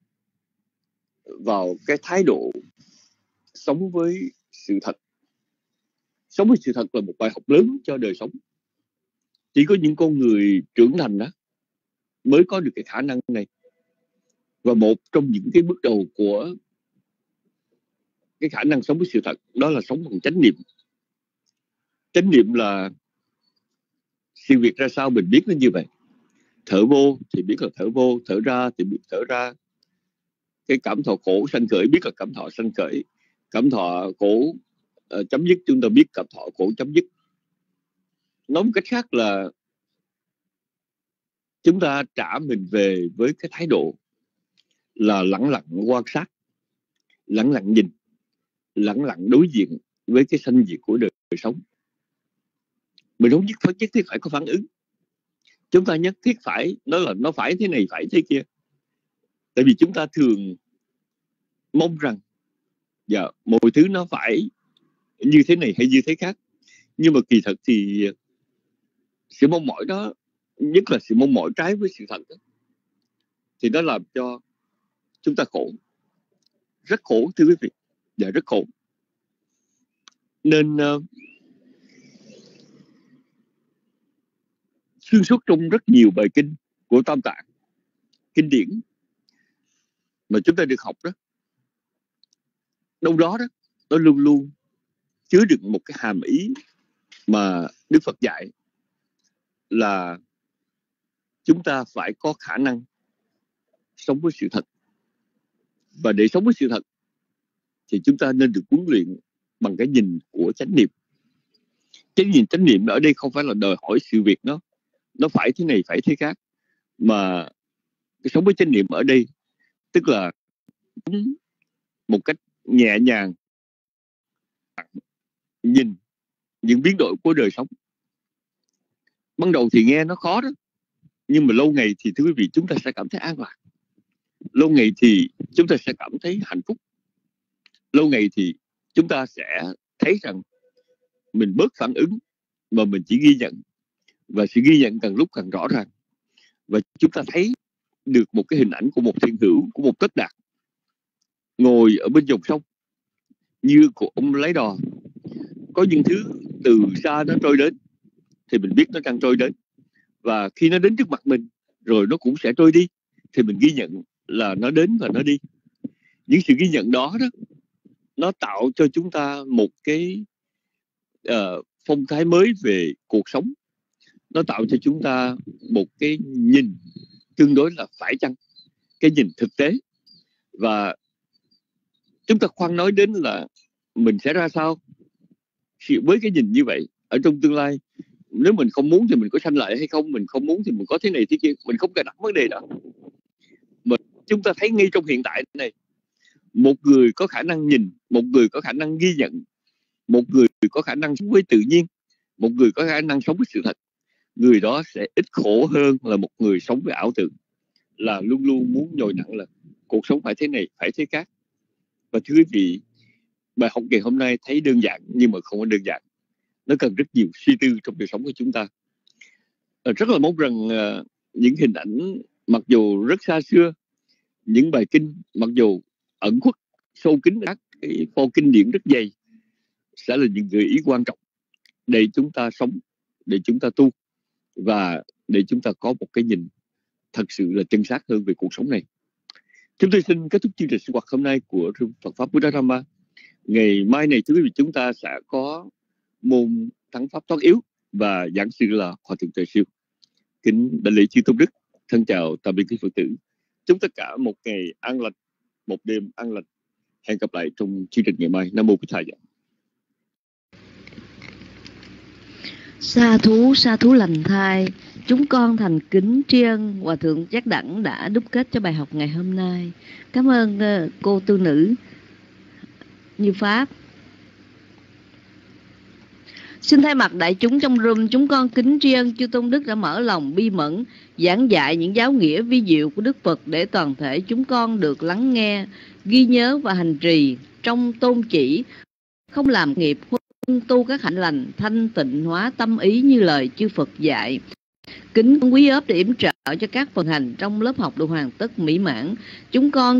D: vào cái thái độ sống với sự thật. Sống với sự thật là một bài học lớn cho đời sống. Chỉ có những con người trưởng thành đó mới có được cái khả năng này. Và một trong những cái bước đầu của cái khả năng sống với sự thật đó là sống bằng chánh niệm. Chánh niệm là sự việc ra sao mình biết nó như vậy. Thở vô thì biết là thở vô, thở ra thì biết thở ra. Cái cảm thọ khổ sanh khởi biết là cảm thọ sanh khởi. Cảm thọ khổ chấm dứt chúng ta biết cảm thọ khổ chấm dứt. Nói một cách khác là chúng ta trả mình về với cái thái độ là lẳng lặng quan sát, lẳng lặng nhìn, lẳng lặng đối diện với cái sanh diệt của đời sống. Mình không nhất thiết phải có phản ứng. Chúng ta nhất thiết phải nói là nó phải thế này, phải thế kia. Tại vì chúng ta thường mong rằng mọi thứ nó phải như thế này hay như thế khác. Nhưng mà kỳ thật thì sự mong mỏi đó, nhất là sự mong mỏi trái với sự thật đó, thì nó làm cho chúng ta khổ. Rất khổ thưa quý vị. Dạ rất khổ. Nên xuyên suốt trong rất nhiều bài kinh của Tam Tạng, kinh điển mà chúng ta được học đó, đâu đó nó luôn luôn chứa đựng một cái hàm ý mà Đức Phật dạy là chúng ta phải có khả năng sống với sự thật. Và để sống với sự thật thì chúng ta nên được huấn luyện bằng cái nhìn của chánh niệm. Cái nhìn chánh niệm ở đây không phải là đòi hỏi sự việc nó phải thế này, phải thế khác. Mà cái sống với chánh niệm ở đây tức là một cách nhẹ nhàng nhìn những biến đổi của đời sống. Ban đầu thì nghe nó khó đó, nhưng mà lâu ngày thì thưa quý vị, chúng ta sẽ cảm thấy an lạc. Lâu ngày thì chúng ta sẽ cảm thấy hạnh phúc. Lâu ngày thì chúng ta sẽ thấy rằng mình bớt phản ứng mà mình chỉ ghi nhận. Và sự ghi nhận càng lúc càng rõ ràng. Và chúng ta thấy được một cái hình ảnh của một thiện hữu, của một tất đạt ngồi ở bên dòng sông như của ông lái đò. Có những thứ từ xa nó trôi đến thì mình biết nó đang trôi đến. Và khi nó đến trước mặt mình rồi nó cũng sẽ trôi đi, thì mình ghi nhận là nó đến và nó đi. Những sự ghi nhận đó nó tạo cho chúng ta một cái phong thái mới về cuộc sống. Nó tạo cho chúng ta một cái nhìn tương đối là phải chăng, cái nhìn thực tế. Và chúng ta khoan nói đến là mình sẽ ra sao với cái nhìn như vậy ở trong tương lai. Nếu mình không muốn thì mình có sanh lại hay không, mình không muốn thì mình có thế này thế kia. Mình không cần đặt vấn đề đó. Mà chúng ta thấy ngay trong hiện tại này, một người có khả năng nhìn, một người có khả năng ghi nhận, một người có khả năng sống với tự nhiên, một người có khả năng sống với sự thật, người đó sẽ ít khổ hơn là một người sống với ảo tưởng, là luôn luôn muốn nhồi nặng là cuộc sống phải thế này, phải thế khác. Và thưa quý vị, bài học ngày hôm nay thấy đơn giản nhưng mà không có đơn giản. Nó cần rất nhiều suy tư trong đời sống của chúng ta. Rất là mong rằng những hình ảnh mặc dù rất xa xưa, những bài kinh mặc dù ẩn khuất sâu kín các cái kho kinh điển rất dày, sẽ là những gợi ý quan trọng để chúng ta sống, để chúng ta tu, và để chúng ta có một cái nhìn thật sự là chân xác hơn về cuộc sống này. Chúng tôi xin kết thúc chương trình sinh hoạt hôm nay của Phật Pháp Buddha Dhamma. Ngày mai này thưa quý vị, chúng ta sẽ có môn thắng pháp thoát yếu và giảng sư là Hòa Thượng Trời Siêu. Kính đại lễ chư tôn đức, thân chào tạm biệt quý Phật tử. Chúc tất cả một ngày an lành, một đêm an lành. Hẹn gặp lại trong chương trình ngày mai. Nam mô Bổn Thầy.
B: Sa thú lành thai. Chúng con thành kính tri ân Hòa Thượng Giác Đẳng đã đúc kết cho bài học ngày hôm nay. Cảm ơn cô tu nữ Như Pháp. Xin thay mặt đại chúng trong room, chúng con kính tri ân chư tôn đức đã mở lòng bi mẫn giảng dạy những giáo nghĩa vi diệu của Đức Phật để toàn thể chúng con được lắng nghe, ghi nhớ và hành trì trong tôn chỉ, không làm nghiệp, huân tu các hạnh lành, thanh tịnh hóa tâm ý như lời chư Phật dạy. Kính quý ớp để yểm trợ cho các phần hành trong lớp học được hoàn tất mỹ mãn. Chúng con